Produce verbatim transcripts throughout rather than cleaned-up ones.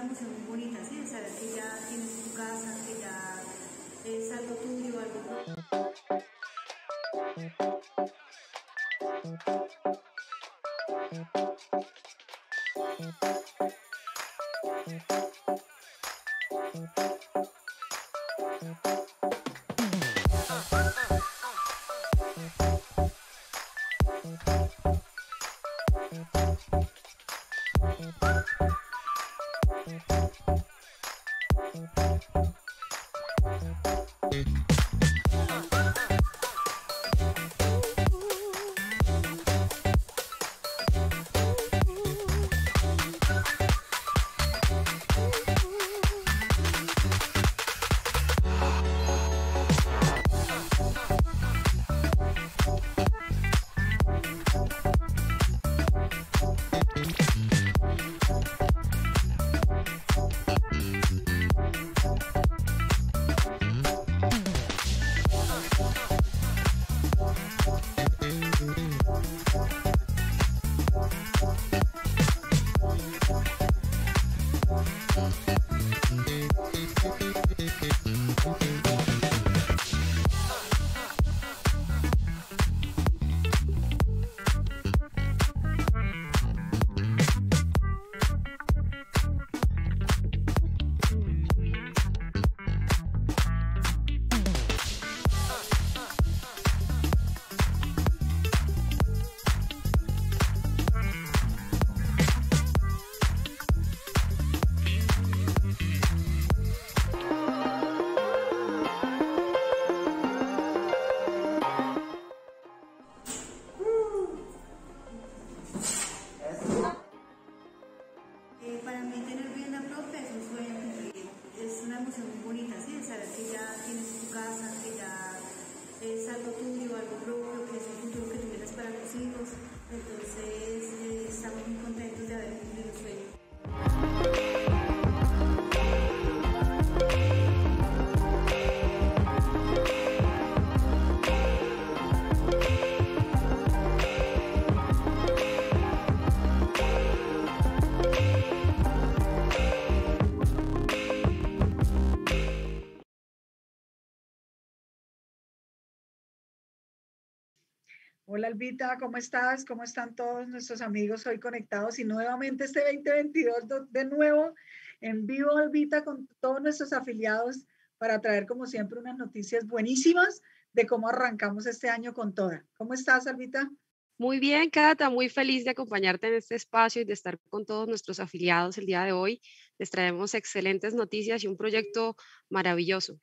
una emoción muy bonita, ¿sí? De saber que ya tienes tu casa, que ya es algo tuyo, algo Eh, para mí tener vivienda propia es un sueño cumplido, es una emoción muy bonita, ¿sí? De saber que ya tienes tu casa, que ya es algo tuyo, algo propio, que es el futuro que tú quieres para tus hijos, entonces eh, estamos muy contentos de haber cumplido el sueño. Hola Albita, ¿cómo estás? ¿Cómo están todos nuestros amigos hoy conectados? Y nuevamente este veinte veintidós do- de nuevo en vivo, Albita, con todos nuestros afiliados para traer como siempre unas noticias buenísimas de cómo arrancamos este año con toda. ¿Cómo estás, Albita? Muy bien, Cata, muy feliz de acompañarte en este espacio y de estar con todos nuestros afiliados el día de hoy. Les traemos excelentes noticias y un proyecto maravilloso.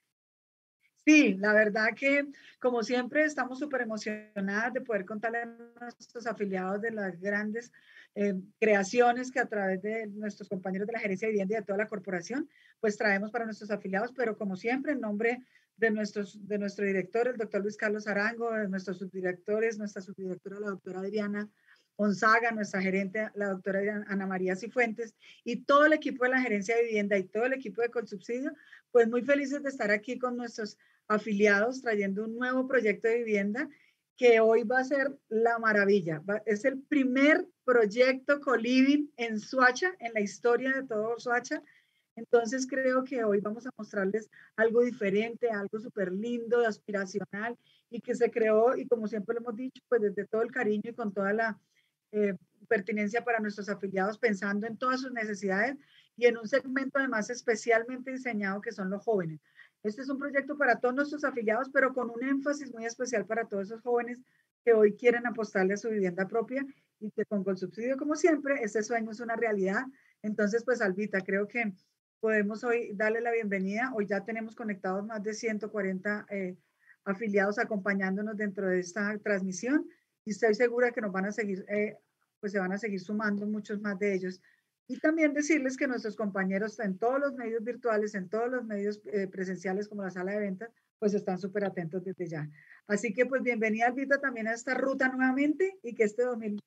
Sí, la verdad que como siempre estamos súper emocionadas de poder contarle a nuestros afiliados de las grandes eh, creaciones que a través de nuestros compañeros de la gerencia de vivienda y de toda la corporación, pues traemos para nuestros afiliados, pero como siempre en nombre de, nuestros, de nuestro director, el doctor Luis Carlos Arango, de nuestros subdirectores, nuestra subdirectora, la doctora Adriana Gonzaga, nuestra gerente, la doctora Ana María Cifuentes, y todo el equipo de la gerencia de vivienda y todo el equipo de Consubsidio, pues muy felices de estar aquí con nuestros afiliados trayendo un nuevo proyecto de vivienda que hoy va a ser la maravilla. Va, es el primer proyecto Coliving en Soacha, en la historia de todo Soacha. Entonces creo que hoy vamos a mostrarles algo diferente, algo súper lindo, aspiracional y que se creó, y como siempre lo hemos dicho, pues desde todo el cariño y con toda la eh, pertinencia para nuestros afiliados, pensando en todas sus necesidades y en un segmento además especialmente diseñado que son los jóvenes. Este es un proyecto para todos nuestros afiliados, pero con un énfasis muy especial para todos esos jóvenes que hoy quieren apostarle a su vivienda propia y que con Consubsidio, como siempre, este sueño es una realidad. Entonces, pues, Albita, creo que podemos hoy darle la bienvenida. Hoy ya tenemos conectados más de ciento cuarenta eh, afiliados acompañándonos dentro de esta transmisión y estoy segura que nos van a seguir, eh, pues se van a seguir sumando muchos más de ellos. Y también decirles que nuestros compañeros en todos los medios virtuales, en todos los medios eh, presenciales como la sala de ventas, pues están súper atentos desde ya. Así que pues bienvenida, Albita, también a esta ruta nuevamente y que este dos mil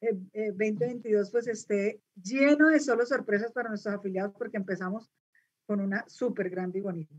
veintidós pues esté lleno de solo sorpresas para nuestros afiliados porque empezamos con una súper grande y bonita.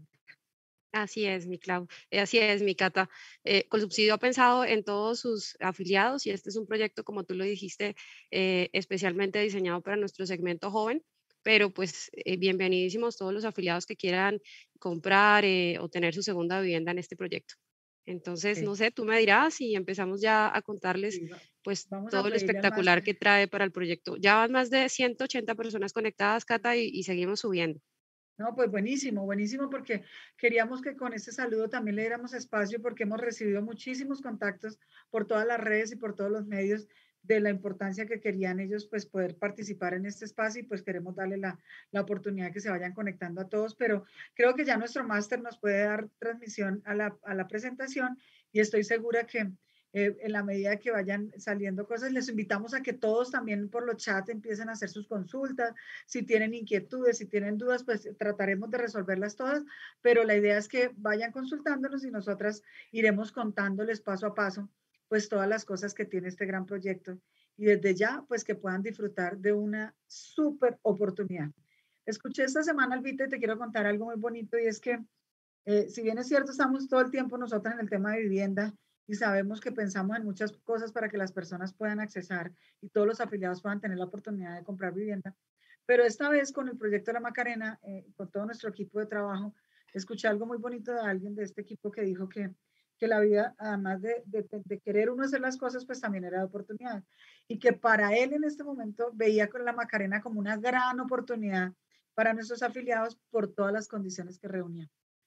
Así es, mi Clau, eh, así es, mi Cata. Eh, Colsubsidio ha pensado en todos sus afiliados y este es un proyecto, como tú lo dijiste, eh, especialmente diseñado para nuestro segmento joven. pero pues eh, bienvenidísimos todos los afiliados que quieran comprar eh, o tener su segunda vivienda en este proyecto. Entonces, Ok, no sé, tú me dirás y empezamos ya a contarles sí, va- pues vamos a todo lo pedirle al espectacular máster. que trae para el proyecto. Ya van más de ciento ochenta personas conectadas, Cata, y, y seguimos subiendo. No, pues buenísimo, buenísimo, porque queríamos que con este saludo también le diéramos espacio, porque hemos recibido muchísimos contactos por todas las redes y por todos los medios de la importancia que querían ellos pues poder participar en este espacio y pues queremos darle la, la oportunidad que se vayan conectando a todos, pero creo que ya nuestro máster nos puede dar transmisión a la, a la presentación y estoy segura que eh, en la medida que vayan saliendo cosas, les invitamos a que todos también por los chats empiecen a hacer sus consultas. Si tienen inquietudes, si tienen dudas, pues trataremos de resolverlas todas, pero la idea es que vayan consultándonos y nosotras iremos contándoles paso a paso, pues todas las cosas que tiene este gran proyecto y desde ya, pues que puedan disfrutar de una súper oportunidad. Escuché esta semana, Albita, y te quiero contar algo muy bonito y es que eh, si bien es cierto, estamos todo el tiempo nosotros en el tema de vivienda y sabemos que pensamos en muchas cosas para que las personas puedan accesar y todos los afiliados puedan tener la oportunidad de comprar vivienda. Pero esta vez con el proyecto de la Macarena, eh, con todo nuestro equipo de trabajo, escuché algo muy bonito de alguien de este equipo que dijo que, que la vida, además de, de, de querer uno hacer las cosas, pues también era de oportunidad. Y que para él en este momento veía con la Macarena como una gran oportunidad para nuestros afiliados por todas las condiciones que reunía.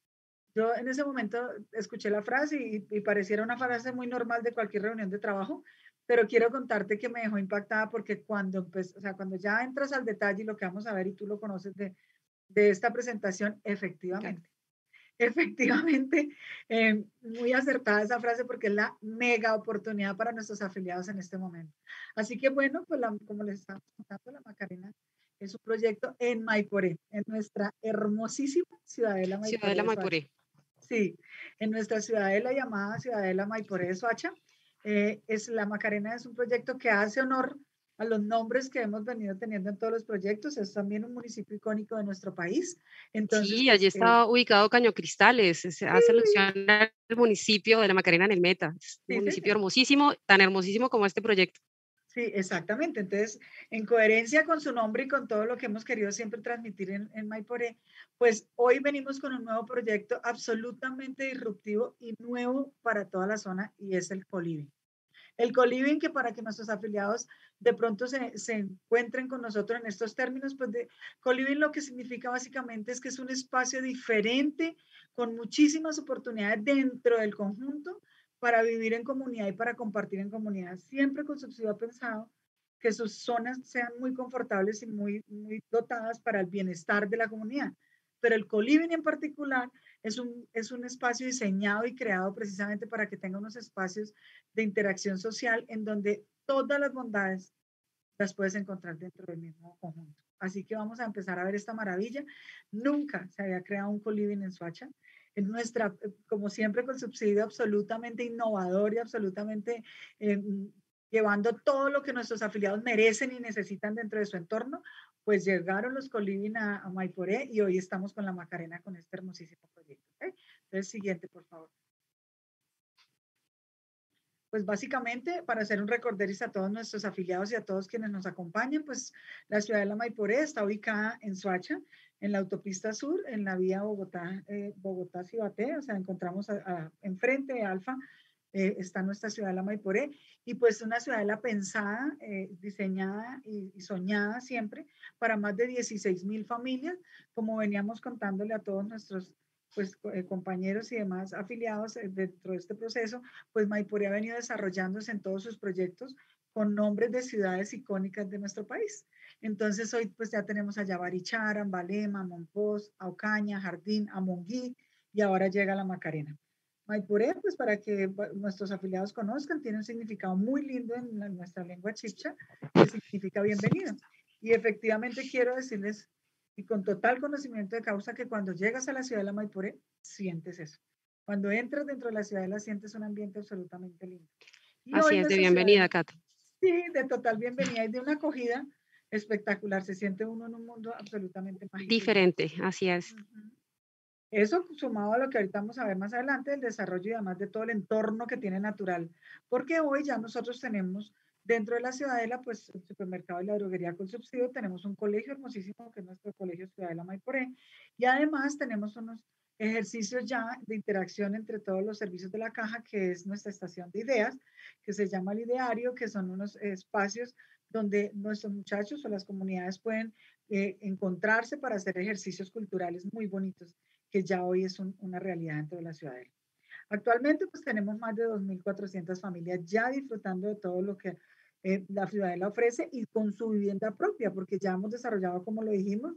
Yo en ese momento escuché la frase y, y pareciera una frase muy normal de cualquier reunión de trabajo, pero quiero contarte que me dejó impactada porque cuando, pues, o sea, cuando ya entras al detalle y lo que vamos a ver y tú lo conoces de, de esta presentación, Cata. efectivamente, efectivamente, eh, muy acertada esa frase porque es la mega oportunidad para nuestros afiliados en este momento. Así que bueno, pues la, como les estamos contando, la Macarena es un proyecto en Maiporé, en nuestra hermosísima ciudadela Maiporé Ciudadela de Soacha. Maipuré. Sí, en nuestra ciudadela llamada Ciudadela Maiporé de Soacha, eh, es la Macarena es un proyecto que hace honor a los nombres que hemos venido teniendo en todos los proyectos. Es también un municipio icónico de nuestro país. Entonces, Sí, allí pues eh, está ubicado Caño Cristales, se hace sí, alusión al municipio de La Macarena en el Meta. Es un sí, municipio señor. hermosísimo, tan hermosísimo como este proyecto. Sí, exactamente. Entonces, en coherencia con su nombre y con todo lo que hemos querido siempre transmitir en, en Maiporé, pues hoy venimos con un nuevo proyecto absolutamente disruptivo y nuevo para toda la zona y es el Coliving. El co-living, que para que nuestros afiliados de pronto se, se encuentren con nosotros en estos términos, pues de co-living lo que significa básicamente es que es un espacio diferente con muchísimas oportunidades dentro del conjunto para vivir en comunidad y para compartir en comunidad, siempre con su ciudad pensado que sus zonas sean muy confortables y muy, muy dotadas para el bienestar de la comunidad. Pero el co-living en particular es un, es un espacio diseñado y creado precisamente para que tenga unos espacios de interacción social en donde todas las bondades las puedes encontrar dentro del mismo conjunto. Así que vamos a empezar a ver esta maravilla. Nunca se había creado un co-living en Soacha. Es nuestra, como siempre, con subsidio absolutamente innovador y absolutamente eh, llevando todo lo que nuestros afiliados merecen y necesitan dentro de su entorno, pues llegaron los co-living a, a Maiporé y hoy estamos con la Macarena con este hermosísimo proyecto. ¿Okay? Entonces, siguiente, por favor. Pues básicamente para hacer un recorderis a todos nuestros afiliados y a todos quienes nos acompañan, pues la ciudad de La Maiporé está ubicada en Soacha, en la autopista sur, en la vía Bogotá, eh, Bogotá-Cibaté, o sea, encontramos a, a, enfrente de Alfa, eh, está nuestra ciudad de La Maiporé, y pues una ciudadela pensada, eh, diseñada y, y, soñada siempre para más de dieciséis mil familias, como veníamos contándole a todos nuestros pues, eh, compañeros y demás afiliados eh, dentro de este proceso, pues Maiporé ha venido desarrollándose en todos sus proyectos con nombres de ciudades icónicas de nuestro país. Entonces hoy pues ya tenemos allá Barichara, Ambalema, Monpós, Aucaña, Jardín, Amonguí y ahora llega la Macarena. Maiporé, pues para que nuestros afiliados conozcan, tiene un significado muy lindo en, la, en nuestra lengua chipcha, que significa bienvenido. Y efectivamente quiero decirles, y con total conocimiento de causa, que cuando llegas a la ciudad de la Maiporé, sientes eso. Cuando entras dentro de la ciudadela sientes un ambiente absolutamente lindo. Y Así hoy es, de nuestra bienvenida, ciudadela, Cata. sí, de total bienvenida y de una acogida espectacular. Se siente uno en un mundo absolutamente mágico y Diferente, fantástico. así es. Uh-huh. Eso sumado a lo que ahorita vamos a ver más adelante, el desarrollo y además de todo el entorno que tiene natural. Porque hoy ya nosotros tenemos Dentro de la Ciudadela, pues el supermercado y la droguería con subsidio, tenemos un colegio hermosísimo que es nuestro colegio Ciudadela Maiporé, y además tenemos unos ejercicios ya de interacción entre todos los servicios de la caja, que es nuestra estación de ideas, que se llama el ideario, que son unos espacios donde nuestros muchachos o las comunidades pueden eh, encontrarse para hacer ejercicios culturales muy bonitos, que ya hoy es un, una realidad dentro de la Ciudadela. Actualmente pues tenemos más de dos mil cuatrocientas familias ya disfrutando de todo lo que eh, la Ciudadela ofrece y con su vivienda propia, porque ya hemos desarrollado, como lo dijimos,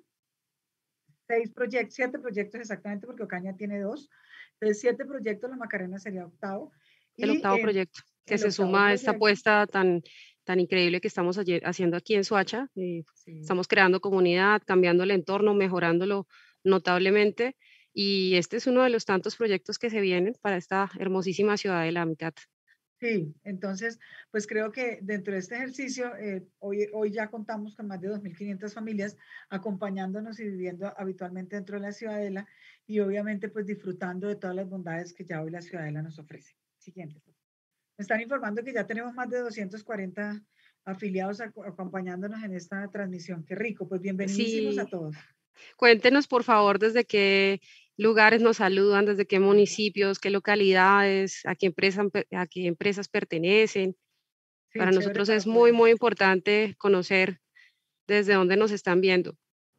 seis proyectos, siete proyectos exactamente, porque Ocaña tiene dos. Entonces, siete proyectos, la Macarena sería octavo. El Y octavo eh, proyecto que el se octavo suma a esta proyecto, apuesta tan, tan increíble que estamos ayer haciendo aquí en Soacha. Eh, sí, estamos creando comunidad, cambiando el entorno, mejorándolo notablemente. Y este es uno de los tantos proyectos que se vienen para esta hermosísima ciudad de la mitad. sí, entonces, pues creo que dentro de este ejercicio, eh, hoy, hoy ya contamos con más de dos mil quinientas familias acompañándonos y viviendo habitualmente dentro de la Ciudadela y obviamente pues disfrutando de todas las bondades que ya hoy la Ciudadela nos ofrece. Siguiente. Me están informando que ya tenemos más de doscientos cuarenta afiliados acompañándonos en esta transmisión. Qué rico, pues bienvenidísimos a Sí, todos. cuéntenos por favor desde qué lugares nos saludan, desde qué municipios, qué localidades, a qué, empresa, a qué empresas pertenecen. Sí, Para chévere nosotros para es muy, poder. muy importante conocer desde dónde nos están viendo.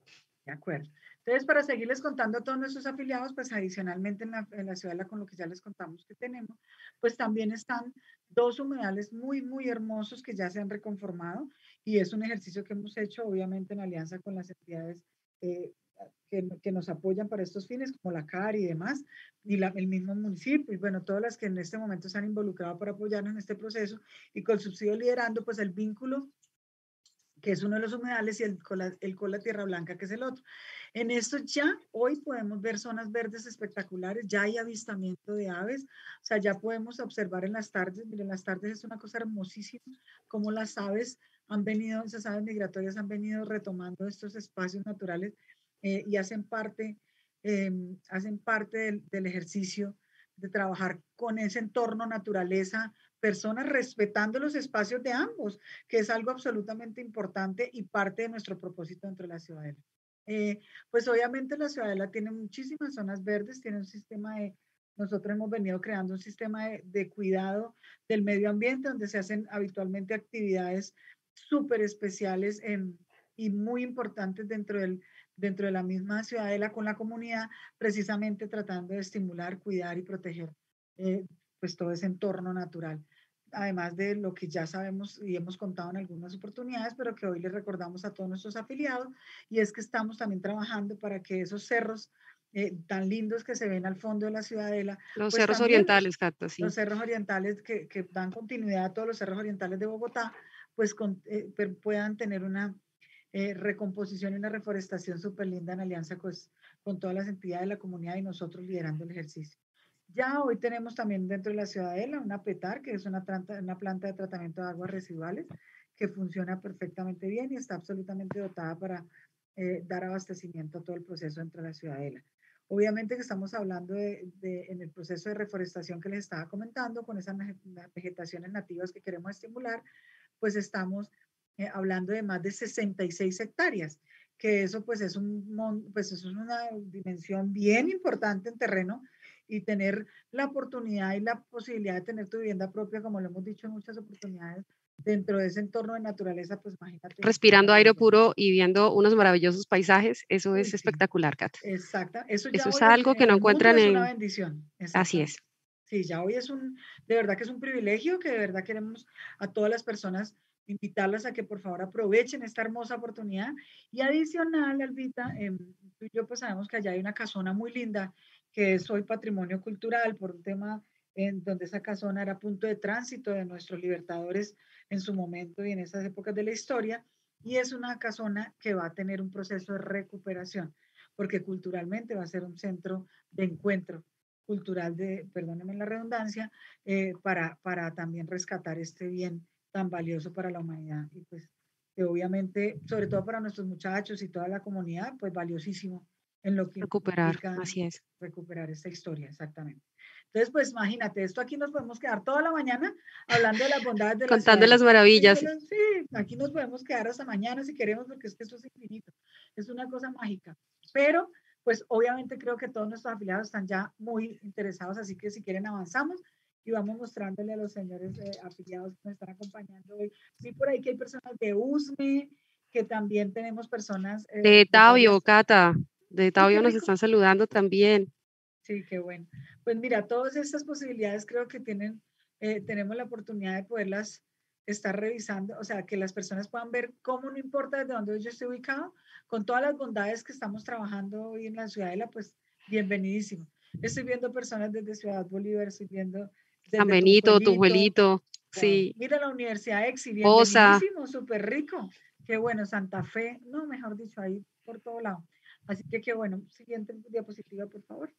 De acuerdo. Entonces, para seguirles contando a todos nuestros afiliados, pues adicionalmente en la, en la Ciudadela, con lo que ya les contamos que tenemos, pues también están dos humedales muy, muy hermosos que ya se han reconformado y es un ejercicio que hemos hecho, obviamente, en alianza con las entidades eh, que, que, nos apoyan para estos fines, como la C A R y demás, y la, el mismo municipio, y bueno, todas las que en este momento se han involucrado para apoyarnos en este proceso, y con Subsidio liderando, pues el vínculo que es uno de los humedales, y el Cola, el Cola Tierra Blanca, que es el otro. En esto ya hoy podemos ver zonas verdes espectaculares, ya hay avistamiento de aves, o sea, ya podemos observar en las tardes, miren, las tardes es una cosa hermosísima, como las aves han venido, esas aves migratorias han venido retomando estos espacios naturales eh, y hacen parte, eh, hacen parte del, del ejercicio de trabajar con ese entorno, naturaleza, personas respetando los espacios de ambos, que es algo absolutamente importante y parte de nuestro propósito dentro de la Ciudadela. Eh, pues obviamente la Ciudadela tiene muchísimas zonas verdes, tiene un sistema de, nosotros hemos venido creando un sistema de, de cuidado del medio ambiente donde se hacen habitualmente actividades súper especiales en, y muy importantes dentro, del, dentro de la misma Ciudadela con la comunidad, precisamente tratando de estimular, cuidar y proteger eh, pues todo ese entorno natural, además de lo que ya sabemos y hemos contado en algunas oportunidades, pero que hoy les recordamos a todos nuestros afiliados, y es que estamos también trabajando para que esos cerros eh, tan lindos que se ven al fondo de la Ciudadela, Los pues cerros también los, orientales, Cata, los sí. cerros orientales que, que, dan continuidad a todos los cerros orientales de Bogotá, pues con, eh, puedan tener una eh, recomposición y una reforestación súper linda en alianza pues, con todas las entidades de la comunidad y nosotros liderando el ejercicio. Ya hoy tenemos también dentro de la Ciudadela una PETAR, que es una planta, una planta de tratamiento de aguas residuales, que funciona perfectamente bien y está absolutamente dotada para eh, dar abastecimiento a todo el proceso dentro de la Ciudadela. Obviamente que estamos hablando de, de, en el proceso de reforestación que les estaba comentando, con esas vegetaciones nativas que queremos estimular, pues estamos eh, hablando de más de sesenta y seis hectáreas, que eso pues es, un, pues eso es una dimensión bien importante en terreno, y tener la oportunidad y la posibilidad de tener tu vivienda propia, como lo hemos dicho en muchas oportunidades, dentro de ese entorno de naturaleza, pues imagínate. Respirando aire puro y viendo unos maravillosos paisajes, eso Uy, es sí, espectacular, Cata. exacta. Eso Eso ya es hoy en, algo que en no el mundo encuentran es una en... bendición, Así es. exactamente. Sí, ya hoy es un, de verdad que es un privilegio, que de verdad queremos a todas las personas invitarlas a que por favor aprovechen esta hermosa oportunidad. Y adicional, Albita, eh, tú y yo pues sabemos que allá hay una casona muy linda, que es hoy patrimonio cultural, por un tema en donde esa casona era punto de tránsito de nuestros libertadores en su momento y en esas épocas de la historia, y es una casona que va a tener un proceso de recuperación, porque culturalmente va a ser un centro de encuentro cultural de, perdónenme la redundancia, eh, para, para también rescatar este bien tan valioso para la humanidad. Y pues que obviamente, sobre todo para nuestros muchachos y toda la comunidad, pues valiosísimo en lo que Recuperar, implica así es. recuperar esta historia, exactamente. Entonces, pues imagínate, esto aquí nos podemos quedar toda la mañana hablando de las bondades de la Contando ciudadela. las maravillas. Solo, sí, aquí nos podemos quedar hasta mañana si queremos, porque es que esto es infinito. Es una cosa mágica. Pero, pues obviamente creo que todos nuestros afiliados están ya muy interesados, así que si quieren avanzamos y vamos mostrándole a los señores eh, afiliados que nos están acompañando hoy. Vi por ahí que hay personas de U S M E, que también tenemos personas eh, De de Tabio, varias... Cata, de ¡Ay, qué Tabio nos rico! están saludando también. Sí, qué bueno. Pues mira, todas estas posibilidades creo que tienen, eh, tenemos la oportunidad de poderlas estar revisando, o sea, que las personas puedan ver cómo no importa desde dónde yo estoy ubicado, con todas las bondades que estamos trabajando hoy en la Ciudadela, pues bienvenidísimo. Estoy viendo personas desde Ciudad Bolívar, estoy viendo San desde Benito, Tunjuelito. Tunjuelito, Wow. sí, Mira la Universidad Exi, Osa. bienvenidísimo, súper rico. Qué bueno, Santa Fe, no, mejor dicho, ahí por todo lado. Así que qué bueno. Siguiente diapositiva, por favor.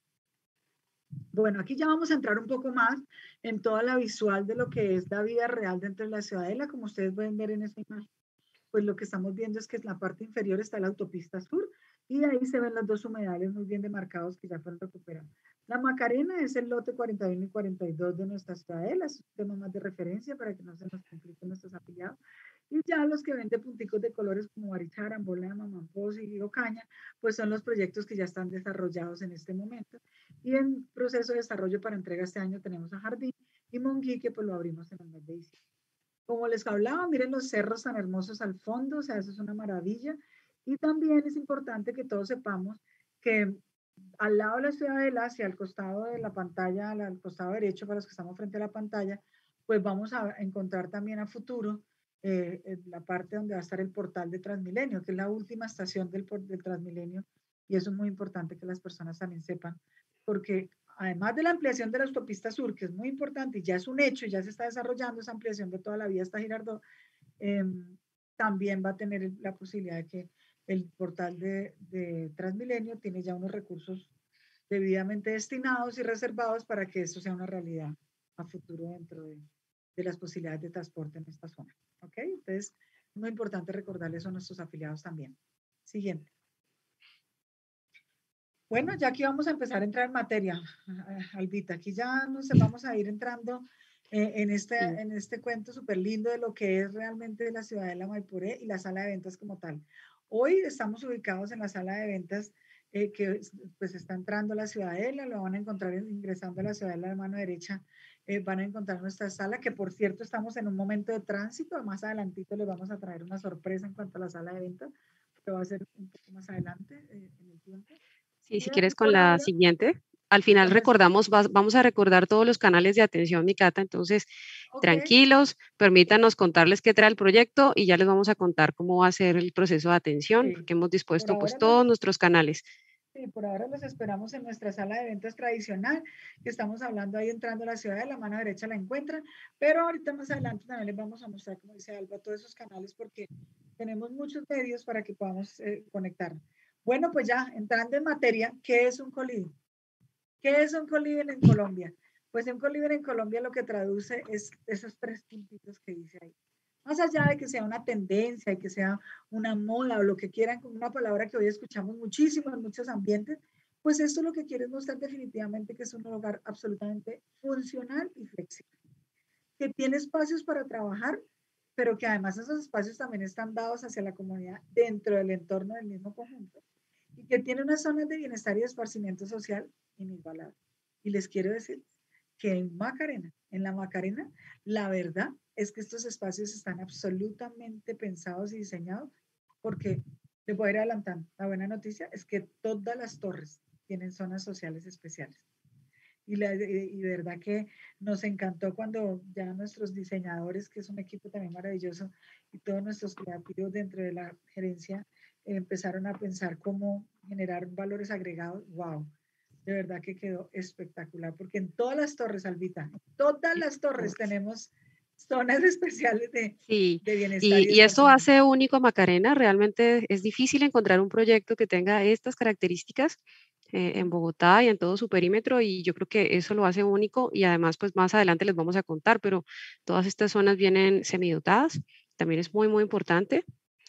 Bueno, aquí ya vamos a entrar un poco más en toda la visual de lo que es la vida real dentro de la Ciudadela. Como ustedes pueden ver en esta imagen, pues lo que estamos viendo es que en la parte inferior está la autopista sur y ahí se ven los dos humedales muy bien demarcados que ya fueron recuperados. La Macarena es el lote cuarenta y uno y cuarenta y dos de nuestra Ciudadela, es un tema más de referencia para que no se nos compliquen nuestros afiliados. Y ya los que ven de punticos de colores como Barichara, Ambola, Mamampos y Ocaña, pues son los proyectos que ya están desarrollados en este momento. Y en proceso de desarrollo para entrega este año tenemos a Jardín y Monguí, que pues lo abrimos en el mes de diciembre. Como les hablaba, miren los cerros tan hermosos al fondo, o sea, eso es una maravilla. Y también es importante que todos sepamos que al lado de la Ciudadela, hacia el costado de la pantalla, al costado derecho para los que estamos frente a la pantalla, pues vamos a encontrar también a futuro eh, la parte donde va a estar el portal de Transmilenio, que es la última estación del, del Transmilenio, y eso es muy importante que las personas también sepan, porque además de la ampliación de la autopista sur, que es muy importante y ya es un hecho, ya se está desarrollando esa ampliación de toda la vía hasta Girardot, eh, también va a tener la posibilidad de que el portal de, de Transmilenio tiene ya unos recursos debidamente destinados y reservados para que esto sea una realidad a futuro dentro de, de las posibilidades de transporte en esta zona. ¿Ok? Entonces, es muy importante recordarles a nuestros afiliados también. Siguiente. Bueno, ya aquí vamos a empezar a entrar en materia, Albita. Aquí ya nos vamos a ir entrando eh, en, este, sí. en este cuento súper lindo de lo que es realmente la Ciudadela Maipuré y la sala de ventas como tal. Hoy estamos ubicados en la sala de ventas eh, que pues está entrando a la Ciudadela, lo van a encontrar ingresando a la Ciudadela de mano derecha, eh, van a encontrar nuestra sala, que por cierto estamos en un momento de tránsito, más adelantito les vamos a traer una sorpresa en cuanto a la sala de ventas, que va a ser un poco más adelante eh, en el tiempo. Sí, si quieres con la ahora, siguiente. Al final recordamos, va, vamos a recordar todos los canales de atención, mi Cata, entonces okay. Tranquilos, permítanos contarles qué trae el proyecto y ya les vamos a contar cómo va a ser el proceso de atención, sí. porque hemos dispuesto pues todos los, nuestros canales. Sí, por ahora los esperamos en nuestra sala de eventos tradicional, que estamos hablando ahí entrando a la ciudad, de la mano derecha la encuentran, pero ahorita más adelante también les vamos a mostrar, como dice Alba, todos esos canales porque tenemos muchos medios para que podamos eh, conectarnos. Bueno, pues ya, entrando en materia, ¿qué es un colibrí? ¿Qué es un colibrí en Colombia? Pues un colibrí en Colombia lo que traduce es esos tres puntitos que dice ahí. Más allá de que sea una tendencia, de que sea una moda o lo que quieran, con una palabra que hoy escuchamos muchísimo en muchos ambientes, pues esto lo que quiere es mostrar definitivamente que es un lugar absolutamente funcional y flexible, que tiene espacios para trabajar, pero que además esos espacios también están dados hacia la comunidad dentro del entorno del mismo conjunto, y que tiene unas zonas de bienestar y de esparcimiento social inigualables. Y les quiero decir que en Macarena, en la Macarena, la verdad es que estos espacios están absolutamente pensados y diseñados porque, les voy a ir adelantando, la buena noticia es que todas las torres tienen zonas sociales especiales. Y, la, y de verdad que nos encantó cuando ya nuestros diseñadores, que es un equipo también maravilloso, y todos nuestros creativos dentro de la gerencia, eh, empezaron a pensar cómo generar valores agregados. ¡Wow! De verdad que quedó espectacular, porque en todas las torres, Albita, en todas las torres tenemos zonas especiales de, sí. de bienestar. Y, y, y esto hace único a Macarena. Realmente es difícil encontrar un proyecto que tenga estas características eh, en Bogotá y en todo su perímetro, y yo creo que eso lo hace único, y además pues más adelante les vamos a contar, pero todas estas zonas vienen semidotadas, también es muy muy importante.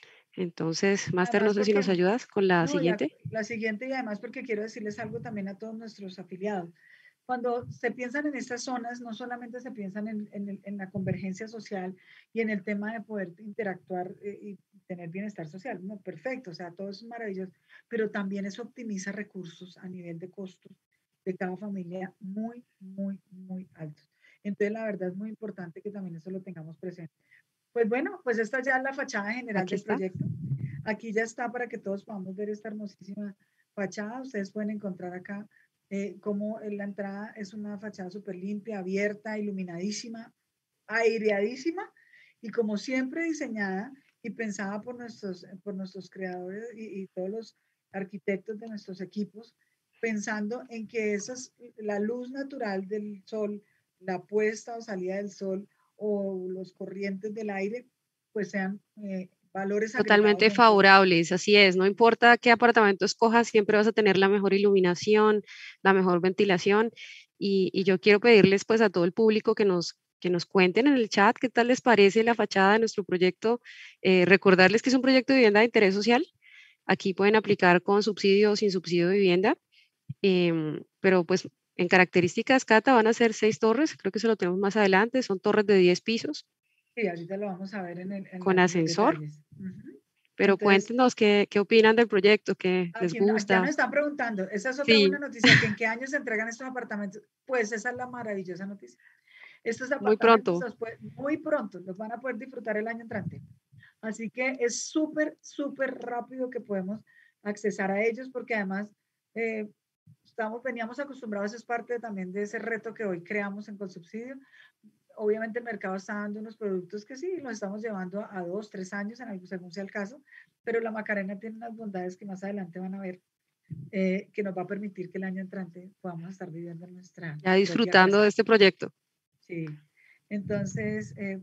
Entonces, Máster, no sé si nos ayudas con la no, siguiente. La, la siguiente, y además porque quiero decirles algo también a todos nuestros afiliados. cuando se piensan en estas zonas, no solamente se piensan en, en, el, en la convergencia social y en el tema de poder interactuar eh, y tener bienestar social. No, perfecto, o sea, todo eso es maravilloso, pero también eso optimiza recursos a nivel de costos de cada familia muy, muy, muy altos. Entonces, la verdad es muy importante que también eso lo tengamos presente. Pues bueno, pues esta ya es la fachada general Aquí del está. proyecto. Aquí ya está para que todos podamos ver esta hermosísima fachada. Ustedes pueden encontrar acá eh, cómo la entrada es una fachada súper limpia, abierta, iluminadísima, aireadísima y como siempre diseñada y pensada por nuestros, por nuestros creadores y, y todos los arquitectos de nuestros equipos, pensando en que esa es la luz natural del sol, la puesta o salida del sol o los corrientes del aire, pues sean eh, valores agregados Totalmente dentro de... favorables, así es. No importa qué apartamento escojas, siempre vas a tener la mejor iluminación, la mejor ventilación. Y, y yo quiero pedirles pues a todo el público que nos, que nos cuenten en el chat qué tal les parece la fachada de nuestro proyecto. Eh, recordarles que es un proyecto de vivienda de interés social. Aquí pueden aplicar con subsidio o sin subsidio de vivienda. Em, pero pues en características, Cata, van a ser seis torres, creo que eso lo tenemos más adelante, son torres de diez pisos Sí, ahorita lo vamos a ver en, el, en, la, con en los ascensor. detalles. Uh-huh. Pero Entonces, cuéntenos qué, qué opinan del proyecto, qué les aquí no, ya nos gusta. están preguntando, esa es otra buena Sí, noticia, que en qué años se entregan estos apartamentos. Pues esa es la maravillosa noticia. Estos muy apartamentos pronto. los puede, muy pronto los van a poder disfrutar el año entrante. Así que es súper, súper rápido que podemos accesar a ellos porque además eh, estamos, veníamos acostumbrados, es parte también de ese reto que hoy creamos en Colsubsidio. Obviamente el mercado está dando unos productos que sí, los estamos llevando a, a dos, tres años, en algo, según sea el caso, pero la Macarena tiene unas bondades que más adelante van a ver, eh, que nos va a permitir que el año entrante podamos estar viviendo en nuestra Ya propia disfrutando casa. de este proyecto. Sí, entonces, eh,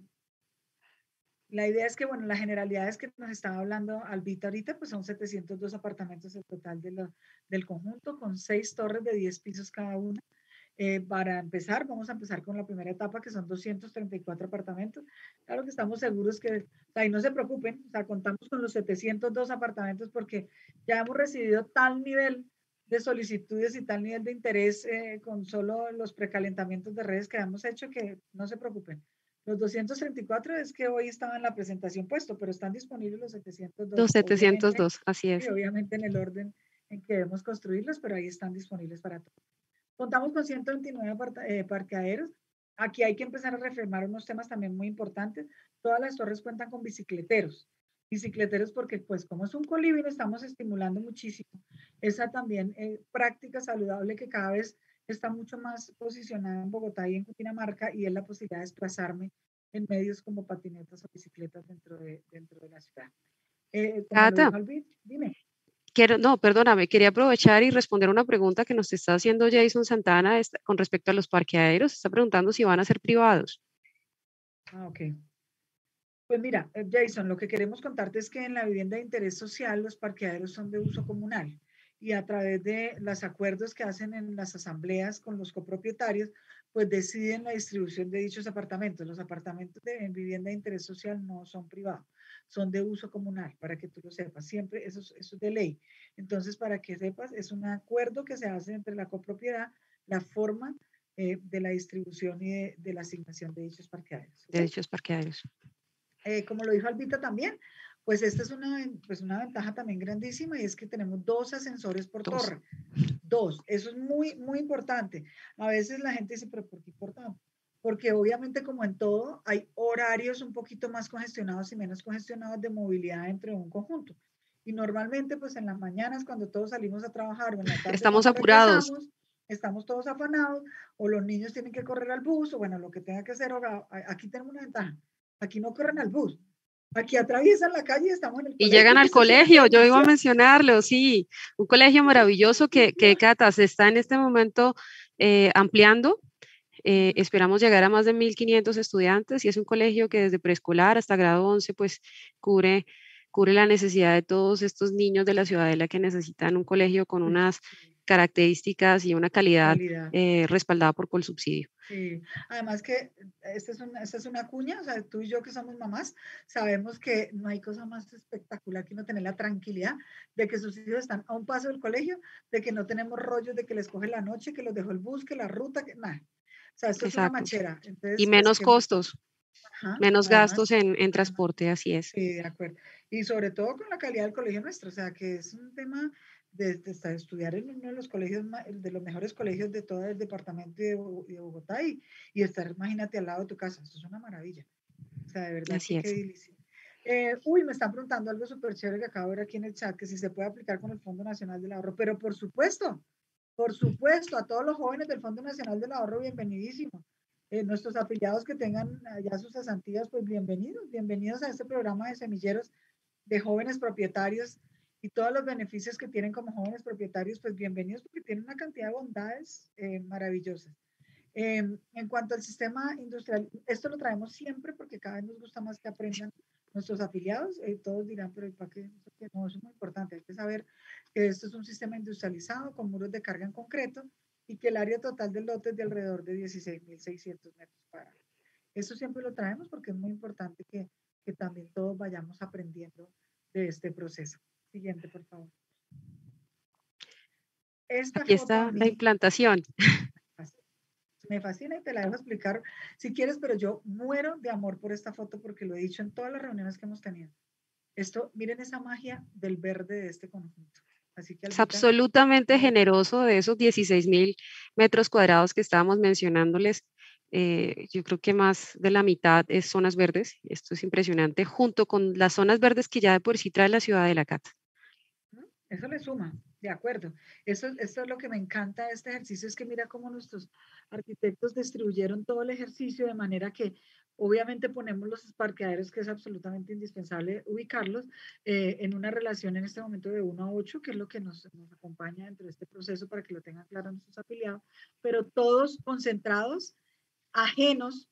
la idea es que, bueno, las generalidades que nos estaba hablando Albita ahorita, pues son setecientos dos apartamentos en total de lo, del conjunto, con seis torres de diez pisos cada una. Eh, para empezar, vamos a empezar con la primera etapa, que son doscientos treinta y cuatro apartamentos. Claro que estamos seguros que, o sea, y no se preocupen, o sea, contamos con los setecientos dos apartamentos porque ya hemos recibido tal nivel de solicitudes y tal nivel de interés eh, con solo los precalentamientos de redes que hemos hecho que no se preocupen. Los doscientos treinta y cuatro es que hoy estaban en la presentación puesto, pero están disponibles los setecientos Los dos, setecientos obviamente, dos, así y es. obviamente en el orden en que debemos construirlos, pero ahí están disponibles para todos. Contamos con ciento veintinueve eh, parqueaderos. Aquí hay que empezar a reafirmar unos temas también muy importantes. Todas las torres cuentan con bicicleteros. Bicicleteros porque, pues, como es un colibrí, estamos estimulando muchísimo esa también eh, práctica saludable que cada vez está mucho más posicionada en Bogotá y en Cundinamarca, y es la posibilidad de desplazarme en medios como patinetas o bicicletas dentro de, dentro de la ciudad. Eh, como lo Cata, dijo Albit, dime. quiero, no, perdóname, quería aprovechar y responder una pregunta que nos está haciendo Jason Santana esta- con respecto a los parqueaderos. Está preguntando si van a ser privados. Ah, ok. Pues mira, eh, Jason, lo que queremos contarte es que en la vivienda de interés social los parqueaderos son de uso comunal y a través de los acuerdos que hacen en las asambleas con los copropietarios, pues deciden la distribución de dichos apartamentos. Los apartamentos de, en vivienda de interés social no son privados, son de uso comunal, para que tú lo sepas. Siempre eso es, eso es de ley. Entonces, para que sepas, es un acuerdo que se hace entre la copropiedad, la forma eh, de la distribución y de, de la asignación de dichos parqueaderos. De ¿Okay? dichos parqueaderos. Eh, como lo dijo Albita también, pues esta es una, pues una ventaja también grandísima y es que tenemos dos ascensores por Dos. torre. Dos, eso es muy, muy importante. A veces la gente dice, pero ¿por qué importante? Porque obviamente como en todo, hay horarios un poquito más congestionados y menos congestionados de movilidad entre un conjunto. Y normalmente pues en las mañanas cuando todos salimos a trabajar o en la tarde Estamos cuando apurados. regresamos, estamos todos afanados o los niños tienen que correr al bus o bueno, lo que tenga que hacer. Aquí tenemos una ventaja. Aquí no corren al bus. Aquí atraviesan la calle y estamos en el Y llegan colegio, que al eso es una colegio, yo iba a bendición. mencionarlo, sí, un colegio maravilloso que, que Cata se está en este momento eh, ampliando. Eh, esperamos llegar a más de mil quinientos estudiantes y es un colegio que desde preescolar hasta grado once pues cubre, cubre la necesidad de todos estos niños de la Ciudadela que necesitan un colegio con unas características y una calidad Calidad. eh, respaldada por Colsubsidio. Sí, además que esta es, una, esta es una cuña, o sea, tú y yo que somos mamás, sabemos que no hay cosa más espectacular que no tener la tranquilidad de que sus hijos están a un paso del colegio, de que no tenemos rollos de que les coge la noche, que los dejó el bus, que la ruta, que nada. O sea, esto es una Exacto. machera. Y Entonces, pues menos que, costos, ajá, menos gastos además, en, en además, transporte, así es. sí, de acuerdo. Y sobre todo con la calidad del colegio nuestro, o sea, que es un tema de, de estar- estudiar en uno de los colegios, ma- de los mejores colegios de todo el departamento de, Bo- de Bogotá y, y estar, imagínate, al lado de tu casa. Eso es una maravilla. O sea, de verdad Así que qué es. delicia. Eh, uy, me están preguntando algo súper chévere que acabo de ver aquí en el chat, que si se puede aplicar con el Fondo Nacional del Ahorro, pero por supuesto, por supuesto, a todos los jóvenes del Fondo Nacional del Ahorro, bienvenidísimo. Eh, nuestros afiliados que tengan allá sus cesantías, pues bienvenidos, bienvenidos a este programa de semilleros de jóvenes propietarios y todos los beneficios que tienen como jóvenes propietarios, pues bienvenidos porque tienen una cantidad de bondades eh, maravillosas. Eh, en cuanto al sistema industrial, esto lo traemos siempre porque cada vez nos gusta más que aprendan nuestros afiliados. Eh, todos dirán, pero ¿para qué? No, eso es muy importante. Hay que saber que esto es un sistema industrializado con muros de carga en concreto y que el área total del lote es de alrededor de dieciséis mil seiscientos metros cuadrados. Eso siempre lo traemos porque es muy importante que, que también todos vayamos aprendiendo de este proceso. Siguiente, por favor. Esta Aquí foto a está la mí implantación. me fascina y te la dejo explicar si quieres, pero yo muero de amor por esta foto porque lo he dicho en todas las reuniones que hemos tenido. Esto, miren esa magia del verde de este conjunto. Así que, Es Albita, absolutamente no, generoso de esos dieciséis mil metros cuadrados que estábamos mencionándoles. Eh, yo creo que más de la mitad es zonas verdes. Esto es impresionante, junto con las zonas verdes que ya de por sí trae la ciudad de La Cata. eso le suma, de acuerdo. Eso, eso es lo que me encanta de este ejercicio, es que mira cómo nuestros arquitectos distribuyeron todo el ejercicio de manera que obviamente ponemos los parqueaderos, que es absolutamente indispensable ubicarlos, eh, en una relación en este momento de uno a ocho, que es lo que nos, nos acompaña dentro de este proceso para que lo tengan claro nuestros afiliados, pero todos concentrados, ajenos,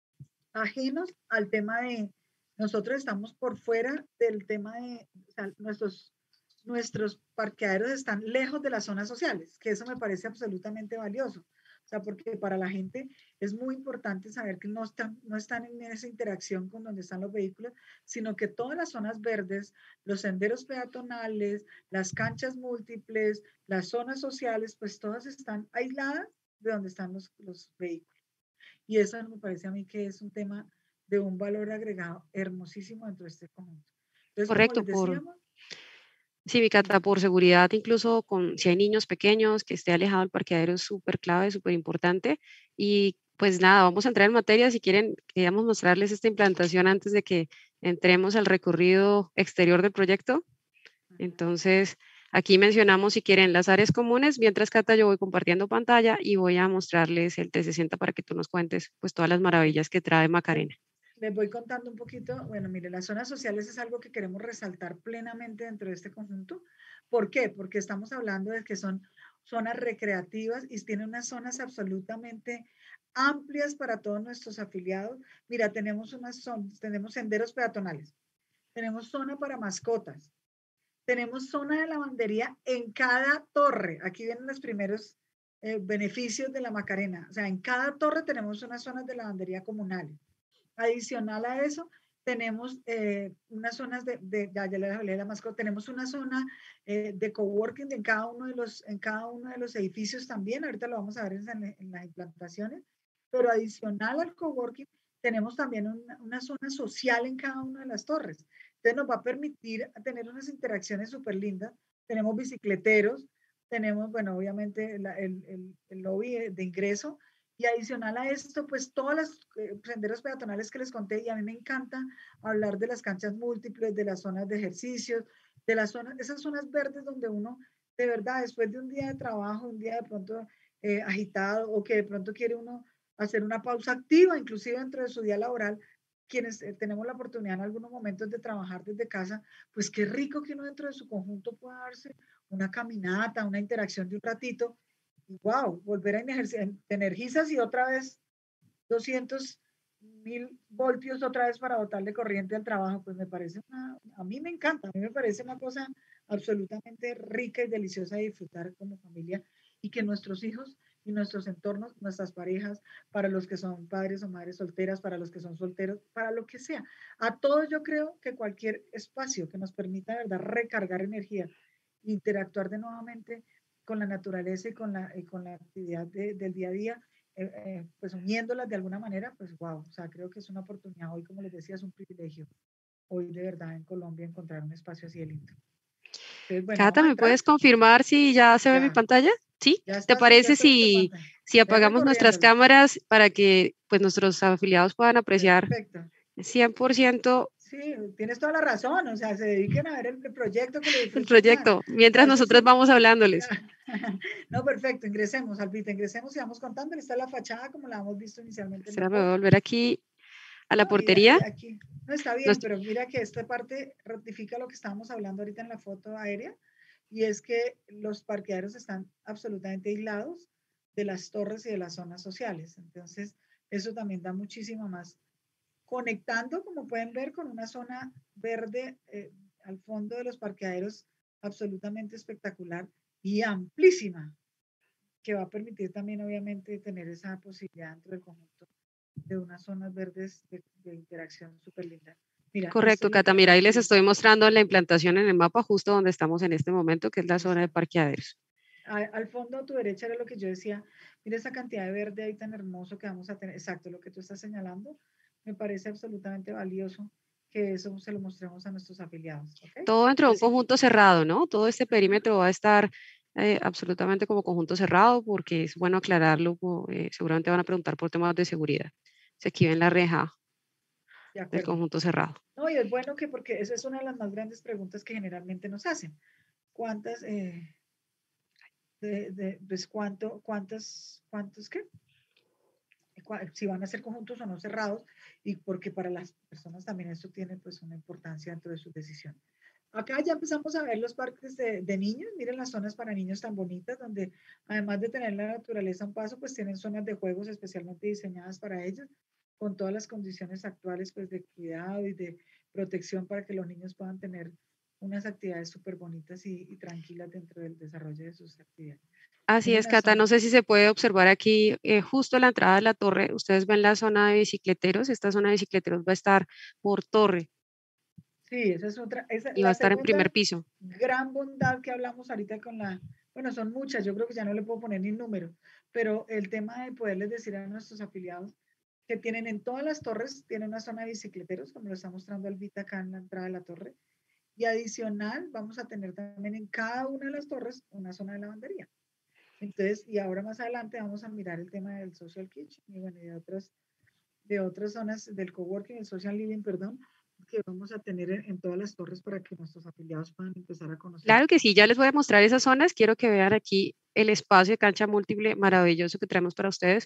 ajenos al tema de, nosotros estamos por fuera del tema de, o sea, nuestros nuestros parqueaderos están lejos de las zonas sociales, que eso me parece absolutamente valioso. O sea, porque para la gente es muy importante saber que no están, no están en esa interacción con donde están los vehículos, sino que todas las zonas verdes, los senderos peatonales, las canchas múltiples, las zonas sociales, pues todas están aisladas de donde están los, los vehículos. Y eso me parece a mí que es un tema de un valor agregado hermosísimo dentro de este conjunto. Entonces, como Correcto, les por, decíamos, sí, mi Cata, por seguridad, incluso con, si hay niños pequeños, que esté alejado del parqueadero es súper clave, súper importante. Y pues nada, vamos a entrar en materia. Si quieren, queríamos mostrarles esta implantación antes de que entremos al recorrido exterior del proyecto. Entonces, aquí mencionamos, si quieren, las áreas comunes, mientras, Cata, yo voy compartiendo pantalla y voy a mostrarles el trescientos sesenta para que tú nos cuentes pues todas las maravillas que trae Macarena. les voy contando un poquito. Bueno, mire, las zonas sociales es algo que queremos resaltar plenamente dentro de este conjunto. ¿Por qué? Porque estamos hablando de que son zonas recreativas y tienen unas zonas absolutamente amplias para todos nuestros afiliados. Mira, tenemos unas zonas, tenemos senderos peatonales, tenemos zona para mascotas, tenemos zona de lavandería en cada torre. Aquí vienen los primeros eh, beneficios de la Macarena. O sea, en cada torre tenemos unas zonas de lavandería comunales. Adicional a eso, tenemos eh, unas zonas de, de, ya, ya les hablé de la mascota, tenemos una zona eh, de coworking en cada, uno de los, en cada uno de los edificios también, ahorita lo vamos a ver en, en las implantaciones, pero adicional al coworking, tenemos también una, una zona social en cada una de las torres. Entonces nos va a permitir tener unas interacciones súper lindas. Tenemos bicicleteros, tenemos, bueno, obviamente la, el, el, el lobby de ingreso, y adicional a esto, pues todos los eh, senderos peatonales que les conté, y a mí me encanta hablar de las canchas múltiples, de las zonas de ejercicios, de las zonas, esas zonas verdes donde uno, de verdad, después de un día de trabajo, un día de pronto eh, agitado, o que de pronto quiere uno hacer una pausa activa, inclusive dentro de su día laboral, quienes eh, tenemos la oportunidad en algunos momentos de trabajar desde casa, pues qué rico que uno dentro de su conjunto pueda darse una caminata, una interacción de un ratito, wow, volver a energizar, te energizas y otra vez doscientos mil voltios otra vez para botarle corriente al trabajo, pues me parece una, a mí me encanta, a mí me parece una cosa absolutamente rica y deliciosa de disfrutar como familia y que nuestros hijos y nuestros entornos, nuestras parejas, para los que son padres o madres solteras, para los que son solteros, para lo que sea. A todos yo creo que cualquier espacio que nos permita, ¿verdad?, recargar energía, interactuar de nuevamente con la naturaleza y con la, y con la actividad de, del día a día, eh, eh, pues uniéndolas de alguna manera, pues wow, o sea, creo que es una oportunidad hoy, como les decía, es un privilegio hoy de verdad en Colombia encontrar un espacio así de lindo. Entonces, bueno, Cata, vamos a ¿me entrar. puedes confirmar si ya se ve mi Ya, pantalla? ¿Sí? ya ¿Te está, sí, ya parece está viendo si, pantalla. si Ve apagamos nuestras recorriéndola. cámaras para que pues, nuestros afiliados puedan apreciar Perfecto. cien por ciento Sí, tienes toda la razón, o sea, se dediquen a ver el, el proyecto, que lo el disfruten más. proyecto, O sea, mientras eso nosotras sí. vamos hablándoles? No, perfecto, ingresemos, Albita, ingresemos y vamos contando. Está la fachada como la hemos visto inicialmente en la Será, me voy a foto. volver aquí a la No, y, portería. y aquí, no está bien, Nos- pero mira que esta parte ratifica lo que estábamos hablando ahorita en la foto aérea, y es que los parqueaderos están absolutamente aislados de las torres y de las zonas sociales. Entonces, eso también da muchísimo más. Conectando, como pueden ver, con una zona verde eh, al fondo de los parqueaderos absolutamente espectacular y amplísima, que va a permitir también, obviamente, tener esa posibilidad dentro del conjunto de unas zonas verdes de, de interacción súper linda. Mira, esto Correcto, es lo Cata. que Mira, vamos ahí a les ir. estoy mostrando la implantación en el mapa justo donde estamos en este momento, que es la zona de Exacto. parqueaderos. A- al fondo a tu derecha era lo que yo decía. Mira esa cantidad de verde ahí tan hermoso que vamos a tener. Exacto, lo que tú estás señalando. Me parece absolutamente valioso que eso se lo mostremos a nuestros afiliados. ¿Okay? Todo dentro de un Así. conjunto cerrado, ¿no? Todo este Ujú. perímetro va a estar eh, absolutamente como conjunto cerrado porque es bueno aclararlo. po- eh, seguramente van a preguntar por temas de seguridad. Si aquí ven la reja De del acuerdo. conjunto cerrado. No, y es bueno que, porque esa es una de las más grandes preguntas que generalmente nos hacen. ¿Cuántas, eh, de, de, pues cuánto, cuántas, cuántos qué? Si van a ser conjuntos o no cerrados, y porque para las personas también esto tiene pues una importancia dentro de su decisión. Acá ya empezamos a ver los parques de, de niños, miren las zonas para niños tan bonitas, donde además de tener la naturaleza a un paso, pues tienen zonas de juegos especialmente diseñadas para ellos, con todas las condiciones actuales pues de cuidado y de protección para que los niños puedan tener unas actividades súper bonitas y, y tranquilas dentro del desarrollo de sus actividades. Así Miren es, la Cata. zona. No sé si se puede observar aquí, eh, justo a la entrada de la torre, ustedes ven la zona de bicicleteros. Esta zona de bicicleteros va a estar por torre Sí, esa es otra, esa, y va a la estar en segunda primer piso. gran bondad que hablamos ahorita con la, bueno, son muchas, yo creo que ya no le puedo poner ni número, pero el tema de poderles decir a nuestros afiliados que tienen en todas las torres, tienen una zona de bicicleteros, como lo está mostrando Albita acá en la entrada de la torre, y adicional vamos a tener también en cada una de las torres una zona de lavandería. Entonces, y ahora más adelante vamos a mirar el tema del social kitchen y bueno, y de otras, de otras zonas del coworking, el social living, perdón, que vamos a tener en, en todas las torres para que nuestros afiliados puedan empezar a conocer. Claro que sí, ya les voy a mostrar esas zonas. Quiero que vean aquí el espacio de cancha múltiple maravilloso que traemos para ustedes.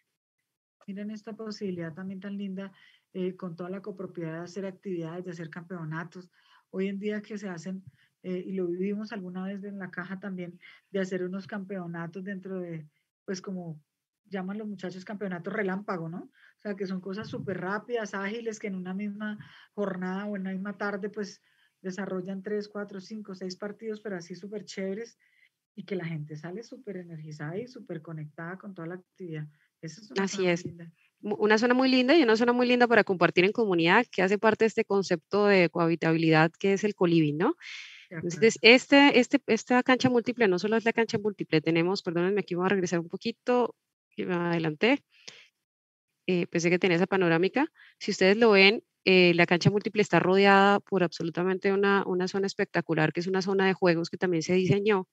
Miren esta posibilidad también tan linda, eh, con toda la copropiedad de hacer actividades, de hacer campeonatos. Hoy en día que se hacen, eh, y lo vivimos alguna vez en la caja también, de hacer unos campeonatos dentro de, pues como llaman los muchachos, campeonatos relámpago, ¿no? O sea, que son cosas súper rápidas, ágiles, que en una misma jornada o en una misma tarde, pues desarrollan tres, cuatro, cinco, seis partidos, pero así súper chéveres, y que la gente sale súper energizada y súper conectada con toda la actividad. Esa es una Así zona muy es. linda. Mu- Una zona muy linda y una zona muy linda para compartir en comunidad, que hace parte de este concepto de cohabitabilidad que es el coliving, ¿no? De acuerdo. Entonces, este, este, esta cancha múltiple no solo es la cancha múltiple, tenemos, perdónenme, aquí voy a regresar un poquito, que me adelanté, eh, pensé que tenía esa panorámica. Si ustedes lo ven, eh, la cancha múltiple está rodeada por absolutamente una, una zona espectacular, que es una zona de juegos que también se diseñó.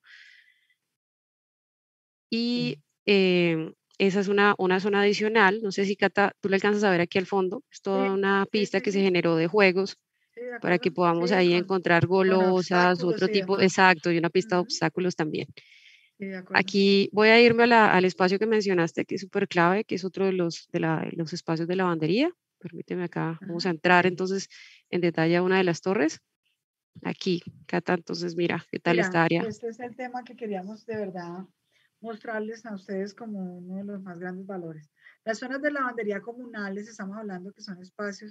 Y Sí. em, esa es una, una zona adicional. No sé si, Cata, tú le alcanzas a ver aquí al fondo. Es toda Sí, una sí, pista sí, que se sí, generó de juegos sí, de para que acuerdo. podamos Sí, ahí con, encontrar con golosas, obstáculos otro y tipo, demás. exacto, y una pista de Ujú. obstáculos también. Sí, de acuerdo. Aquí voy a irme a la- al espacio que mencionaste, que es súper clave, que es otro de los, de la- los espacios de lavandería. Permíteme acá, vamos a Ajá, entrar sí. entonces en detalle a una de las torres. Aquí, Cata, entonces mira, ¿qué tal Mira, esta área? este es el tema que queríamos de verdad mostrarles a ustedes como uno de los más grandes valores. Las zonas de lavandería comunales, estamos hablando que son espacios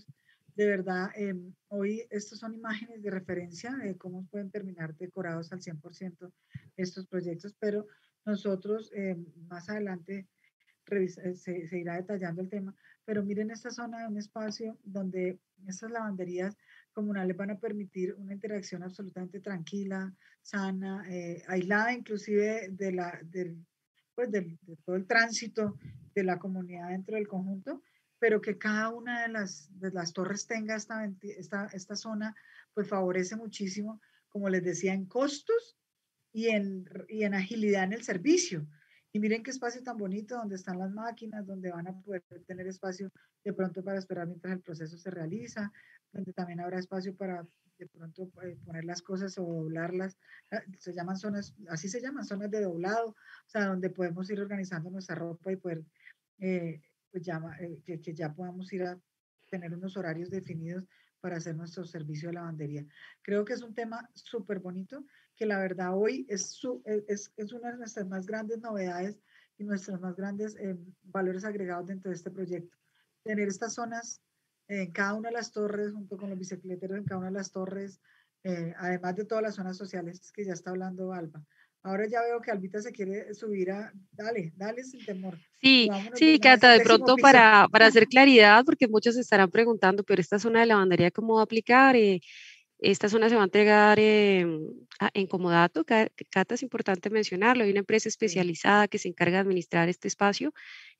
de verdad, eh, hoy estas son imágenes de referencia de cómo pueden terminar decorados al cien por ciento estos proyectos, pero nosotros eh, más adelante revisa, se, se, irá detallando el tema, pero miren esta zona de un espacio donde estas lavanderías comunales van a permitir una interacción absolutamente tranquila, sana, eh, aislada inclusive de, la, del, pues del, de todo el tránsito de la comunidad dentro del conjunto, pero que cada una de las, de las torres tenga esta, esta, esta zona, pues favorece muchísimo, como les decía, en costos y en, y en agilidad en el servicio. Y miren qué espacio tan bonito donde están las máquinas, donde van a poder tener espacio de pronto para esperar mientras el proceso se realiza, donde también habrá espacio para de pronto eh, poner las cosas o doblarlas. Se llaman zonas, así se llaman, zonas de doblado, o sea, donde podemos ir organizando nuestra ropa y poder, eh, pues ya, eh, que, que ya podamos ir a tener unos horarios definidos para hacer nuestro servicio de lavandería. Creo que es un tema súper bonito, que la verdad hoy es, su, es, es una de nuestras más grandes novedades y nuestros más grandes eh, valores agregados dentro de este proyecto. Tener estas zonas en cada una de las torres, junto con los bicicleteros en cada una de las torres, eh, además de todas las zonas sociales que ya está hablando Alba. Ahora ya veo que Albita se quiere subir a, dale, dale sin temor. Sí, sí, de Cata, de pronto para, para hacer claridad, porque muchos se estarán preguntando, pero esta zona de lavandería, ¿cómo va a aplicar? Eh, esta zona se va a entregar eh, en comodato. Cata, es importante mencionarlo, hay una empresa especializada que se encarga de administrar este espacio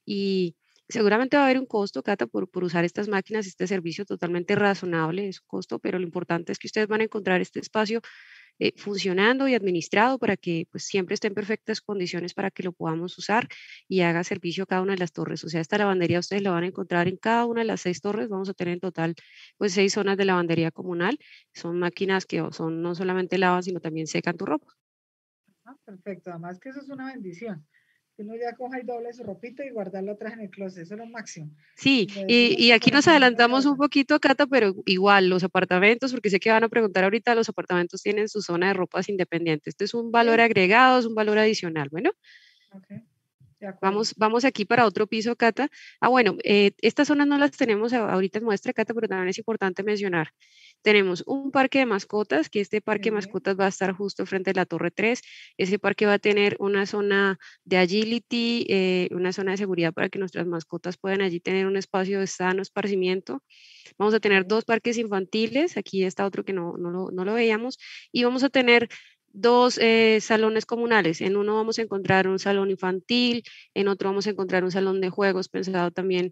y seguramente va a haber un costo, Cata, por, por usar estas máquinas, este servicio totalmente razonable, es un costo, pero lo importante es que ustedes van a encontrar este espacio eh, funcionando y administrado para que pues, siempre esté en perfectas condiciones para que lo podamos usar y haga servicio a cada una de las torres. O sea, esta lavandería ustedes la van a encontrar en cada una de las seis torres. Vamos a tener en total pues seis zonas de lavandería comunal. Son máquinas que son no solamente lavan, sino también secan tu ropa. Ah, perfecto, además que eso es una bendición. Que uno ya coja y doble su ropita y guardarla atrás en el closet, eso es lo máximo. Sí, y, y aquí nos adelantamos un poquito, Cata, pero igual los apartamentos, porque sé que van a preguntar ahorita, los apartamentos tienen su zona de ropas independientes. Este es un valor agregado, es un valor adicional, bueno. Okay. Vamos, vamos aquí para otro piso, Cata. Ah, bueno, eh, estas zonas no las tenemos ahorita en muestra, Cata, pero también es importante mencionar. Tenemos un parque de mascotas, que este parque de mascotas va a estar justo frente a la Torre tres. Ese parque va a tener una zona de agility, eh, una zona de seguridad para que nuestras mascotas puedan allí tener un espacio de sano esparcimiento. Vamos a tener dos parques infantiles, aquí está otro que no, no, lo, no lo veíamos, y vamos a tener dos eh, salones comunales. En uno vamos a encontrar un salón infantil, en otro vamos a encontrar un salón de juegos pensado también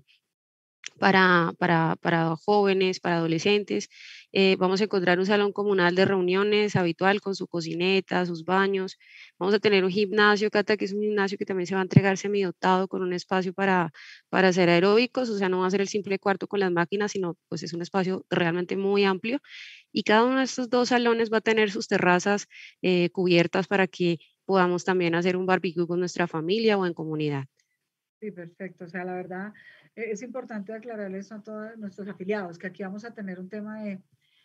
para, para, para jóvenes, para adolescentes. Eh, vamos a encontrar un salón comunal de reuniones habitual con su cocineta, sus baños. Vamos a tener un gimnasio, Cata, que es un gimnasio que también se va a entregar semidotado con un espacio para, para hacer aeróbicos, o sea, no va a ser el simple cuarto con las máquinas, sino pues es un espacio realmente muy amplio. Y cada uno de estos dos salones va a tener sus terrazas eh, cubiertas para que podamos también hacer un barbecue con nuestra familia o en comunidad. Sí, perfecto. O sea, la verdad, es importante aclararles a todos nuestros afiliados que aquí vamos a tener un tema de,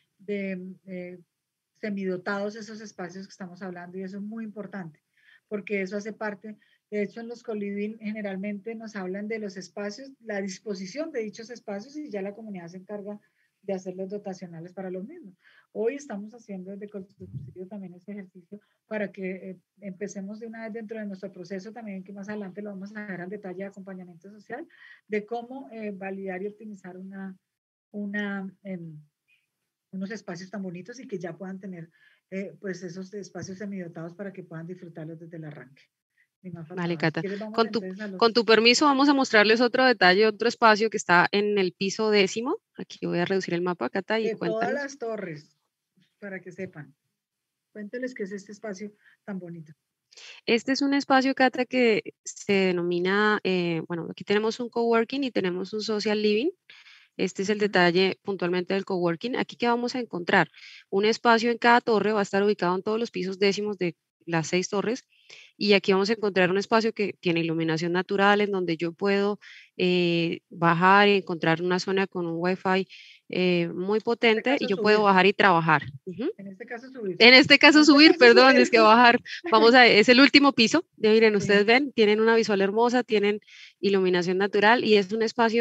de eh, semidotados esos espacios que estamos hablando y eso es muy importante porque eso hace parte, de hecho en los coliving generalmente nos hablan de los espacios, la disposición de dichos espacios y ya la comunidad se encarga de hacer los dotacionales para los mismos. Hoy estamos haciendo desde Colsubsidio también ese ejercicio para que eh, empecemos de una vez dentro de nuestro proceso también, que más adelante lo vamos a ver al detalle de acompañamiento social, de cómo eh, validar y optimizar una, una, eh, unos espacios tan bonitos y que ya puedan tener eh, pues esos espacios semidotados para que puedan disfrutarlos desde el arranque. Vale, Cata. Si con, tu, los... con tu permiso vamos a mostrarles otro detalle, otro espacio que está en el piso décimo. Aquí voy a reducir el mapa, Cata, y de cuéntanos. Todas las torres, para que sepan. Cuénteles qué es este espacio tan bonito. Este es un espacio, Cata, que se denomina, eh, bueno, aquí tenemos un coworking y tenemos un social living. Este es el detalle puntualmente del coworking. Aquí, ¿qué vamos a encontrar? Un espacio en cada torre, va a estar ubicado en todos los pisos décimos de las seis torres. Y aquí vamos a encontrar un espacio que tiene iluminación natural, en donde yo puedo eh, bajar y encontrar una zona con un wifi eh, muy potente este y yo subir. puedo bajar y trabajar. Uh-huh. En este caso subir. En este caso en subir, este caso perdón, subir. Es que bajar. Vamos a, es el último piso. Miren, sí. Ustedes ven, tienen una visual hermosa, tienen iluminación natural y es un espacio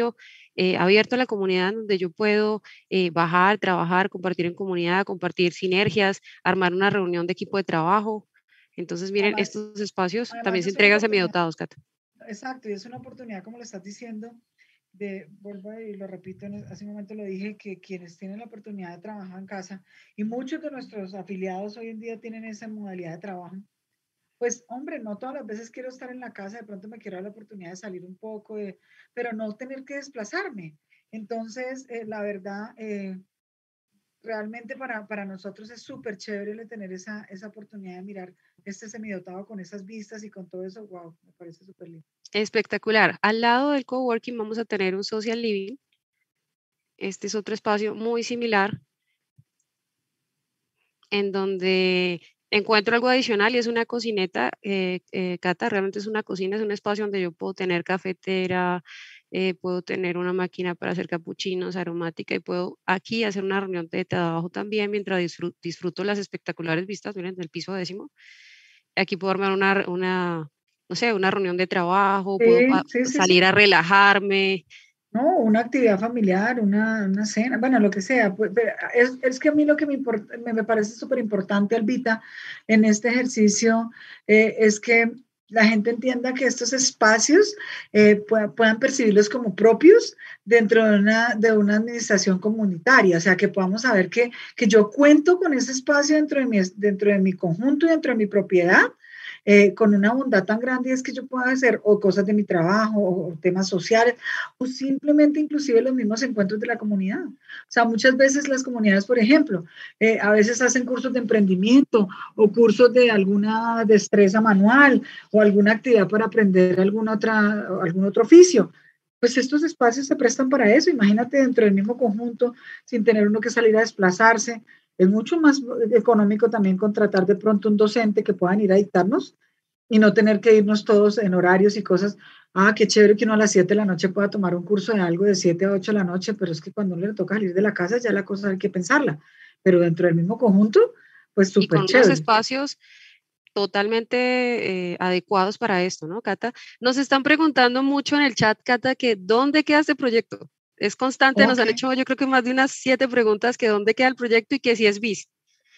eh, abierto a la comunidad donde yo puedo eh, bajar, trabajar, compartir en comunidad, compartir sinergias, armar una reunión de equipo de trabajo. Entonces, miren, Además, estos espacios también además se es una entregan oportunidad, semidotados, Cata. exacto, y es una oportunidad, como le estás diciendo, de, vuelvo y lo repito, en- hace un momento lo dije, que quienes tienen la oportunidad de trabajar en casa, y muchos de nuestros afiliados hoy en día tienen esa modalidad de trabajo, pues hombre, no todas las veces quiero estar en la casa, de pronto me quiero dar la oportunidad de salir un poco, de- pero no tener que desplazarme. Entonces, eh, la verdad, eh, realmente para, para nosotros es súper chévere el tener esa, esa oportunidad de mirar este semidotado con esas vistas y con todo eso. Wow, me parece súper lindo. Espectacular. Al lado del coworking vamos a tener un social living. Este es otro espacio muy similar en donde encuentro algo adicional y es una cocineta, eh, eh, Cata, realmente es una cocina, es un espacio donde yo puedo tener cafetera, eh, puedo tener una máquina para hacer capuchinos, aromática, y puedo aquí hacer una reunión de trabajo también mientras disfruto, disfruto las espectaculares vistas, miren, del piso décimo. Aquí puedo armar una, una, no sé, una reunión de trabajo, puedo Sí, pa- sí, sí, salir sí. a relajarme. No, una actividad familiar, una, una cena, bueno, lo que sea. Pues, pero es, es que a mí lo que me, import- me, me parece súper importante, Albita, en este ejercicio, eh, es que la gente entienda que estos espacios eh, puedan, puedan percibirlos como propios dentro de una, de una administración comunitaria, o sea, que podamos saber que, que yo cuento con ese espacio dentro de mi, dentro de mi conjunto y dentro de mi propiedad, eh, con una bondad tan grande, y es que yo pueda hacer o cosas de mi trabajo o, o temas sociales o simplemente inclusive los mismos encuentros de la comunidad. O sea, muchas veces las comunidades, por ejemplo, eh, a veces hacen cursos de emprendimiento o cursos de alguna destreza manual o alguna actividad para aprender alguna otra, algún otro oficio. Pues estos espacios se prestan para eso. Imagínate dentro del mismo conjunto, sin tener uno que salir a desplazarse. Es mucho más económico también contratar de pronto un docente que puedan ir a dictarnos y no tener que irnos todos en horarios y cosas. Ah, qué chévere que uno a las siete de la noche pueda tomar un curso de algo de siete a ocho de la noche, pero es que cuando uno le toca salir de la casa ya la cosa hay que pensarla. Pero dentro del mismo conjunto, pues Y súper con unos chévere. espacios totalmente eh, adecuados para esto, ¿no, Cata? Nos están preguntando mucho en el chat, Cata, que ¿dónde queda este proyecto? Es constante, nos Ok. han hecho yo creo que más de unas siete preguntas que dónde queda el proyecto y que si es B I S.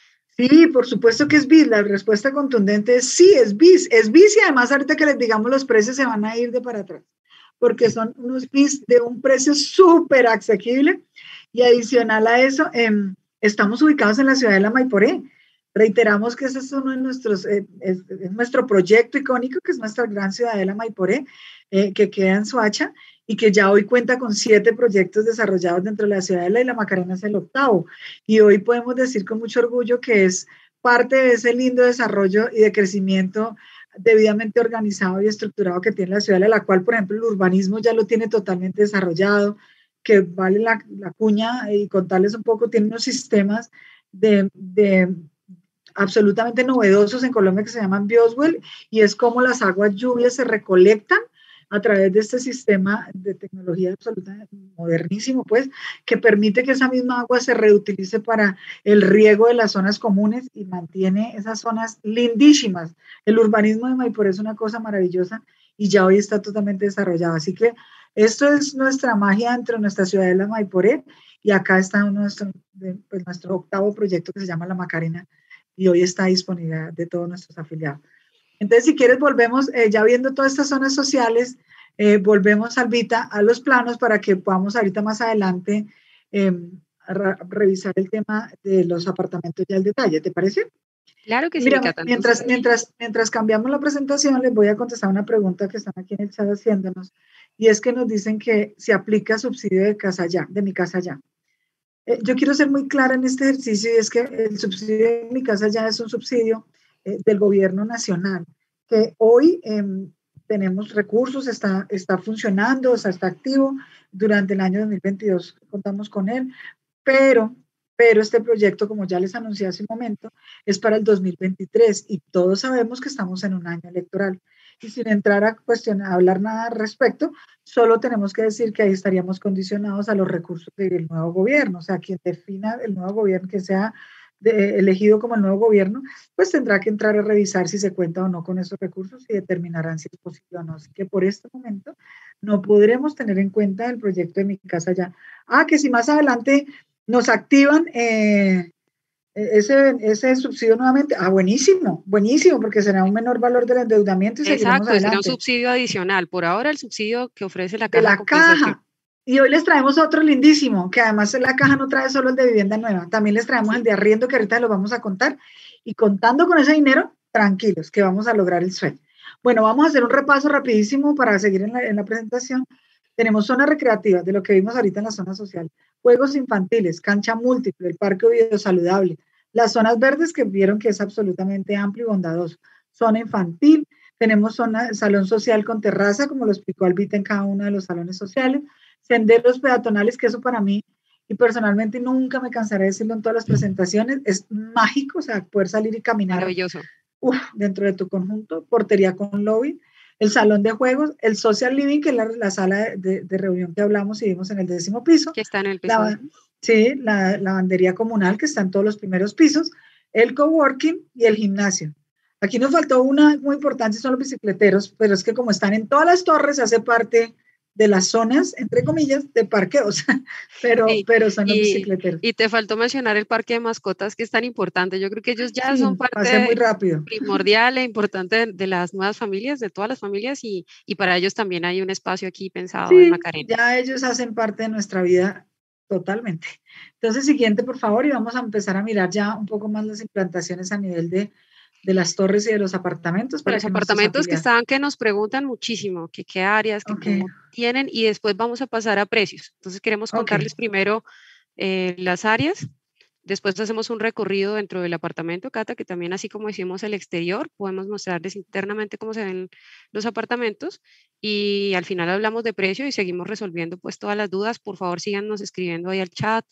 Sí, por supuesto que es B I S. La respuesta contundente es sí, es B I S. Es B I S y además ahorita que les digamos los precios se van a ir de para atrás, porque son unos B I S de un precio súper asequible y adicional a eso, eh, estamos ubicados en la ciudad de La Maiporé. Reiteramos que ese es uno de nuestros, eh, es, es nuestro proyecto icónico, que es nuestra gran ciudadela Maiporé, eh, que queda en Soacha y que ya hoy cuenta con siete proyectos desarrollados dentro de la ciudadela y La Macarena es el octavo. Y hoy podemos decir con mucho orgullo que es parte de ese lindo desarrollo y de crecimiento debidamente organizado y estructurado que tiene la ciudadela, la cual, por ejemplo, el urbanismo ya lo tiene totalmente desarrollado, que vale la, la cuña y contarles un poco, tiene unos sistemas de, de absolutamente novedosos en Colombia que se llaman Bioswell, y es como las aguas lluvias se recolectan a través de este sistema de tecnología absolutamente modernísimo, pues, que permite que esa misma agua se reutilice para el riego de las zonas comunes y mantiene esas zonas lindísimas. El urbanismo de Maipor es una cosa maravillosa y ya hoy está totalmente desarrollado. Así que esto es nuestra magia dentro de nuestra ciudad de la Maiporé, y acá está nuestro, pues, nuestro octavo proyecto que se llama La Macarena, y hoy está disponible de todos nuestros afiliados. Entonces, si quieres, volvemos, eh, ya viendo todas estas zonas sociales, eh, volvemos, Albita, a los planos para que podamos ahorita más adelante eh, re revisar el tema de los apartamentos ya al detalle, ¿te parece? Claro que Y sí, mi mira, Cata. mientras, Entonces, mientras, mientras cambiamos la presentación, les voy a contestar una pregunta que están aquí en el chat haciéndonos, y es que nos dicen que se aplica subsidio de casa ya, de mi casa ya. Eh, yo quiero ser muy clara en este ejercicio, y es que el subsidio de mi casa ya es un subsidio eh, del gobierno nacional, que hoy eh, tenemos recursos, está, está funcionando, o sea, está activo. Durante el año dos mil veintidós contamos con él, pero, pero este proyecto, como ya les anuncié hace un momento, es para el dos mil veintitrés y todos sabemos que estamos en un año electoral. Y sin entrar a cuestionar, a hablar nada al respecto, solo tenemos que decir que ahí estaríamos condicionados a los recursos del nuevo gobierno, o sea, quien defina el nuevo gobierno, que sea de, elegido como el nuevo gobierno, pues tendrá que entrar a revisar si se cuenta o no con esos recursos y determinarán si es posible o no. Así que por este momento no podremos tener en cuenta el proyecto de Mi Casa Ya. Ah, que si más adelante nos activan eh, ese, ese subsidio nuevamente, ah, buenísimo, buenísimo, porque será un menor valor del endeudamiento y seguiremos Exacto, sería un adelante. subsidio adicional. Por ahora el subsidio que ofrece la De Caja de la Compensación. caja. Y hoy les traemos otro lindísimo, que además la caja no trae solo el de vivienda nueva, también les traemos ¿Sí? el de arriendo, que ahorita lo vamos a contar. Y contando con ese dinero, tranquilos, que vamos a lograr el sueño. Bueno, vamos a hacer un repaso rapidísimo para seguir en la, en la presentación. Tenemos zonas recreativas, de lo que vimos ahorita en la zona social, juegos infantiles, cancha múltiple, el parque biosaludable, las zonas verdes que vieron que es absolutamente amplio y bondadoso, zona infantil, tenemos zona, salón social con terraza, como lo explicó Albita en cada uno de los salones sociales, senderos peatonales, que eso para mí, y personalmente nunca me cansaré de decirlo en todas las presentaciones, es mágico, o sea, poder salir y caminar Maravilloso. uf, dentro de tu conjunto, portería con lobby, el salón de juegos, el social living, que es la, la sala de, de, reunión que hablamos y vimos en el décimo piso, Que está en el piso. La, sí, la lavandería comunal, que está en todos los primeros pisos, el coworking y el gimnasio. Aquí nos faltó una muy importante, son los bicicleteros, pero es que como están en todas las torres, hace parte de las zonas, entre comillas, de parqueos, pero, Sí, pero son los y, bicicleteros. y te faltó mencionar el parque de mascotas, que es tan importante. Yo creo que ellos ya Sí, son pasé muy parte rápido. primordial e importante de, de las nuevas familias, de todas las familias, y, y para ellos también hay un espacio aquí pensado Sí, en Macarena. ya ellos hacen parte de nuestra vida totalmente. Entonces, siguiente, por favor, y vamos a empezar a mirar ya un poco más las implantaciones a nivel de, de las torres y de los apartamentos De para los que nuestros apartamentos que afiliados. estaban, que nos preguntan muchísimo, que qué áreas, que Okay. cómo tienen, y después vamos a pasar a precios. Entonces queremos contarles Okay. primero eh, las áreas, después hacemos un recorrido dentro del apartamento, Cata, que también así como hicimos el exterior, podemos mostrarles internamente cómo se ven los apartamentos, y al final hablamos de precio y seguimos resolviendo pues todas las dudas. Por favor, síganos escribiendo ahí al chat.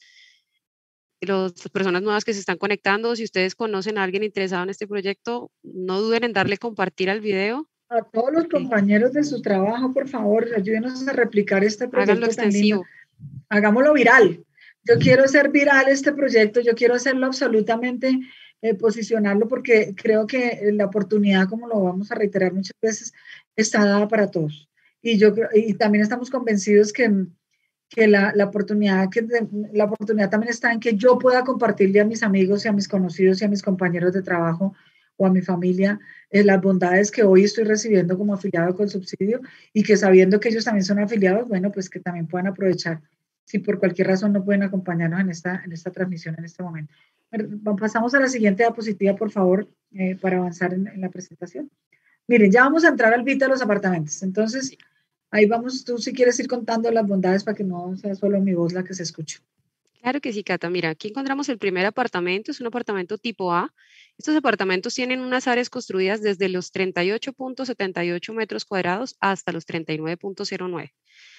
Los, las personas nuevas que se están conectando, si ustedes conocen a alguien interesado en este proyecto, no duden en darle compartir al video. A todos los Okay. compañeros de su trabajo, por favor, ayúdenos a replicar este Háganlo proyecto tan lindo. extensivo. Hagámoslo viral. Yo quiero hacer viral este proyecto, yo quiero hacerlo absolutamente, eh, posicionarlo, porque creo que la oportunidad, como lo vamos a reiterar muchas veces, está dada para todos. Y, yo, y también estamos convencidos que, que la, la, oportunidad, que la oportunidad también está en que yo pueda compartirle a mis amigos y a mis conocidos y a mis compañeros de trabajo o a mi familia eh, las bondades que hoy estoy recibiendo como afiliado con subsidio, y que sabiendo que ellos también son afiliados, bueno, pues que también puedan aprovechar si por cualquier razón no pueden acompañarnos en esta, en esta transmisión en este momento. Pasamos a la siguiente diapositiva, por favor, eh, para avanzar en, en la presentación. Miren, ya vamos a entrar al bit de los apartamentos. Entonces, ahí vamos, tú si quieres ir contando las bondades para que no sea solo mi voz la que se escuche. Claro que sí, Cata. Mira, aquí encontramos el primer apartamento, es un apartamento tipo A. Estos apartamentos tienen unas áreas construidas desde los treinta y ocho punto setenta y ocho metros cuadrados hasta los treinta y nueve punto cero nueve.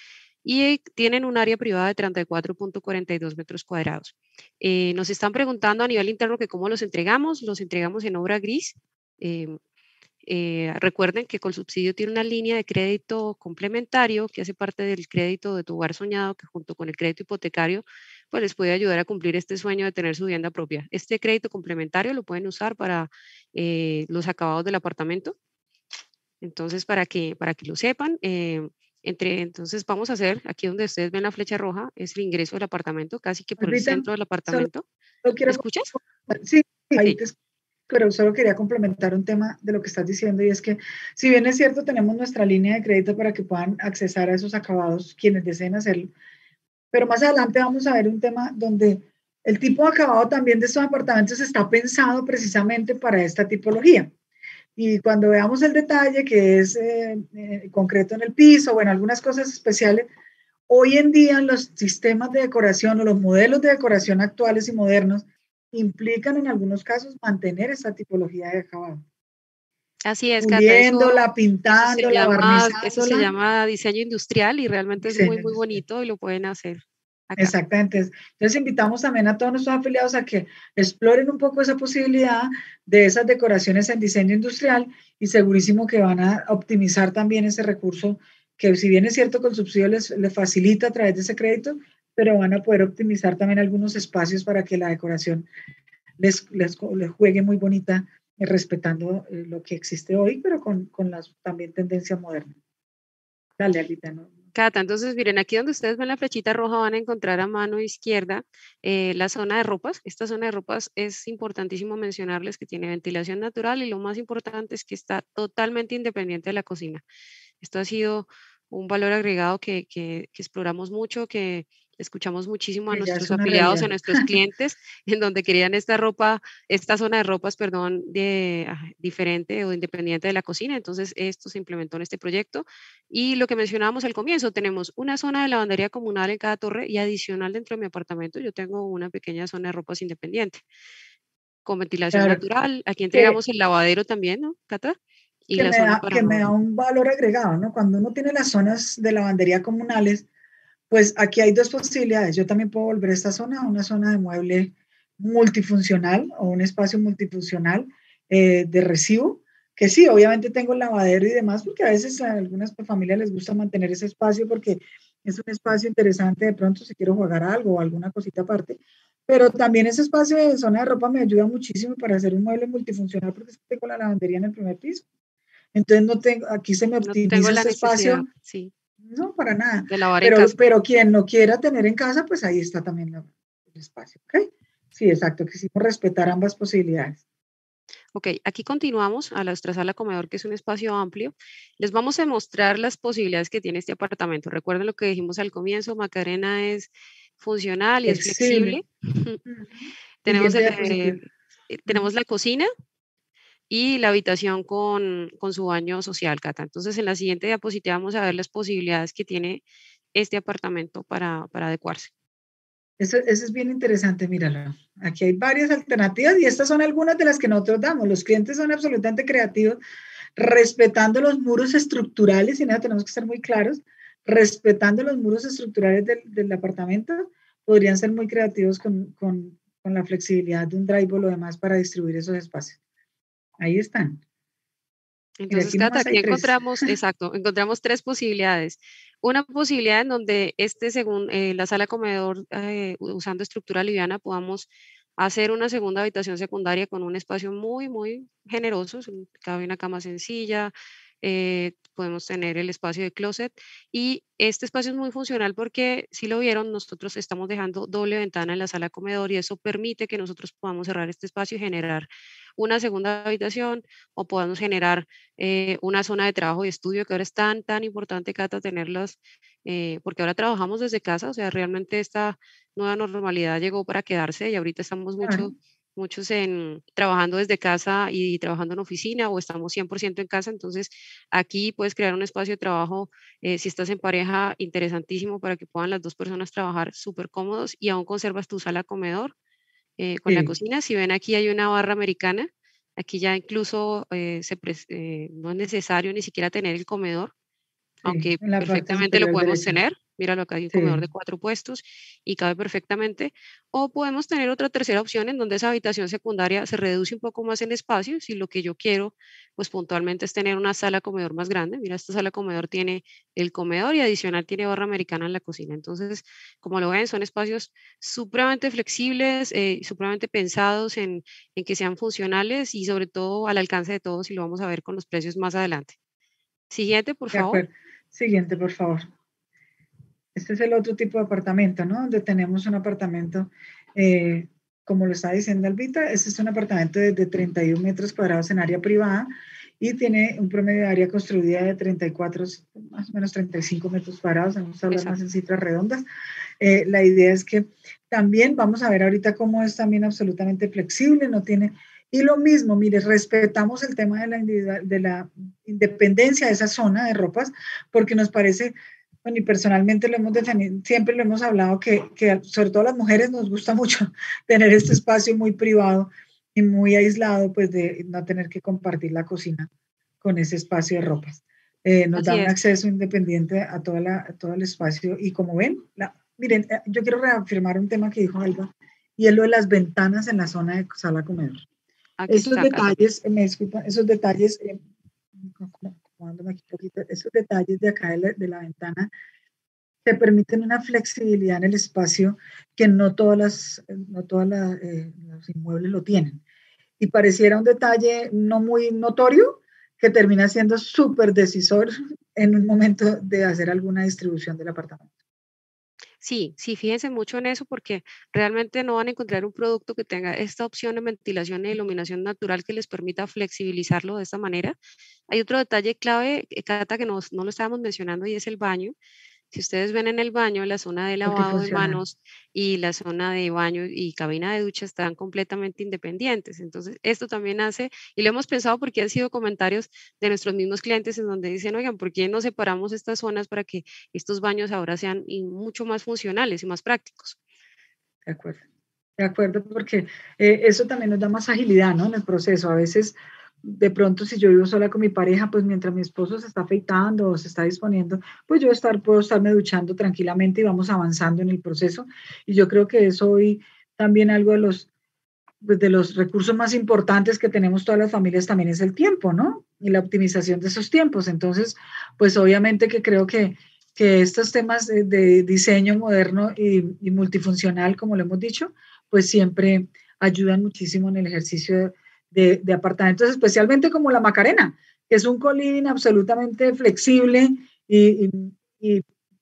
Y tienen un área privada de treinta y cuatro punto cuarenta y dos metros cuadrados. Eh, nos están preguntando a nivel interno que cómo los entregamos. Los entregamos en obra gris. Eh, eh, recuerden que Colsubsidio tiene una línea de crédito complementario que hace parte del crédito de tu hogar soñado, que junto con el crédito hipotecario pues les puede ayudar a cumplir este sueño de tener su vivienda propia. Este crédito complementario lo pueden usar para eh, los acabados del apartamento. Entonces, para que, para que lo sepan, eh, entre, entonces vamos a hacer, aquí donde ustedes ven la flecha roja, es el ingreso del apartamento, casi que por el centro del apartamento. Solo quiero, ¿Me escuchas? Sí, ahí Sí. te escucho, pero solo quería complementar un tema de lo que estás diciendo, y es que si bien es cierto, tenemos nuestra línea de crédito para que puedan accesar a esos acabados quienes deseen hacerlo, pero más adelante vamos a ver un tema donde el tipo de acabado también de estos apartamentos está pensado precisamente para esta tipología. Y cuando veamos el detalle, que es eh, eh, concreto en el piso, bueno, algunas cosas especiales, hoy en día los sistemas de decoración o los modelos de decoración actuales y modernos implican en algunos casos mantener esta tipología de acabado. Así es, Cata. Puliéndola, Eso, pintándola, eso, llama, barnizándola. eso se llama diseño industrial y realmente es muy, muy Industrial. bonito y lo pueden hacer acá. Exactamente. Entonces invitamos también a todos nuestros afiliados a que exploren un poco esa posibilidad de esas decoraciones en diseño industrial, y segurísimo que van a optimizar también ese recurso, que si bien es cierto que el subsidio les, les facilita a través de ese crédito, pero van a poder optimizar también algunos espacios para que la decoración les, les, les juegue muy bonita, eh, respetando eh, lo que existe hoy, pero con, con las también tendencias modernas. Dale, Alita, ¿no? Cata, entonces miren, aquí donde ustedes ven la flechita roja van a encontrar a mano izquierda eh, la zona de ropas. Esta zona de ropas es importantísimo mencionarles que tiene ventilación natural y lo más importante es que está totalmente independiente de la cocina. Esto ha sido un valor agregado que, que, que exploramos mucho, que escuchamos muchísimo a Que ya es nuestros una afiliados, a realidad. nuestros clientes, en donde querían esta ropa, esta zona de ropas, perdón, de, ah, diferente o independiente de la cocina. Entonces, esto se implementó en este proyecto. Y lo que mencionábamos al comienzo, tenemos una zona de lavandería comunal en cada torre y adicional dentro de mi apartamento, yo tengo una pequeña zona de ropas independiente, con ventilación Claro, natural. Aquí que, entregamos el lavadero también, ¿no, Cata? Y que, la me zona da, para que me mover. da un valor agregado, ¿no? Cuando uno tiene las zonas de lavandería comunales, pues aquí hay dos posibilidades. Yo también puedo volver esta zona a una zona de mueble multifuncional o un espacio multifuncional eh, de recibo, que sí, obviamente tengo el lavadero y demás, porque a veces a algunas familias les gusta mantener ese espacio porque es un espacio interesante de pronto si quiero jugar algo o alguna cosita aparte, pero también ese espacio de zona de ropa me ayuda muchísimo para hacer un mueble multifuncional porque tengo la lavandería en el primer piso. Entonces no tengo, aquí se me No tengo optimiza la este espacio. necesidad, sí, No, para nada. de lavar en Pero, casa. pero quien lo quiera tener en casa, pues ahí está también la, el espacio, ¿ok? Sí, exacto. Quisimos respetar ambas posibilidades. Ok, aquí continuamos a nuestra sala comedor, que es un espacio amplio. Les vamos a mostrar las posibilidades que tiene este apartamento. Recuerden lo que dijimos al comienzo, Macarena es funcional y es Flexible. flexible. Uh-huh. Tenemos, Siguiente eh, diapositiva. eh, Uh-huh. tenemos la cocina y la habitación con, con su baño social, Cata. Entonces, en la siguiente diapositiva vamos a ver las posibilidades que tiene este apartamento para, para adecuarse. Eso, eso es bien interesante, míralo. Aquí hay varias alternativas y estas son algunas de las que nosotros damos. Los clientes son absolutamente creativos, respetando los muros estructurales, y nada, tenemos que ser muy claros, respetando los muros estructurales del, del apartamento, podrían ser muy creativos con, con, con la flexibilidad de un drive o lo demás para distribuir esos espacios. Ahí están. Mira, Entonces, aquí Cata, nomás aquí hay tres. encontramos, exacto, encontramos tres posibilidades. Una posibilidad en donde este, según eh, la sala comedor, eh, usando estructura liviana, podamos hacer una segunda habitación secundaria con un espacio muy, muy generoso. Cabe una cama sencilla, eh, podemos tener el espacio de closet y este espacio es muy funcional porque, si lo vieron, nosotros estamos dejando doble ventana en la sala comedor y eso permite que nosotros podamos cerrar este espacio y generar una segunda habitación o podamos generar eh, una zona de trabajo y estudio, que ahora es tan, tan importante, Cata, tenerlas, eh, porque ahora trabajamos desde casa, o sea, realmente esta nueva normalidad llegó para quedarse y ahorita estamos Claro, mucho, muchos en, trabajando desde casa y trabajando en oficina o estamos cien por ciento en casa, entonces aquí puedes crear un espacio de trabajo, eh, si estás en pareja, interesantísimo para que puedan las dos personas trabajar súper cómodos y aún conservas tu sala comedor eh, con la sí, cocina. Si ven aquí hay una barra americana, aquí ya incluso eh, se pres- eh, no es necesario ni siquiera tener el comedor, sí, aunque en la parte perfectamente lo superior podemos derecha. tener. Míralo acá, hay un comedor Sí, de cuatro puestos y cabe perfectamente. O podemos tener otra tercera opción en donde esa habitación secundaria se reduce un poco más en espacio. Si lo que yo quiero, pues puntualmente es tener una sala comedor más grande. Mira, esta sala comedor tiene el comedor y adicional tiene barra americana en la cocina. Entonces, como lo ven, son espacios supremamente flexibles, eh, supremamente pensados en, en que sean funcionales y sobre todo al alcance de todos y lo vamos a ver con los precios más adelante. Siguiente, por de favor. acuerdo. Siguiente, por favor. Este es el otro tipo de apartamento, ¿no? Donde tenemos un apartamento, eh, como lo está diciendo Albita, este es un apartamento de, de treinta y un metros cuadrados en área privada y tiene un promedio de área construida de treinta y cuatro, más o menos treinta y cinco metros cuadrados, vamos a hablar más Exacto. en cifras redondas. Eh, la idea es que también vamos a ver ahorita cómo es también absolutamente flexible, no tiene... Y lo mismo, mire, respetamos el tema de la, de la independencia de esa zona de ropas, porque nos parece, bueno, y personalmente lo hemos defendido, siempre lo hemos hablado, que, que sobre todo a las mujeres nos gusta mucho tener este espacio muy privado y muy aislado, pues de no tener que compartir la cocina con ese espacio de ropas. Eh, nos da Así un es. acceso independiente a, toda la, a todo el espacio y como ven, la, miren, eh, yo quiero reafirmar un tema que dijo Alba y es lo de las ventanas en la zona de sala comedor. Aquí Esos está, Cata, mira. detalles, me disculpan, esos detalles, eh, como, como aquí un poquito, esos detalles de acá de la, de la ventana te permiten una flexibilidad en el espacio que no todas las, no todas las, eh, los inmuebles lo tienen. Y pareciera un detalle no muy notorio que termina siendo súper decisor en un momento de hacer alguna distribución del apartamento. Sí, sí, fíjense mucho en eso porque realmente no van a encontrar un producto que tenga esta opción de ventilación e iluminación natural que les permita flexibilizarlo de esta manera. Hay otro detalle clave, eh, Cata, que nos- no lo estábamos mencionando y es el baño. Si ustedes ven en el baño, la zona de lavado de Multifuncional. manos y la zona de baño y cabina de ducha están completamente independientes. Entonces, esto también hace, y lo hemos pensado porque han sido comentarios de nuestros mismos clientes en donde dicen, oigan, ¿por qué no separamos estas zonas para que estos baños ahora sean y mucho más funcionales y más prácticos? De acuerdo. De acuerdo, porque eh, eso también nos da más agilidad, ¿no? En el proceso. A veces, de pronto, si yo vivo sola con mi pareja, pues mientras mi esposo se está afeitando o se está disponiendo, pues yo estar, puedo estarme duchando tranquilamente y vamos avanzando en el proceso. Y yo creo que es hoy también algo de los, pues, de los recursos más importantes que tenemos todas las familias también es el tiempo, ¿no? Y la optimización de esos tiempos. Entonces, pues obviamente que creo que, que estos temas de, de diseño moderno y, y multifuncional, como lo hemos dicho, pues siempre ayudan muchísimo en el ejercicio de, de apartamentos, especialmente como la Macarena, que es un coliving absolutamente flexible y, y, y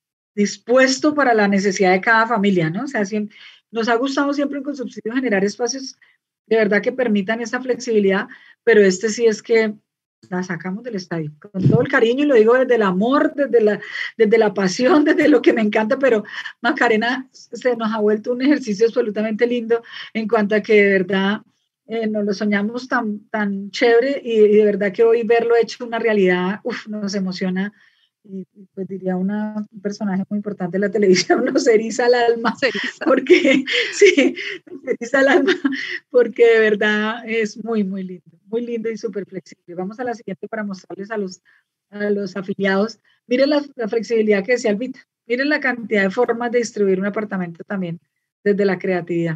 dispuesto para la necesidad de cada familia, ¿no? O sea, siempre, nos ha gustado siempre en Consubsidio generar espacios de verdad que permitan esa flexibilidad, pero este sí es que la sacamos del estadio, con todo el cariño, y lo digo desde el amor, desde la, desde la pasión, desde lo que me encanta, pero Macarena se nos ha vuelto un ejercicio absolutamente lindo en cuanto a que de verdad eh, nos lo soñamos tan, tan chévere y, y de verdad que hoy verlo hecho una realidad, uf, nos emociona y pues diría una, un personaje muy importante de la televisión, nos eriza el alma, Cerisa. porque sí, nos eriza el alma, porque de verdad es muy, muy lindo, muy lindo y súper flexible. Vamos a la siguiente para mostrarles a los, a los afiliados. Miren la, la flexibilidad que decía Albita, miren la cantidad de formas de distribuir un apartamento también, desde la creatividad.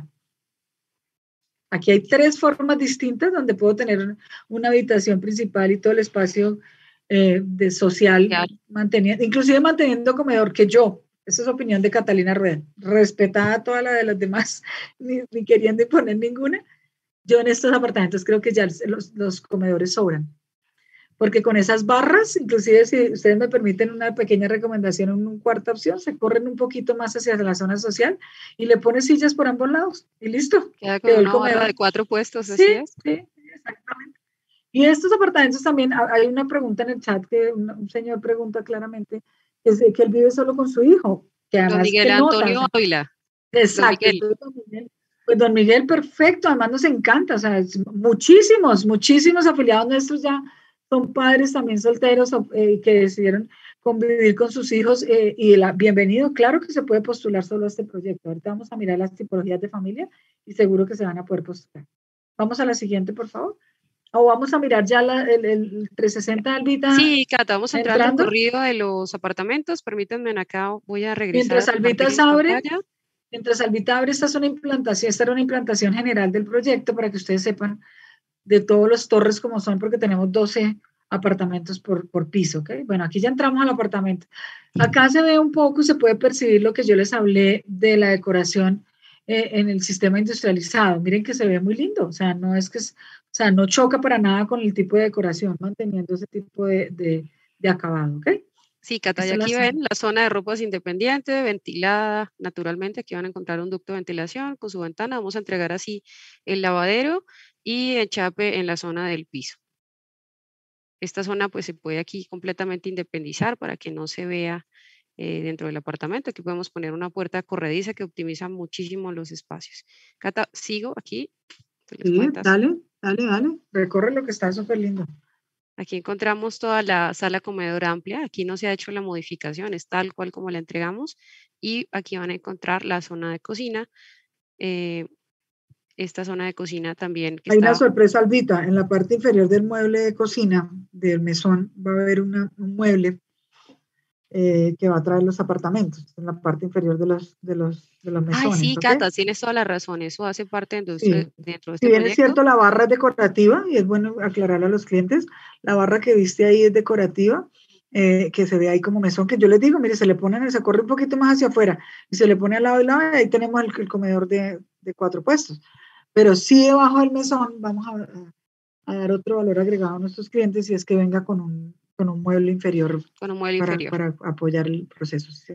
Aquí hay tres formas distintas donde puedo tener una habitación principal y todo el espacio eh, de social, Ya. manteniendo, inclusive manteniendo comedor que yo. Esa es opinión de Catalina Rueda, respetada toda la de los demás, ni, ni queriendo imponer ninguna. Yo en estos apartamentos creo que ya los, los comedores sobran, porque con esas barras, inclusive si ustedes me permiten una pequeña recomendación, en una cuarta opción, se corren un poquito más hacia la zona social y le pones sillas por ambos lados y listo, Queda con quedó el una barra comedor. de cuatro puestos, Sí, así es. sí, exactamente. Y estos apartamentos también, hay una pregunta en el chat que un, un señor pregunta claramente, que, es, que él vive solo con su hijo, que Don además Miguel que nota, o Antonio sea, Ávila. Don exacto, Miguel. entonces don Miguel, pues don Miguel, perfecto, además nos encanta, o sea, es, muchísimos, muchísimos afiliados nuestros ya son padres también solteros eh, que decidieron convivir con sus hijos eh, y la, bienvenido, claro que se puede postular solo a este proyecto. Ahorita vamos a mirar las tipologías de familia y seguro que se van a poder postular. Vamos a la siguiente, por favor. O vamos a mirar ya la, el, el trescientos sesenta de Albita Sí, Cata, vamos a entrar al entrando. recorrido de los apartamentos. Permítanme acá, voy a regresar a Mientras Albita compartir mi abre, pantalla. mientras Albita abre, esta es una implantación, esta era una implantación general del proyecto para que ustedes sepan de todos los torres como son, porque tenemos doce apartamentos por, por piso, ¿ok? Bueno, aquí ya entramos al apartamento. Acá se ve un poco, se puede percibir lo que yo les hablé de la decoración eh, en el sistema industrializado. Miren que se ve muy lindo, o sea, no es que, es, o sea, no choca para nada con el tipo de decoración, manteniendo ese tipo de, de, de acabado, ¿ok? Sí, Cata, y Esta es la aquí zona. ven la zona de ropas independiente, ventilada naturalmente. Aquí van a encontrar un ducto de ventilación con su ventana. Vamos a entregar así el lavadero y el chape en la zona del piso. Esta zona pues se puede aquí completamente independizar para que no se vea eh, dentro del apartamento. Aquí podemos poner una puerta corrediza que optimiza muchísimo los espacios. Cata, sigo aquí, te les Sí, cuentas. dale, dale, dale. Recorre lo que está súper lindo. Aquí encontramos toda la sala comedor amplia. Aquí no se ha hecho la modificación, es tal cual como la entregamos. Y aquí van a encontrar la zona de cocina. Eh, esta zona de cocina también que Hay una está. sorpresa, Albita, en la parte inferior del mueble de cocina, del mesón, va a haber una, un mueble eh, que va a traer los apartamentos, en la parte inferior de los, de los, de los Ay, mesones, sí, ¿ok? Cata, tienes toda la razón. Eso hace parte dentro Sí. de, dentro de Si este bien es proyecto. cierto, la barra es decorativa, y es bueno aclararle a los clientes, la barra que viste ahí es decorativa, eh, que se ve ahí como mesón, que yo les digo, mire, se le pone, se corre un poquito más hacia afuera y se le pone al lado y lado, y ahí tenemos el, el comedor de, de cuatro puestos. Pero sí debajo del mesón vamos a, a, a dar otro valor agregado a nuestros clientes y es que venga con un, con un mueble inferior, con un mueble para, inferior. para apoyar el proceso. Sí.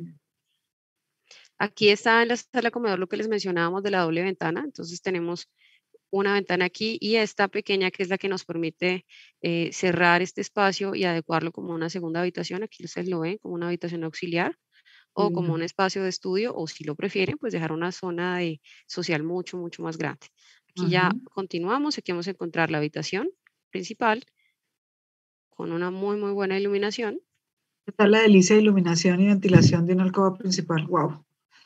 Aquí está en la sala de comedor lo que les mencionábamos de la doble ventana. Entonces tenemos una ventana aquí y esta pequeña que es la que nos permite eh, cerrar este espacio y adecuarlo como una segunda habitación. Aquí ustedes lo ven como una habitación auxiliar o Sí, como un espacio de estudio, o si lo prefieren, pues dejar una zona de social mucho, mucho más grande. Aquí ajá. ya continuamos, aquí vamos a encontrar la habitación principal con una muy, muy buena iluminación. Está la delicia de iluminación y ventilación de una alcoba principal. Wow.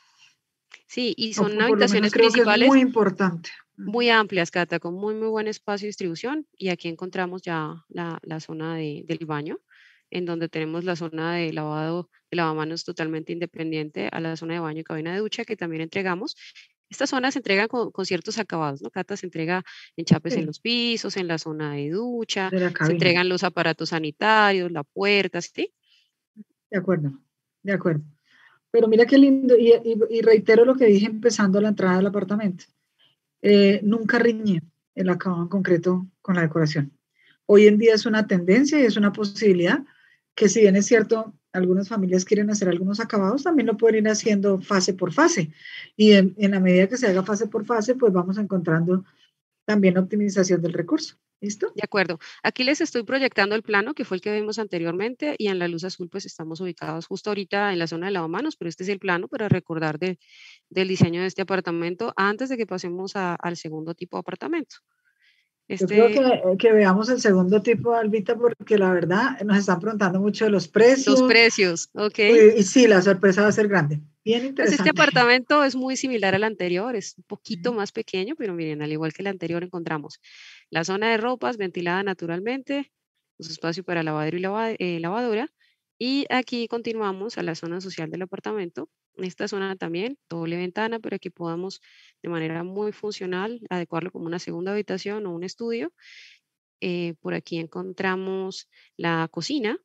Sí, y O son por, por lo menos habitaciones creo que es muy principales importante. muy amplias, Cata, con muy, muy buen espacio de distribución. Y aquí encontramos ya la, la zona de, del baño, en donde tenemos la zona de lavado, de lavamanos totalmente independiente a la zona de baño y cabina de ducha que también entregamos. Estas zonas se entregan con, con ciertos acabados, ¿no? Cata, se entrega enchapes en Sí, los pisos, en la zona de ducha, de la se cabina. entregan los aparatos sanitarios, la puerta, ¿sí? De acuerdo, de acuerdo. Pero mira qué lindo, y, y, y reitero lo que dije empezando la entrada del apartamento. Eh, nunca riñe el acabado en concreto con la decoración. Hoy en día es una tendencia y es una posibilidad que, si bien es cierto, algunas familias quieren hacer algunos acabados, también lo pueden ir haciendo fase por fase. Y en, en la medida que se haga fase por fase, pues vamos encontrando también optimización del recurso. ¿Listo? De acuerdo. Aquí les estoy proyectando el plano que fue el que vimos anteriormente y en la luz azul pues estamos ubicados justo ahorita en la zona de lavamanos, pero este es el plano para recordar de, del diseño de este apartamento antes de que pasemos a- al segundo tipo de apartamento. Yo creo Este, que, que veamos el segundo tipo, Albita, porque la verdad nos están preguntando mucho de los los precios. precios, ¿ok? Y, y sí, la sorpresa va a ser grande. Bien Pues este interesante. apartamento es muy similar al anterior, es un poquito más pequeño, pero miren, al igual que el anterior encontramos la zona de ropas ventilada naturalmente, su espacio para lavadero y lava- eh, lavadora, y aquí continuamos a la zona social del apartamento. Esta zona también, doble ventana, para que podamos de manera muy funcional adecuarlo como una segunda habitación o un estudio. Eh, por aquí encontramos la cocina.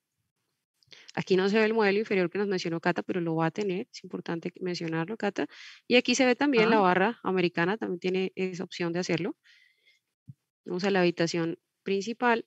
Aquí no se ve el modelo inferior que nos mencionó Cata, pero lo va a tener, es importante mencionarlo, Cata. Y aquí se ve también Ah, la barra americana, también tiene esa opción de hacerlo. Vamos a la habitación principal.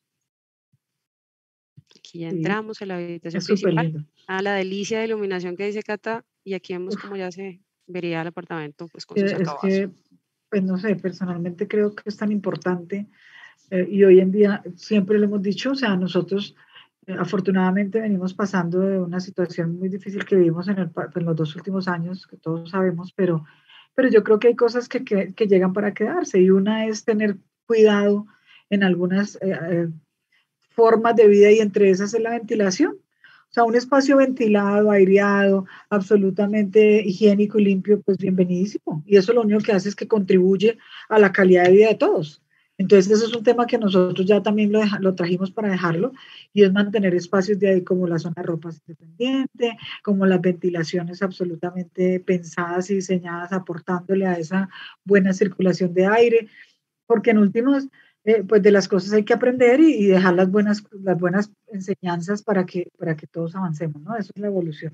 Aquí ya sí, entramos a la habitación es súper principal, lindo. a la delicia de iluminación que dice Cata, y aquí vemos Uf, cómo ya se vería el apartamento pues con sus que- es acabados. que, pues no sé, personalmente creo que es tan importante, eh, y hoy en día siempre lo hemos dicho, o sea, nosotros eh, afortunadamente venimos pasando de una situación muy difícil que vivimos en, el, pa- en los dos últimos años, que todos sabemos, pero, pero yo creo que hay cosas que, que, que llegan para quedarse, y una es tener cuidado en algunas eh, eh, formas de vida, y entre esas es la ventilación. O sea, un espacio ventilado, aireado, absolutamente higiénico y limpio, pues bienvenidísimo. Y eso lo único que hace es que contribuye a la calidad de vida de todos. Entonces, eso es un tema que nosotros ya también lo, deja, lo trajimos para dejarlo, y es mantener espacios de ahí como la zona de ropas independiente, como las ventilaciones absolutamente pensadas y diseñadas, aportándole a esa buena circulación de aire, porque en últimas, eh, pues de las cosas hay que aprender, y, y dejar las buenas, las buenas enseñanzas para que, para que todos avancemos, ¿no? Eso es la evolución.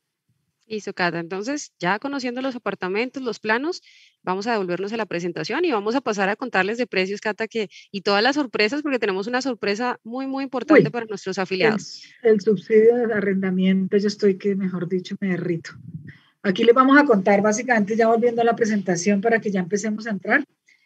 Listo, Cata. Entonces, ya conociendo los apartamentos, los planos, vamos a devolvernos a la presentación y vamos a pasar a contarles de precios, Cata, que, y todas las sorpresas, porque tenemos una sorpresa muy, muy importante Uy, para nuestros el, afiliados. el subsidio de arrendamiento, yo estoy que, mejor dicho, me derrito. Aquí les vamos a contar básicamente, ya volviendo a la presentación para que ya empecemos a entrar.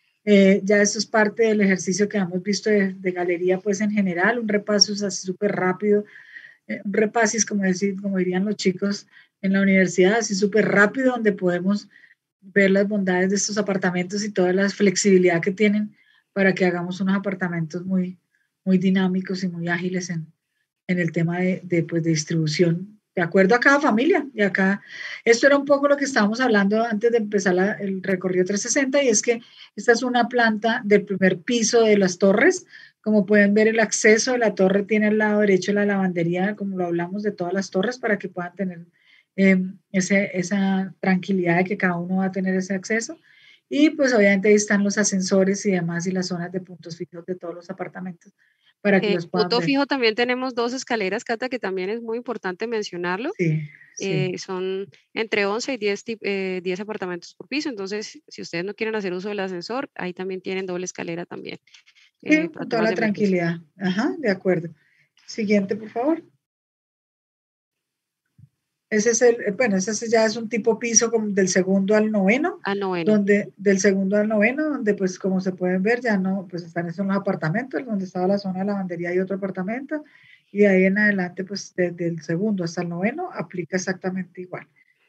Eh, ya esto es parte del ejercicio que hemos visto de, de galería, pues en general, un repaso es así súper rápido, eh, un repasis, como, decir, como dirían los chicos en la universidad, así súper rápido, donde podemos ver las bondades de estos apartamentos y toda la flexibilidad que tienen para que hagamos unos apartamentos muy, muy dinámicos y muy ágiles en, en el tema de, de, pues, de distribución, de acuerdo a cada familia. Y acá, esto era un poco lo que estábamos hablando antes de empezar la, el recorrido trescientos sesenta, y es que esta es una planta del primer piso de las torres. Como pueden ver, el acceso de la torre tiene al lado derecho la lavandería, como lo hablamos de todas las torres, para que puedan tener eh, ese, esa tranquilidad de que cada uno va a tener ese acceso. Y pues obviamente ahí están los ascensores y demás, y las zonas de puntos fijos de todos los apartamentos, para que Eh, los puedan punto ver. fijo también tenemos dos escaleras, Cata, que también es muy importante mencionarlo. Sí, sí. Eh, son entre once y diez, eh, diez apartamentos por piso, entonces si ustedes no quieren hacer uso del ascensor, ahí también tienen doble escalera también. Sí, Eh, para con toda temas la de emergencia. tranquilidad. Ajá, de acuerdo. Siguiente, por favor. Ese es el, eh, bueno, ese ya es un tipo piso como del segundo al noveno, Al noveno. donde del segundo al noveno, donde pues como se pueden ver ya no, pues están esos los apartamentos, donde estaba la zona de lavandería y otro apartamento, y de ahí en adelante pues desde el segundo hasta el noveno aplica exactamente igual.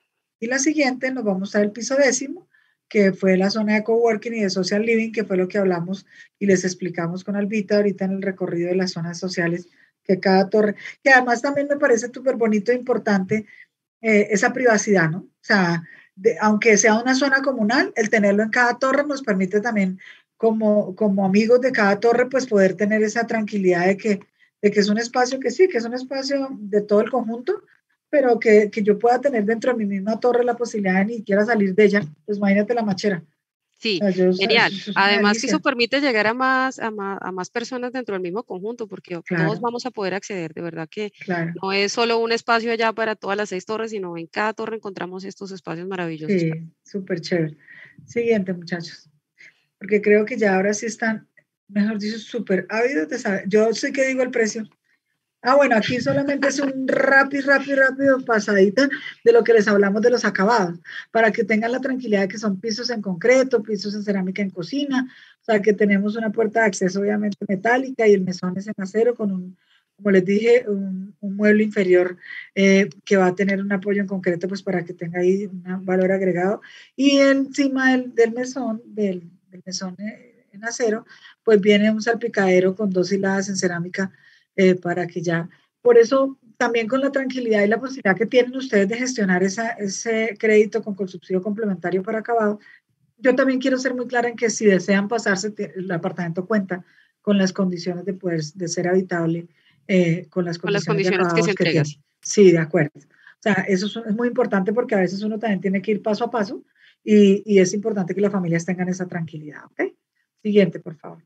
Y la siguiente nos vamos al piso décimo, que fue la zona de coworking y de social living, que fue lo que hablamos y les explicamos con Albita ahorita en el recorrido de las zonas sociales, que cada torre, que además también me parece súper bonito e importante eh, esa privacidad, ¿no? O sea, de, aunque sea una zona comunal, el tenerlo en cada torre nos permite también, como, como amigos de cada torre, pues poder tener esa tranquilidad de que, de que es un espacio que sí, que es un espacio de todo el conjunto, pero que, que yo pueda tener dentro de mi misma torre la posibilidad de ni siquiera salir de ella. Pues imagínate la machera. Sí, O sea, yo, genial. eso es una Además que eso delicia. permite llegar a más, a más, a más personas dentro del mismo conjunto, porque todos Claro, vamos a poder acceder. De verdad que claro. no es solo un espacio allá para todas las seis torres, sino en cada torre encontramos estos espacios maravillosos. Sí, súper chévere. Siguiente, muchachos. Porque creo que ya ahora sí están, mejor dicho, súper ávidos de saber. Yo sé que digo el precio. Ah, bueno, aquí solamente es un rápido, rápido, rápido pasadita de lo que les hablamos de los acabados, para que tengan la tranquilidad de que son pisos en concreto, pisos en cerámica en cocina, o sea, que tenemos una puerta de acceso obviamente metálica y el mesón es en acero con un, como les dije, un, un mueble inferior eh, que va a tener un apoyo en concreto, pues para que tenga ahí un valor agregado. Y encima del, del mesón, del, del mesón eh, en acero, pues viene un salpicadero con dos hiladas en cerámica eh, para que ya, por eso también con la tranquilidad y la posibilidad que tienen ustedes de gestionar esa, ese crédito con, con subsidio complementario para acabado, yo también quiero ser muy clara en que si desean pasarse, el apartamento cuenta con las condiciones de poder de ser habitable, eh, con las Con las condiciones de condiciones que se acabados que entrega, tiene. sí. Sí, de acuerdo. O sea, eso es, es muy importante porque a veces uno también tiene que ir paso a paso y, y es importante que las familias tengan esa tranquilidad. ¿Ok? Siguiente, por favor.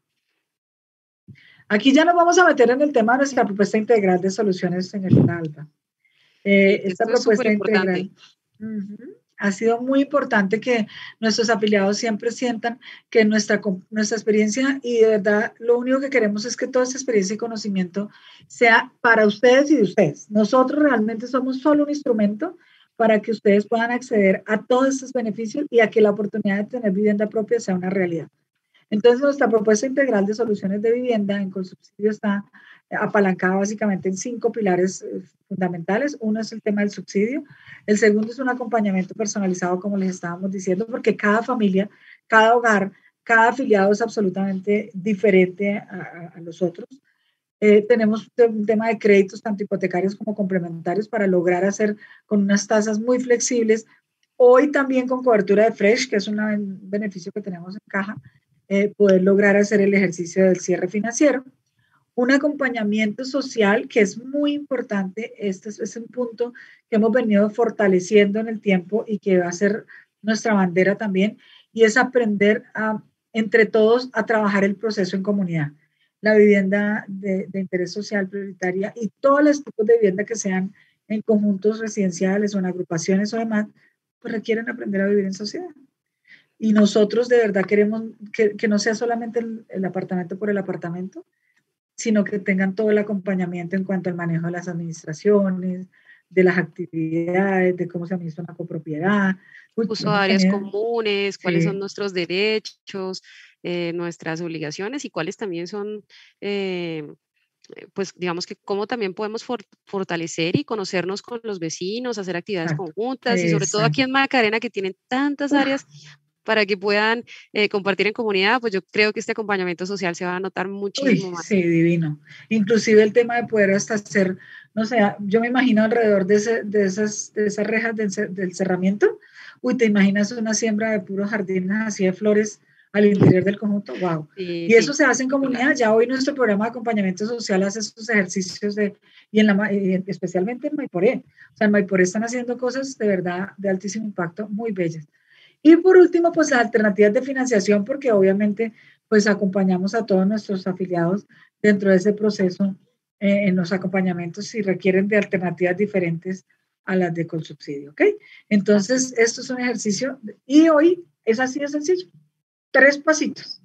Aquí ya nos vamos a meter en el tema de nuestra propuesta integral de soluciones en el ALBA. Sí, Eh, que esta esto es súper propuesta integral importante. uh-huh, ha sido muy importante que nuestros afiliados siempre sientan que nuestra, nuestra experiencia y de verdad lo único que queremos es que toda esa experiencia y conocimiento sea para ustedes y de ustedes. Nosotros realmente somos solo un instrumento para que ustedes puedan acceder a todos estos beneficios y a que la oportunidad de tener vivienda propia sea una realidad. Entonces, nuestra propuesta integral de soluciones de vivienda en Colsubsidio está apalancada básicamente en cinco pilares fundamentales. Uno es el tema del subsidio. El segundo es un acompañamiento personalizado, como les estábamos diciendo, porque cada familia, cada hogar, cada afiliado es absolutamente diferente a, a los otros. Eh, tenemos un tema de créditos, tanto hipotecarios como complementarios, para lograr hacer con unas tasas muy flexibles. Hoy también con cobertura de Fresh, que es un beneficio que tenemos en caja, eh, poder lograr hacer el ejercicio del cierre financiero. Un acompañamiento social que es muy importante. Este es, es un punto que hemos venido fortaleciendo en el tiempo y que va a ser nuestra bandera también, y es aprender a, entre todos a trabajar el proceso en comunidad. La vivienda de, de interés social prioritaria y todos los tipos de vivienda que sean en conjuntos residenciales o en agrupaciones o demás, pues requieren aprender a vivir en sociedad. Y nosotros de verdad queremos que, que no sea solamente el, el apartamento por el apartamento, sino que tengan todo el acompañamiento en cuanto al manejo de las administraciones, de las actividades, de cómo se administra una copropiedad. Uy, Uso de hemos áreas tenido, comunes, cuáles son sí, nuestros derechos, eh, nuestras obligaciones y cuáles también son, eh, pues digamos que cómo también podemos for fortalecer y conocernos con los vecinos, hacer actividades exacto, conjuntas y sobre todo aquí exacto. en Macarena que tienen tantas Uf, áreas para que puedan eh, compartir en comunidad, pues yo creo que este acompañamiento social se va a notar uy, muchísimo más. sí, divino. Inclusive el tema de poder hasta hacer, no sé, yo me imagino alrededor de, ese, de, esas, de esas rejas del, del cerramiento, uy, te imaginas una siembra de puros jardines así de flores al interior del conjunto, wow. Sí, Y eso sí, se hace en espectacular. comunidad. Ya hoy nuestro programa de acompañamiento social hace esos ejercicios de, y en la, especialmente en Maiporé. O sea, en Maiporé están haciendo cosas de verdad de altísimo impacto, muy bellas. Y por último, pues las alternativas de financiación, porque obviamente pues acompañamos a todos nuestros afiliados dentro de ese proceso eh, en los acompañamientos si requieren de alternativas diferentes a las de Colsubsidio, ¿ok? Entonces, esto es un ejercicio y hoy es así de sencillo. Tres pasitos.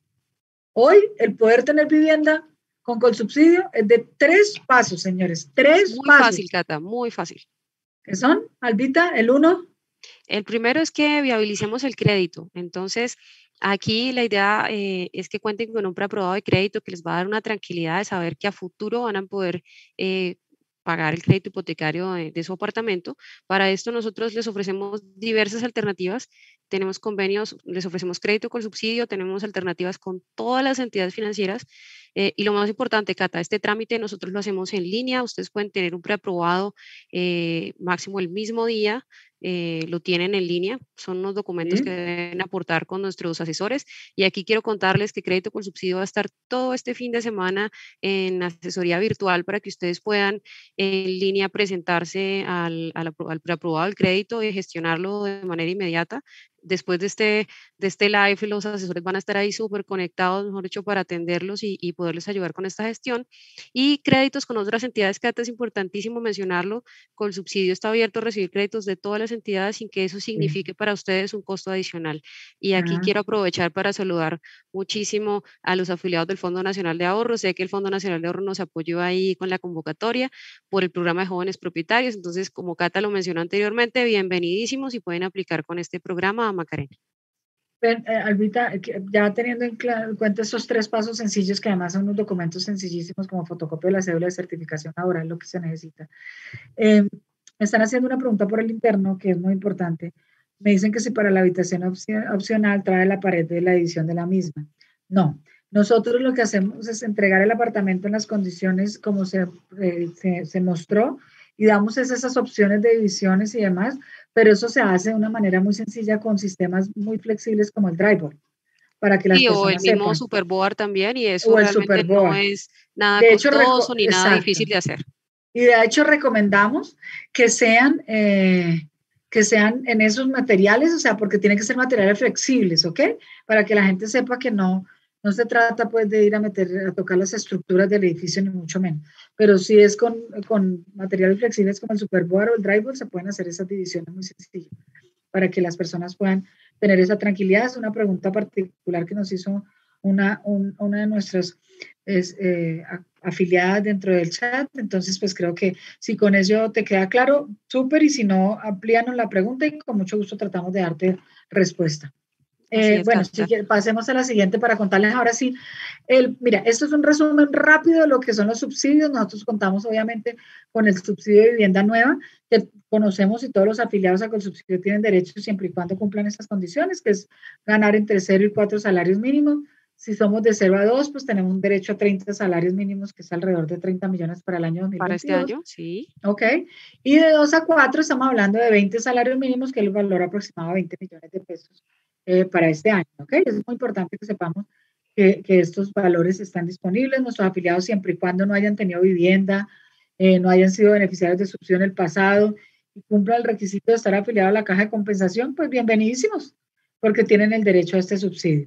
Hoy el poder tener vivienda con Colsubsidio es de tres pasos, señores. Tres Muy pasos. fácil, Cata, muy fácil. ¿Qué son, Albita? El uno. El primero es que viabilicemos el crédito. Entonces, aquí la idea eh, es que cuenten con un preaprobado de crédito que les va a dar una tranquilidad de saber que a futuro van a poder eh, pagar el crédito hipotecario de, de su apartamento. Para esto nosotros les ofrecemos diversas alternativas. Tenemos convenios, les ofrecemos crédito con subsidio, tenemos alternativas con todas las entidades financieras. Eh, y lo más importante, Cata, este trámite nosotros lo hacemos en línea. Ustedes pueden tener un preaprobado eh, máximo el mismo día. Eh, lo tienen en línea, son unos documentos Sí. que deben aportar con nuestros asesores. Y aquí quiero contarles que Crédito con Subsidio va a estar todo este fin de semana en asesoría virtual para que ustedes puedan en línea presentarse al, al, al preaprobado del crédito y gestionarlo de manera inmediata. Después de este, de este live, los asesores van a estar ahí súper conectados, mejor dicho, para atenderlos y, y poderles ayudar con esta gestión. Y créditos con otras entidades, que es importantísimo mencionarlo. Con subsidio está abierto a recibir créditos de todas las entidades sin que eso signifique sí. para ustedes un costo adicional. Y aquí ah. quiero aprovechar para saludar muchísimo a los afiliados del Fondo Nacional de Ahorro. Sé que el Fondo Nacional de Ahorro nos apoyó ahí con la convocatoria por el programa de jóvenes propietarios. Entonces, como Cata lo mencionó anteriormente, bienvenidísimos y pueden aplicar con este programa a Macarena. Ben, eh, Albita, ya teniendo en, en cuenta esos tres pasos sencillos, que además son unos documentos sencillísimos como fotocopia de la cédula de certificación laboral, lo que se necesita. Eh, me están haciendo una pregunta por el interno que es muy importante. Me dicen que si para la habitación opci- opcional trae la pared de la edición de la misma. No, nosotros lo que hacemos es entregar el apartamento en las condiciones como se, eh, se, se mostró y damos es esas opciones de divisiones y demás, pero eso se hace de una manera muy sencilla con sistemas muy flexibles como el Driveboard, para que las sí, personas o el mismo sepan. Superboard también, y eso O el realmente Superboard. no es nada de hecho, costoso ni exacto. nada difícil de hacer. Y de hecho recomendamos que sean, eh, que sean en esos materiales, o sea, porque tienen que ser materiales flexibles, ¿ok? Para que la gente sepa que no, no se trata pues de ir a meter, a tocar las estructuras del edificio, ni mucho menos. Pero si es con, con materiales flexibles como el Superboard o el Driveboard, se pueden hacer esas divisiones muy sencillas para que las personas puedan tener esa tranquilidad. Es una pregunta particular que nos hizo una, un, una de nuestras es, eh, afiliadas dentro del chat. Entonces, pues creo que si con eso te queda claro, súper, y si no, amplíanos la pregunta y con mucho gusto tratamos de darte respuesta. Eh, es, bueno, si quiere, pasemos a la siguiente para contarles ahora sí. El, mira, esto es un resumen rápido de lo que son los subsidios. Nosotros contamos obviamente con el subsidio de vivienda nueva, que conocemos y todos los afiliados a Colsubsidio tienen derecho siempre y cuando cumplan estas condiciones, que es ganar entre cero y cuatro salarios mínimos. Si somos de cero a dos, pues tenemos un derecho a treinta salarios mínimos, que es alrededor de treinta millones para el año dos mil veintidós. Para este año, sí. Ok. Y de dos a cuatro estamos hablando de veinte salarios mínimos, que es el valor aproximado a veinte millones de pesos eh, para este año. Ok. Es muy importante que sepamos que, que estos valores están disponibles. Nuestros afiliados, siempre y cuando no hayan tenido vivienda, eh, no hayan sido beneficiarios de subsidio en el pasado y cumplan el requisito de estar afiliado a la caja de compensación, pues bienvenidísimos, porque tienen el derecho a este subsidio.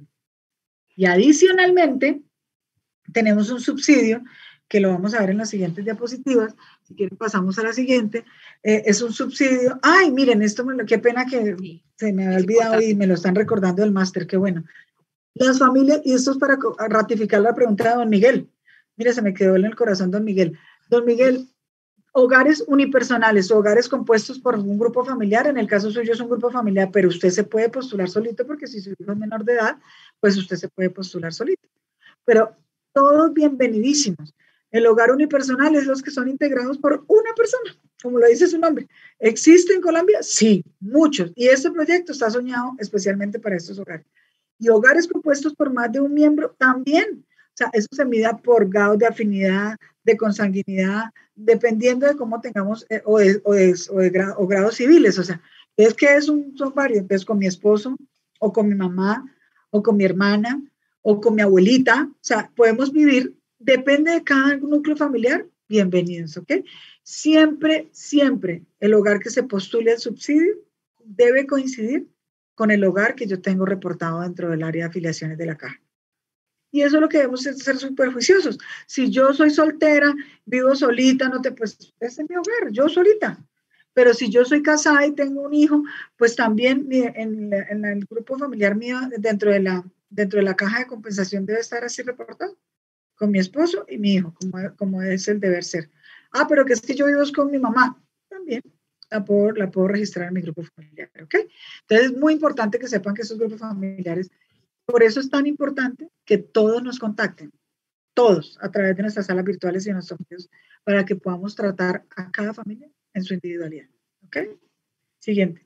Y adicionalmente, tenemos un subsidio que lo vamos a ver en las siguientes diapositivas. Si quieren, pasamos a la siguiente. Eh, es un subsidio. Ay, miren, esto me lo, qué pena que sí, se me había olvidado importante. Y me lo están recordando del máster, qué bueno. Las familias, y esto es para ratificar la pregunta de don Miguel. Mire, se me quedó en el corazón don Miguel. Don Miguel, hogares unipersonales o hogares compuestos por un grupo familiar, en el caso suyo es un grupo familiar, pero usted se puede postular solito, porque si su hijo es menor de edad, pues usted se puede postular solito. Pero todos bienvenidísimos. El hogar unipersonal es los que son integrados por una persona, como lo dice su nombre. ¿Existe en Colombia? Sí, muchos. Y este proyecto está soñado especialmente para estos hogares. Y hogares compuestos por más de un miembro también. O sea, eso se mide por grados de afinidad, de consanguinidad, dependiendo de cómo tengamos, eh, o, de, o, de, o, de gra, o grados civiles. O sea, es que es un, son varios. Entonces, con mi esposo, o con mi mamá, o con mi hermana, o con mi abuelita. O sea, podemos vivir, depende de cada núcleo familiar. Bienvenidos, ¿ok? Siempre, siempre el hogar que se postule al subsidio debe coincidir con el hogar que yo tengo reportado dentro del área de afiliaciones de la caja. Y eso es lo que debemos ser súper juiciosos. Si yo soy soltera, vivo solita, no te, pues, este es mi hogar, yo solita. Pero si yo soy casada y tengo un hijo, pues también en, en el grupo familiar mío, dentro de, la, dentro de la caja de compensación debe estar así reportado, con mi esposo y mi hijo, como, como es el deber ser. Ah, pero que es que yo vivo con mi mamá, también la puedo, la puedo registrar en mi grupo familiar, ¿ok? Entonces es muy importante que sepan que esos grupos familiares, por eso es tan importante que todos nos contacten, todos, a través de nuestras salas virtuales y de nuestros medios, para que podamos tratar a cada familia en su individualidad, ¿ok? Siguiente.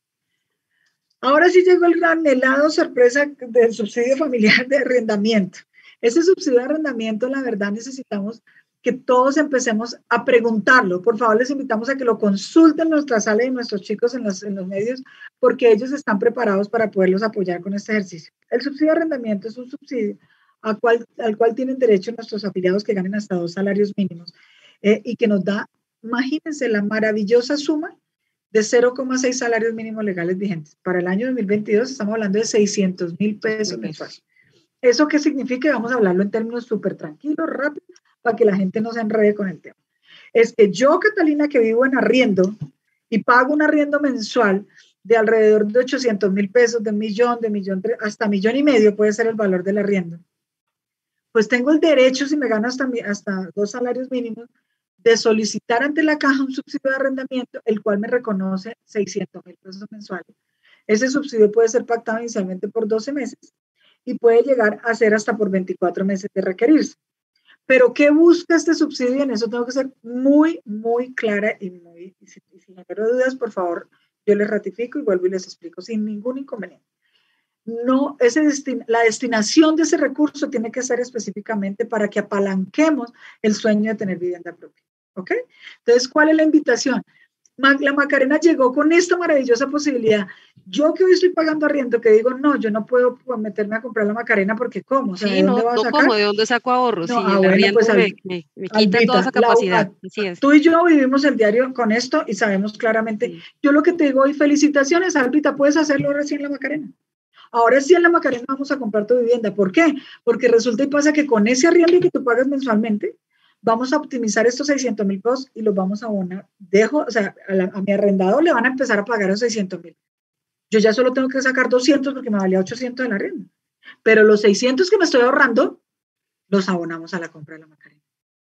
Ahora sí llegó el gran helado sorpresa del subsidio familiar de arrendamiento. Ese subsidio de arrendamiento, la verdad, necesitamos que todos empecemos a preguntarlo. Por favor, les invitamos a que lo consulten en nuestra sala y nuestros chicos en los, en los medios, porque ellos están preparados para poderlos apoyar con este ejercicio. El subsidio de arrendamiento es un subsidio al cual, al cual tienen derecho nuestros afiliados que ganen hasta dos salarios mínimos eh, y que nos da, imagínense, la maravillosa suma de cero coma seis salarios mínimos legales vigentes. Para el año dos mil veintidós estamos hablando de seiscientos mil pesos mensuales. ¿Eso qué significa? Vamos a hablarlo en términos súper tranquilos, rápidos, para que la gente no se enrede con el tema. Es que yo, Catalina, que vivo en arriendo y pago un arriendo mensual de alrededor de ochocientos mil pesos, de un millón, de millón, hasta millón y medio puede ser el valor del arriendo, pues tengo el derecho, si me gano hasta, hasta dos salarios mínimos, de solicitar ante la caja un subsidio de arrendamiento, el cual me reconoce seiscientos mil pesos mensuales. Ese subsidio puede ser pactado inicialmente por doce meses y puede llegar a ser hasta por veinticuatro meses de requerirse. Pero ¿qué busca este subsidio? Y en eso tengo que ser muy, muy clara y muy, y si, y si no quiero dudas, por favor, yo les ratifico y vuelvo y les explico sin ningún inconveniente. No, ese destin, la destinación de ese recurso tiene que ser específicamente para que apalanquemos el sueño de tener vivienda propia. ¿Ok? Entonces, ¿cuál es la invitación? La Macarena llegó con esta maravillosa posibilidad. Yo que hoy estoy pagando arriendo, que digo, no, yo no puedo meterme a comprar la Macarena porque ¿cómo? O sea, sí, ¿de dónde no, va a no sacar? como, ¿de dónde saco ahorros? No, Sí, ah, el bueno, arriendo pues me, al, me, me quita Albita, toda esa la, capacidad. a, Así es. Tú y yo vivimos el diario con esto y sabemos claramente. Sí. Yo lo que te digo hoy, felicitaciones, Albita, puedes hacerlo recién en la Macarena. Ahora sí en la Macarena vamos a comprar tu vivienda. ¿Por qué? Porque resulta y pasa que con ese arriendo que tú pagas mensualmente, vamos a optimizar estos seiscientos mil pesos y los vamos a abonar. Dejo, o sea, a, la, a mi arrendador le van a empezar a pagar esos seiscientos mil. Yo ya solo tengo que sacar doscientos porque me valía ochocientos el arriendo. Pero los seiscientos que me estoy ahorrando, los abonamos a la compra de la Macarena.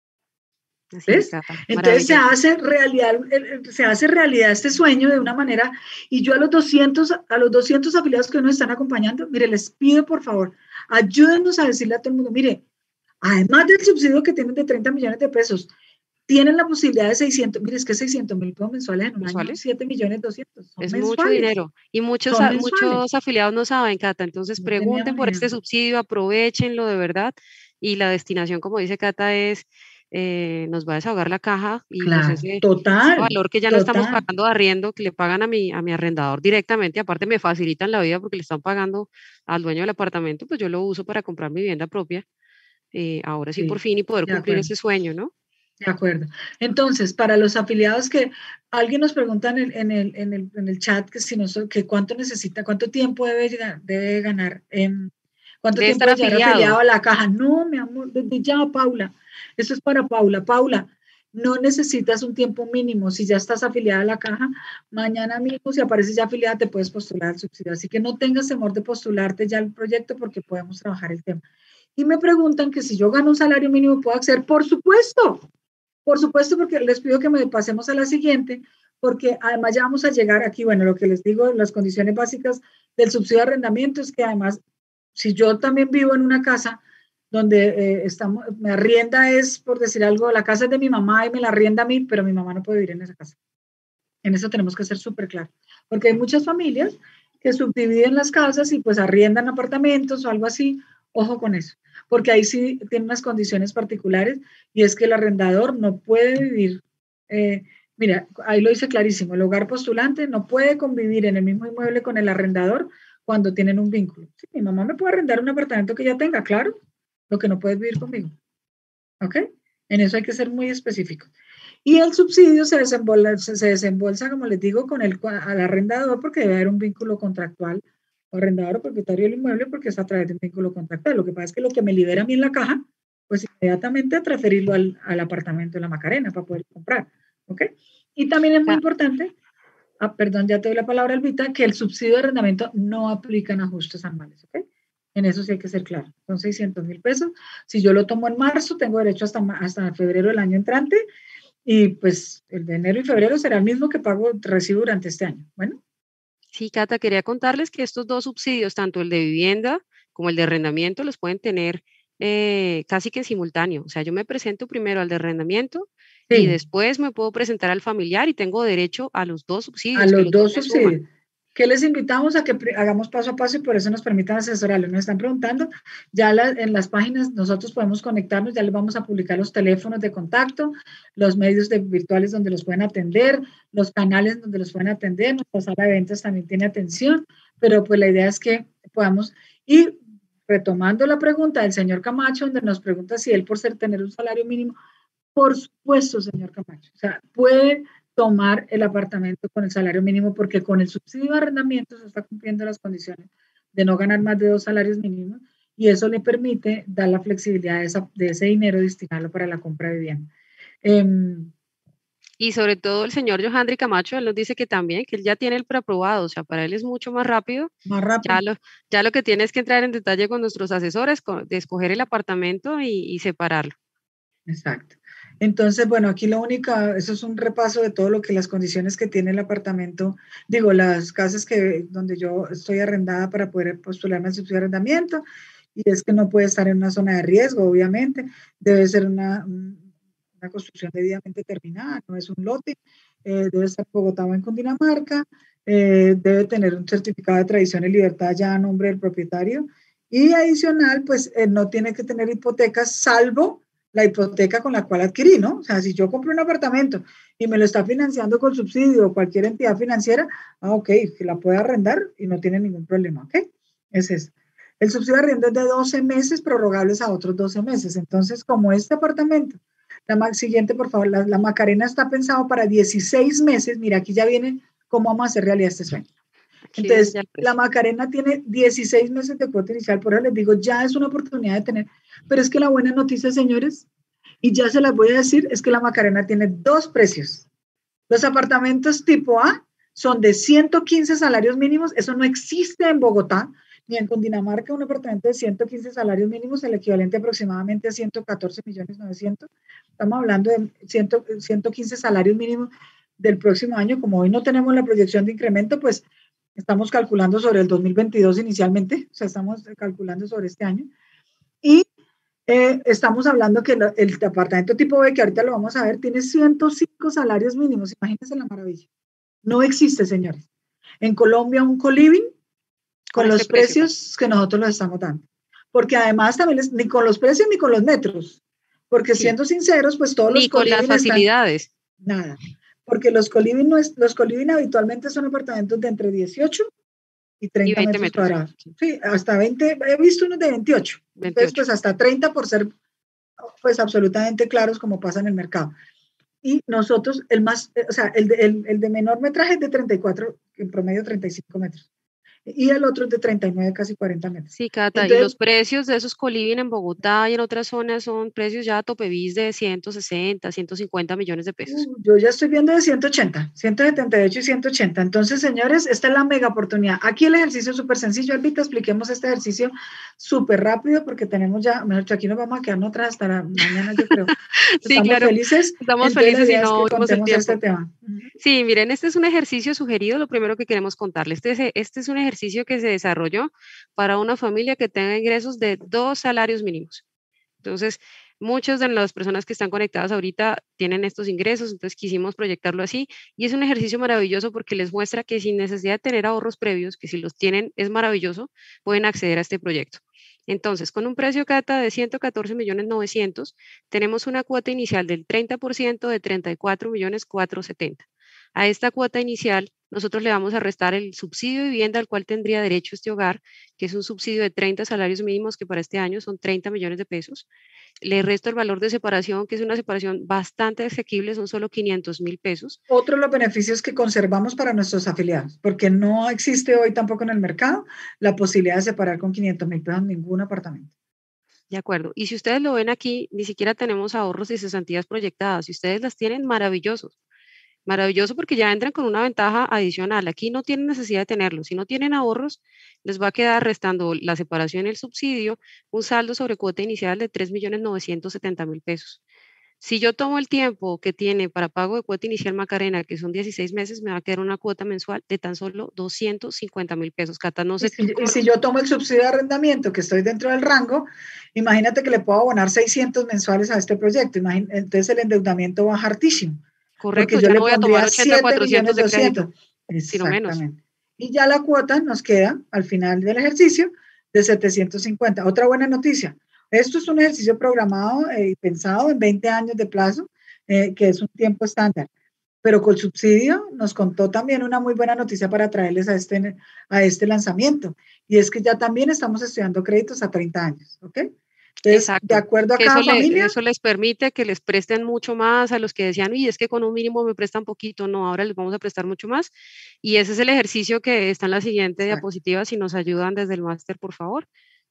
Así ¿Ves? es, Cata. Entonces se hace realidad, se hace realidad este sueño de una manera, y yo a los doscientos, a los doscientos afiliados que nos están acompañando, mire, les pido por favor, ayúdennos a decirle a todo el mundo, mire, además del subsidio que tienen de treinta millones de pesos, tienen la posibilidad de seiscientos, mire, es que seiscientos mil pesos mensuales en un ¿mensuales? año, siete millones doscientos, son es mensuales. mucho dinero, y muchos, a, muchos afiliados no saben, Cata, entonces no pregunten por este subsidio, aprovechenlo de verdad, y la destinación, como dice Cata, es... Eh, nos va a desahogar la caja y claro, pues ese, total, ese valor que ya total. no estamos pagando de arriendo, que le pagan a mi, a mi arrendador directamente, aparte me facilitan la vida porque le están pagando al dueño del apartamento, pues yo lo uso para comprar mi vivienda propia, eh, ahora sí, sí por fin, y poder cumplir acuerdo. Ese sueño, ¿no? De acuerdo. Entonces, para los afiliados que alguien nos pregunta en el, en el, en el, en el chat que, si nos, que cuánto necesita, cuánto tiempo debe, llegar, debe ganar, eh, cuánto debe tiempo estar debe afiliado. afiliado a la caja. No, mi amor, desde ya, Paula. Esto es para Paula. Paula, no necesitas un tiempo mínimo. Si ya estás afiliada a la caja, mañana mismo, si apareces ya afiliada, te puedes postular al subsidio. Así que no tengas temor de postularte ya al proyecto porque podemos trabajar el tema. Y me preguntan que si yo gano un salario mínimo, ¿puedo acceder? Por supuesto. Por supuesto, porque les pido que me pasemos a la siguiente, porque además ya vamos a llegar aquí, bueno, lo que les digo, las condiciones básicas del subsidio de arrendamiento es que además, si yo también vivo en una casa donde eh, estamos, me arrienda es, por decir algo, la casa es de mi mamá y me la arrienda a mí, pero mi mamá no puede vivir en esa casa. En eso tenemos que ser súper claros, porque hay muchas familias que subdividen las casas y pues arriendan apartamentos o algo así, ojo con eso, porque ahí sí tiene unas condiciones particulares y es que el arrendador no puede vivir, eh, mira, ahí lo dice clarísimo, el hogar postulante no puede convivir en el mismo inmueble con el arrendador cuando tienen un vínculo. Sí, mi mamá me puede arrendar un apartamento que ya tenga, claro, lo que no puede vivir conmigo, ¿ok? En eso hay que ser muy específicos. Y el subsidio se desembolsa, se desembolsa, como les digo, con el al arrendador porque debe haber un vínculo contractual o arrendador o propietario del inmueble porque es a través de un vínculo contractual. Lo que pasa es que lo que me libera a mí en la caja, pues inmediatamente a transferirlo al, al apartamento de la Macarena para poder comprar, ¿ok? Y también es muy Ah, importante, ah, perdón, ya te doy la palabra, Albita, que el subsidio de arrendamiento no aplica en ajustes anuales, ¿ok? En eso sí hay que ser claro. Son seiscientos mil pesos. Si yo lo tomo en marzo, tengo derecho hasta, hasta febrero del año entrante y pues el de enero y febrero será el mismo que pago, recibo durante este año. Bueno. sí, Cata, quería contarles que estos dos subsidios, tanto el de vivienda como el de arrendamiento, los pueden tener eh, casi que en simultáneo. O sea, yo me presento primero al de arrendamiento y Sí, después me puedo presentar al familiar y tengo derecho a los dos a subsidios, que los los dos dos me suman. subsidios. Que les invitamos a que hagamos paso a paso y por eso nos permitan asesorarles. Nos están preguntando, ya la, en las páginas nosotros podemos conectarnos, ya les vamos a publicar los teléfonos de contacto, los medios de, virtuales donde los pueden atender, los canales donde los pueden atender, nuestra sala de ventas también tiene atención, pero pues la idea es que podamos ir retomando la pregunta del señor Camacho, donde nos pregunta si él por ser tener un salario mínimo, por supuesto, señor Camacho, o sea, puede tomar el apartamento con el salario mínimo porque con el subsidio de arrendamiento se está cumpliendo las condiciones de no ganar más de dos salarios mínimos y eso le permite dar la flexibilidad de, esa, de ese dinero, destinarlo para la compra de vivienda. Eh, Y sobre todo el señor Johandri Camacho, él nos dice que también, que él ya tiene el preaprobado, o sea, para él es mucho más rápido. más rápido. Ya lo, ya lo que tiene es que entrar en detalle con nuestros asesores, con, de escoger el apartamento y, y separarlo. Exacto. Entonces, bueno, aquí lo único, eso es un repaso de todo lo que las condiciones que tiene el apartamento, digo, las casas que donde yo estoy arrendada para poder postularme al subsidio de arrendamiento, y es que no puede estar en una zona de riesgo, obviamente, debe ser una, una construcción debidamente terminada, no es un lote, eh, debe estar en Bogotá o en Cundinamarca, eh, debe tener un certificado de tradición y libertad ya a nombre del propietario, y adicional, pues eh, no tiene que tener hipotecas, salvo la hipoteca con la cual adquirí, ¿no? O sea, si yo compro un apartamento y me lo está financiando con subsidio o cualquier entidad financiera, ah, ok, que la puede arrendar y no tiene ningún problema, ¿ok? Ese es. El subsidio de arriendo es de doce meses, prorrogables a otros doce meses. Entonces, como este apartamento, la siguiente, por favor, la, la Macarena está pensado para dieciséis meses, mira, aquí ya viene cómo vamos a hacer realidad este sueño. Aquí viene Entonces, ya el la precio. Macarena tiene dieciséis meses de cuota inicial, por eso les digo, ya es una oportunidad de tener, pero es que la buena noticia, señores, y ya se las voy a decir, es que la Macarena tiene dos precios. Los apartamentos tipo A son de ciento quince salarios mínimos, eso no existe en Bogotá, ni en Cundinamarca, un apartamento de ciento quince salarios mínimos, el equivalente aproximadamente a ciento catorce millones novecientos. Estamos hablando de cien, ciento quince salarios mínimos del próximo año. Como hoy no tenemos la proyección de incremento, pues estamos calculando sobre el dos mil veintidós inicialmente, o sea, estamos calculando sobre este año. Y eh, estamos hablando que lo, el apartamento tipo B, que ahorita lo vamos a ver, tiene ciento cinco salarios mínimos. Imagínense la maravilla. No existe, señores. En Colombia, un co-living Con con este los precio, Cata. precios que nosotros los estamos dando. Porque además también es, ni con los precios ni con los metros. Porque Sí, siendo sinceros, pues todos los ni con las co-living están facilidades. nada. Porque los co-living no es, los co-living habitualmente son apartamentos de entre dieciocho y Y treinta veinte metros metros. cuadrados. Sí, Sí, hasta veinte, he visto unos de veintiocho. Entonces, veintiocho. pues hasta treinta por ser pues absolutamente claros como pasa en el mercado. Y nosotros, el más, o sea, el de, el, el de menor metraje es de treinta y cuatro, en promedio treinta y cinco metros. Y el otro es de treinta y nueve, casi cuarenta metros. Sí, Cata, y los Entonces, precios de esos coliving en Bogotá y en otras zonas son precios ya topevis de ciento sesenta, ciento cincuenta millones de pesos. Uh, yo ya estoy viendo de ciento ochenta, ciento setenta y ocho y ciento ochenta. Entonces, señores, esta es la mega oportunidad. Aquí el ejercicio es súper sencillo. Albita, expliquemos este ejercicio súper rápido porque tenemos ya, mejor dicho, aquí nos vamos a quedar otra hasta la mañana, yo creo. Sí, Estamos claro, felices. estamos Entonces, la felices y idea es no que vimos el contemos este tiempo. tema. Uh-huh. Sí, miren, este es un ejercicio sugerido, lo primero que queremos contarles. Este, este es un ejercicio que se desarrolló para una familia que tenga ingresos de dos salarios mínimos. Entonces, muchas de las personas que están conectadas ahorita tienen estos ingresos, entonces quisimos proyectarlo así y es un ejercicio maravilloso porque les muestra que sin necesidad de tener ahorros previos, que si los tienen es maravilloso, pueden acceder a este proyecto. Entonces, con un precio Cata de ciento catorce millones novecientos, tenemos una cuota inicial del treinta por ciento de treinta y cuatro millones cuatrocientos setenta. A esta cuota inicial, nosotros le vamos a restar el subsidio de vivienda al cual tendría derecho este hogar, que es un subsidio de treinta salarios mínimos, que para este año son treinta millones de pesos. Le resto el valor de separación, que es una separación bastante asequible, son solo quinientos mil pesos. Otro de los beneficios que conservamos para nuestros afiliados, porque no existe hoy tampoco en el mercado la posibilidad de separar con quinientos mil pesos ningún apartamento. De acuerdo. Y si ustedes lo ven aquí, ni siquiera tenemos ahorros y cesantías proyectadas. Si ustedes las tienen, maravillosos. Maravilloso, porque ya entran con una ventaja adicional. Aquí no tienen necesidad de tenerlo. Si no tienen ahorros, les va a quedar restando la separación y el subsidio, un saldo sobre cuota inicial de tres millones novecientos setenta mil pesos. Si yo tomo el tiempo que tiene para pago de cuota inicial Macarena, que son dieciséis meses, me va a quedar una cuota mensual de tan solo doscientos cincuenta mil pesos. Cata, no sé. Y si, y si yo tomo el subsidio de arrendamiento, que estoy dentro del rango, imagínate que le puedo abonar seiscientos mensuales a este proyecto. Imagín, entonces el endeudamiento baja hartísimo. Correcto, porque yo ya le no voy a tomar pondría ochenta, siete cuatrocientos millones de crédito, doscientos. sino menos. Exactamente. Y ya la cuota nos queda al final del ejercicio de setecientos cincuenta. Otra buena noticia. Esto es un ejercicio programado y eh, pensado en veinte años de plazo, eh, que es un tiempo estándar. Pero con subsidio nos contó también una muy buena noticia para traerles a este, a este lanzamiento. Y es que ya también estamos estudiando créditos a treinta años, ¿ok? Entonces, Exacto. de acuerdo a Que cada eso, le, familia. eso les permite que les presten mucho más a los que decían, y es que con un mínimo me prestan poquito. No, ahora les vamos a prestar mucho más. Y ese es el ejercicio que está en la siguiente Exacto. diapositiva, si nos ayudan desde el máster, por favor.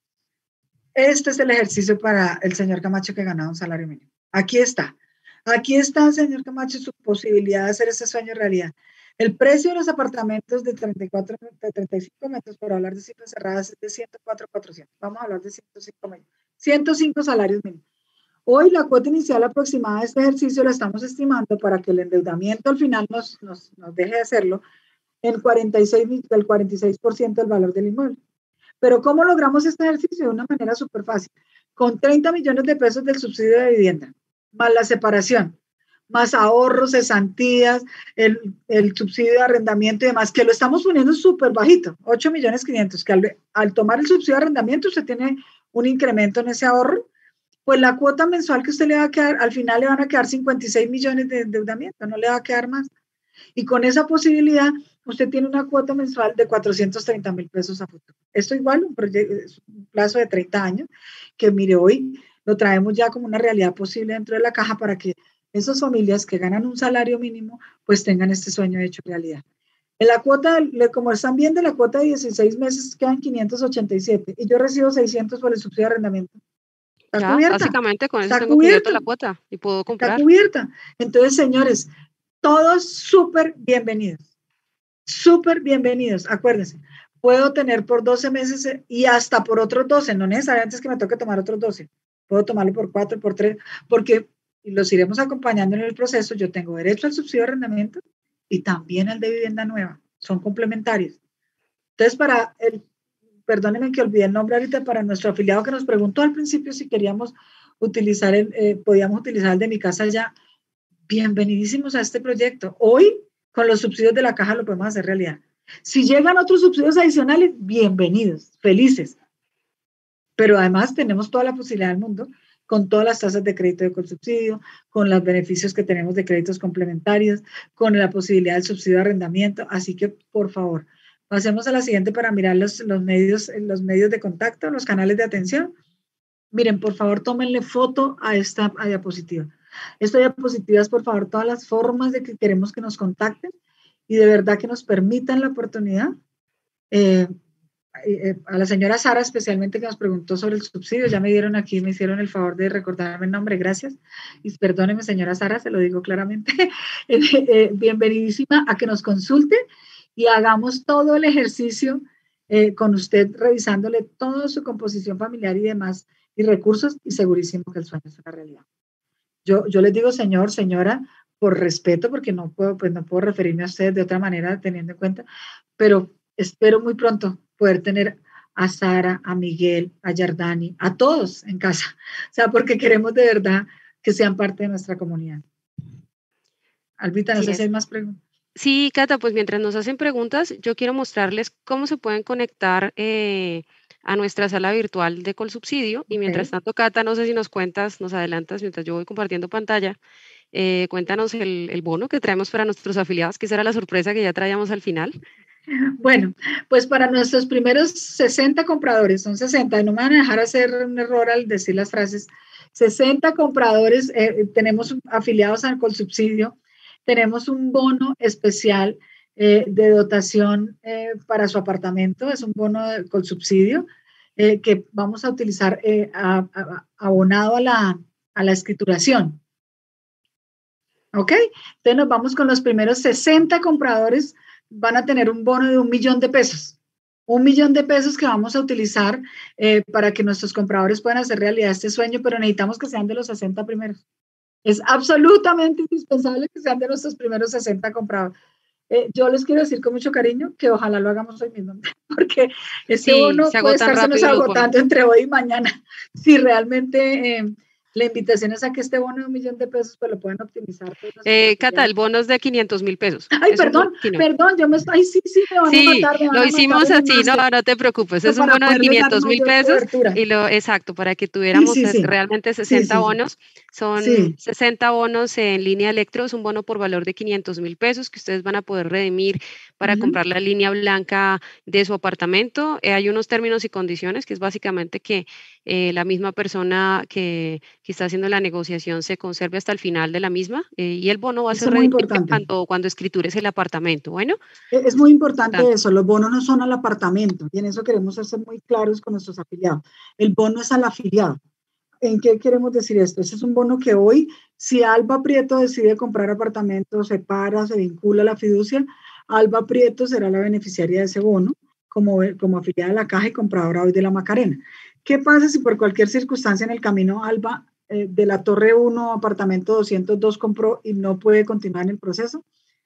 Este es el ejercicio para el señor Camacho que ganaba un salario mínimo. Aquí está. Aquí está, señor Camacho, su posibilidad de hacer ese sueño realidad. El precio de los apartamentos de treinta y cuatro, de treinta y cinco metros, por hablar de cifras cerradas, es de ciento cuatro mil cuatrocientos. Vamos a hablar de ciento cinco mil. ciento cinco salarios mínimos. Hoy la cuota inicial aproximada de este ejercicio la estamos estimando para que el endeudamiento al final nos, nos, nos deje de hacerlo en cuarenta y seis, del cuarenta y seis por ciento del valor del inmueble. Pero ¿cómo logramos este ejercicio? De una manera súper fácil. Con treinta millones de pesos del subsidio de vivienda, más la separación, más ahorros, cesantías, el, el subsidio de arrendamiento y demás, que lo estamos poniendo súper bajito, ocho millones quinientos, que al, al tomar el subsidio de arrendamiento usted tiene un incremento en ese ahorro, pues la cuota mensual que usted le va a quedar, al final le van a quedar cincuenta y seis millones de endeudamiento, no le va a quedar más. Y con esa posibilidad, usted tiene una cuota mensual de cuatrocientos treinta mil pesos a futuro. Esto igual, un, proyecto, un plazo de treinta años, que mire, hoy lo traemos ya como una realidad posible dentro de la caja para que esas familias que ganan un salario mínimo, pues tengan este sueño hecho realidad. En la cuota, como están viendo, la cuota de dieciséis meses quedan quinientos ochenta y siete y yo recibo seiscientos por el subsidio de arrendamiento. Está ya, cubierta. Básicamente con eso está tengo cubierta. cubierta la cuota y puedo comprar. Está cubierta. Entonces, señores, todos súper bienvenidos. Súper bienvenidos. Acuérdense, puedo tener por doce meses y hasta por otros doce. No necesariamente es que me toque tomar otros doce. Puedo tomarlo por cuatro, por tres, porque los iremos acompañando en el proceso. Yo tengo derecho al subsidio de arrendamiento y también al de vivienda nueva. Son complementarios. Entonces, para el, perdónenme que olvidé el nombre ahorita, para nuestro afiliado que nos preguntó al principio si queríamos utilizar, el, eh, podíamos utilizar el de Mi Casa Ya. Bienvenidísimos a este proyecto. Hoy, con los subsidios de la caja, lo podemos hacer realidad. Si llegan otros subsidios adicionales, bienvenidos, felices. Pero además tenemos toda la posibilidad del mundo, con todas las tasas de crédito de subsidio, con los beneficios que tenemos de créditos complementarios, con la posibilidad del subsidio de arrendamiento. Así que, por favor, pasemos a la siguiente para mirar los, los, medios, los medios de contacto, los canales de atención. Miren, por favor, tómenle foto a esta a diapositiva. Esta diapositiva es, por favor, todas las formas de que queremos que nos contacten y de verdad que nos permitan la oportunidad. Eh, eh, a la señora Sara, especialmente, que nos preguntó sobre el subsidio, ya me dieron aquí, me hicieron el favor de recordarme el nombre, gracias. Y perdóneme, señora Sara, se lo digo claramente. eh, eh, bienvenidísima a que nos consulte y hagamos todo el ejercicio eh, con usted, revisándole toda su composición familiar y demás, y recursos, y segurísimo que el sueño es una realidad. Yo, yo les digo señor, señora, por respeto, porque no puedo, pues no puedo referirme a ustedes de otra manera, teniendo en cuenta, pero espero muy pronto poder tener a Sara, a Miguel, a Yardani, a todos en casa, o sea, porque queremos de verdad que sean parte de nuestra comunidad. Albita, no sé si hay más preguntas. Sí, Cata, pues mientras nos hacen preguntas, yo quiero mostrarles cómo se pueden conectar eh, a nuestra sala virtual de Colsubsidio. Y mientras Okay. tanto, Cata, no sé si nos cuentas, nos adelantas, mientras yo voy compartiendo pantalla, Eh, cuéntanos el, el bono que traemos para nuestros afiliados, que esa era la sorpresa que ya traíamos al final. Bueno, pues para nuestros primeros sesenta compradores, son sesenta, y no me van a dejar hacer un error al decir las frases, sesenta compradores, eh, tenemos afiliados al Colsubsidio, tenemos un bono especial eh, de dotación eh, para su apartamento, es un bono de Colsubsidio eh, que vamos a utilizar eh, a, a, abonado a la, a la escrituración. ¿Ok? Entonces nos vamos con los primeros sesenta compradores, van a tener un bono de un millón de pesos. Un millón de pesos que vamos a utilizar eh, para que nuestros compradores puedan hacer realidad este sueño, pero necesitamos que sean de los sesenta primeros. Es absolutamente indispensable que sean de nuestros primeros sesenta compradores. Eh, yo les quiero decir con mucho cariño que ojalá lo hagamos hoy mismo, porque este Sí, bono se puede agotan estarse rápido los agotando bonos. entre hoy y mañana. Si realmente eh, la invitación es a que este bono de un millón de pesos pues lo puedan optimizar. Eh, Cata, el bono es de quinientos mil pesos. Ay, Es un bono, perdón, sí, no. perdón, yo me estoy, ay, sí, sí, me van a Sí, matar, me van lo a matar hicimos en el así, no, máster. no te preocupes, Esto es un para bono de poderles dar quinientos mil mayor pesos cobertura. y lo, exacto, para que Sí, tuviéramos sí, es sí. realmente Sí, sesenta sí, sí. bonos, son Sí. sesenta bonos en línea Electro, es un bono por valor de quinientos mil pesos que ustedes van a poder redimir para Ujú. comprar la línea blanca de su apartamento. Eh, hay unos términos y condiciones que es básicamente que eh, la misma persona que, que está haciendo la negociación se conserve hasta el final de la misma eh, y el bono va a Eso ser es muy redimible importante. cuando, cuando escritures el apartamento. Bueno, Es es muy importante eso, los bonos no son al apartamento, y en eso queremos ser muy claros con nuestros afiliados. El bono es al afiliado. ¿En qué queremos decir esto? Ese es un bono que hoy, si Alba Prieto decide comprar apartamentos, se para, se vincula a la fiducia, Alba Prieto será la beneficiaria de ese bono como, como afiliada de la Caja y compradora hoy de la Macarena. ¿Qué pasa si por cualquier circunstancia en el camino Alba eh, de la Torre uno, apartamento doscientos dos compró y no puede continuar en el proceso?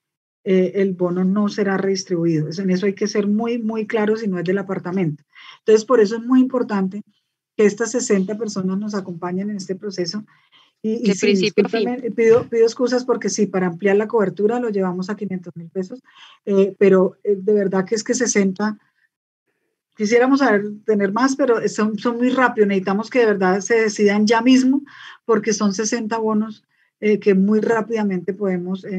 Eh, el bono no será redistribuido. En eso hay que ser muy, muy claro si no es del apartamento. Entonces, por eso es muy importante que estas sesenta personas nos acompañen en este proceso. Y, y de sí, principio a fin. discúlpenme, pido, pido excusas porque sí, para ampliar la cobertura lo llevamos a quinientos mil pesos, eh, pero eh, de verdad que es que sesenta, quisiéramos saber, tener más, pero son, son muy rápidos, necesitamos que de verdad se decidan ya mismo porque son sesenta bonos eh, que muy rápidamente podemos eh,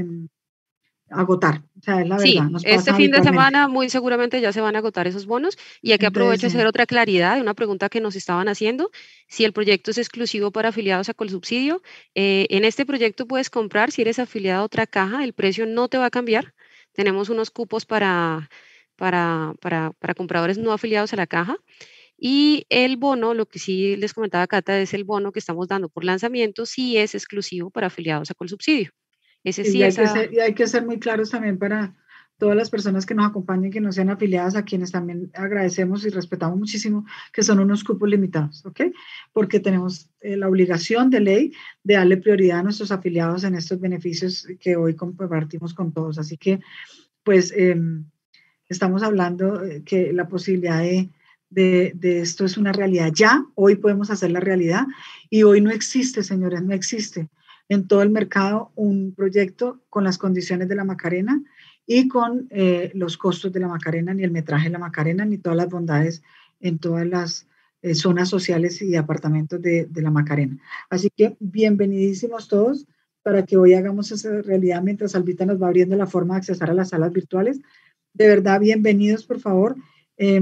agotar, o sea, es la Sí, verdad, nos este pasa fin de habitualmente. semana muy seguramente ya se van a agotar esos bonos y aquí Entonces, aprovecho a sí. hacer otra claridad de una pregunta que nos estaban haciendo. Si el proyecto es exclusivo para afiliados a Colsubsidio, eh, en este proyecto puedes comprar, si eres afiliado a otra caja, el precio no te va a cambiar. Tenemos unos cupos para, para, para, para compradores no afiliados a la caja. Y el bono, lo que sí les comentaba Cata, es el bono que estamos dando por lanzamiento, sí es exclusivo para afiliados a Colsubsidio. Ese Y sí hay es que a, ser, y hay que ser muy claros también para todas las personas que nos acompañen, que no sean afiliadas, a quienes también agradecemos y respetamos muchísimo, que son unos cupos limitados, ¿ok? Porque tenemos eh, la obligación de ley de darle prioridad a nuestros afiliados en estos beneficios que hoy compartimos con todos. Así que, pues, eh, estamos hablando eh, que la posibilidad de, de, de esto es una realidad ya, hoy podemos hacer la realidad y hoy no existe, señores, no existe en todo el mercado un proyecto con las condiciones de la Macarena y con eh, los costos de la Macarena, ni el metraje de la Macarena, ni todas las bondades en todas las eh, zonas sociales y apartamentos de, de la Macarena. Así que bienvenidísimos todos para que hoy hagamos esa realidad mientras Albita nos va abriendo la forma de accesar a las salas virtuales. De verdad, bienvenidos, por favor. Eh,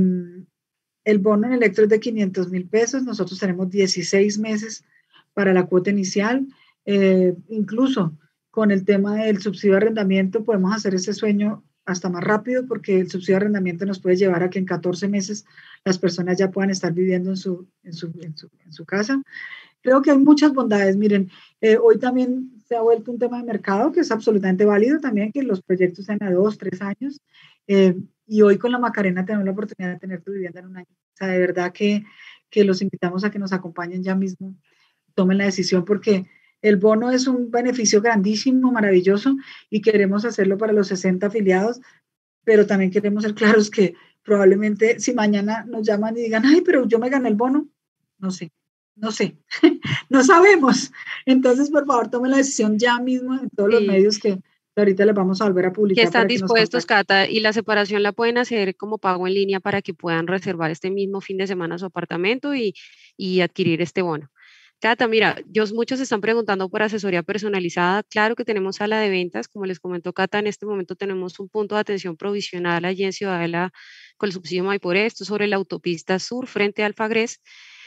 el bono en Electro es de quinientos mil pesos. Nosotros tenemos dieciséis meses para la cuota inicial. Eh, incluso con el tema del subsidio de arrendamiento podemos hacer ese sueño hasta más rápido porque el subsidio de arrendamiento nos puede llevar a que en catorce meses las personas ya puedan estar viviendo en su, en su, en su, en su casa. Creo que hay muchas bondades. Miren, eh, hoy también se ha vuelto un tema de mercado que es absolutamente válido también, que los proyectos sean a dos, tres años. Eh, y hoy con la Macarena tenemos la oportunidad de tener tu vivienda en un año. O sea, de verdad que, que los invitamos a que nos acompañen ya mismo, tomen la decisión porque el bono es un beneficio grandísimo, maravilloso y queremos hacerlo para los sesenta afiliados, pero también queremos ser claros que probablemente si mañana nos llaman y digan, ay, pero yo me gané el bono, no sé. No sé, no sabemos. Entonces, por favor, tomen la decisión ya mismo en todos los sí, medios que ahorita les vamos a volver a que publicar están para que nos dispuestos, contacten. Cata, y la separación la pueden hacer como pago en línea para que puedan reservar este mismo fin de semana su apartamento y, y adquirir este bono. Cata, mira, yo, muchos están preguntando por asesoría personalizada. Claro que tenemos sala de ventas. Como les comentó Cata, en este momento tenemos un punto de atención provisional allí en Ciudadela con el subsidio Maiporé, esto sobre la autopista sur frente a Alfagres.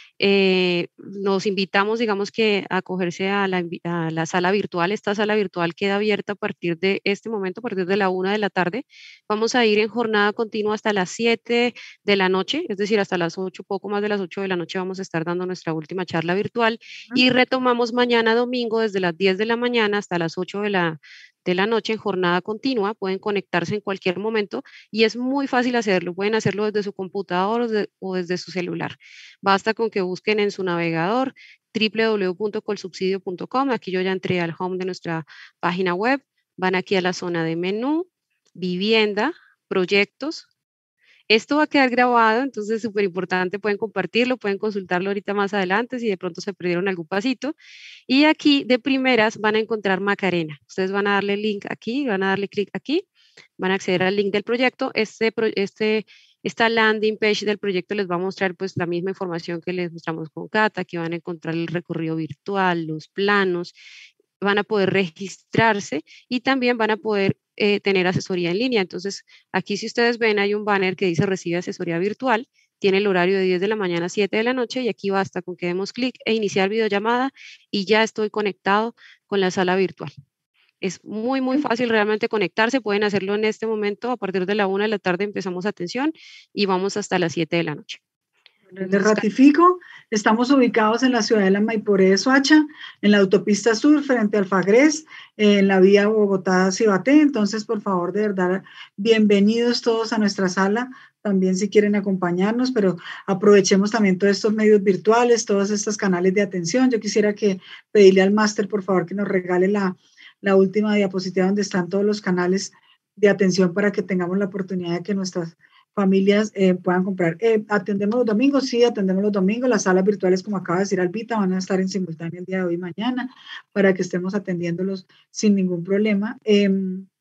Eh, nos invitamos, digamos que, a acogerse a la, invi- a la sala virtual. Esta sala virtual queda abierta a partir de este momento, a partir de la una de la tarde. Vamos a ir en jornada continua hasta las siete de la noche, es decir, hasta las ocho, poco más de las ocho de la noche vamos a estar dando nuestra última charla virtual y retomamos mañana domingo desde las diez de la mañana hasta las ocho de la, de la noche en jornada continua. Pueden conectarse en cualquier momento y es muy fácil hacerlo. Pueden hacerlo desde su computador o, de- o desde su celular. Basta con que busquen en su navegador w w w punto colsubsidio punto com. Aquí yo ya entré al home de nuestra página web. Van aquí a la zona de menú, vivienda, proyectos. Esto va a quedar grabado, entonces es súper importante, pueden compartirlo, pueden consultarlo ahorita más adelante si de pronto se perdieron algún pasito. Y aquí de primeras van a encontrar Macarena. Ustedes van a darle link aquí, van a darle clic aquí, van a acceder al link del proyecto. Este, pro- este, esta landing page del proyecto les va a mostrar pues la misma información que les mostramos con Cata. Aquí van a encontrar el recorrido virtual, los planos, van a poder registrarse y también van a poder eh, tener asesoría en línea. Entonces, aquí si ustedes ven, hay un banner que dice recibe asesoría virtual, tiene el horario de diez de la mañana a siete de la noche y aquí basta con que demos clic e iniciar videollamada y ya estoy conectado con la sala virtual. Es muy, muy fácil realmente conectarse. Pueden hacerlo en este momento. A partir de la una de la tarde empezamos atención y vamos hasta las siete de la noche. Les ratifico, estamos ubicados en la ciudad de la Maiporé de Soacha, en la autopista sur frente al Alfagres, en la vía Bogotá-Cibaté. Entonces, por favor, de verdad, bienvenidos todos a nuestra sala, también si quieren acompañarnos, pero aprovechemos también todos estos medios virtuales, todos estos canales de atención. Yo quisiera que pedirle al máster, por favor, que nos regale la, la última diapositiva donde están todos los canales de atención para que tengamos la oportunidad de que nuestras familias eh, puedan comprar. Eh, ¿Atendemos los domingos? Sí, atendemos los domingos. Las salas virtuales, como acaba de decir Albita, van a estar en simultáneo el día de hoy y mañana para que estemos atendiéndolos sin ningún problema. Eh,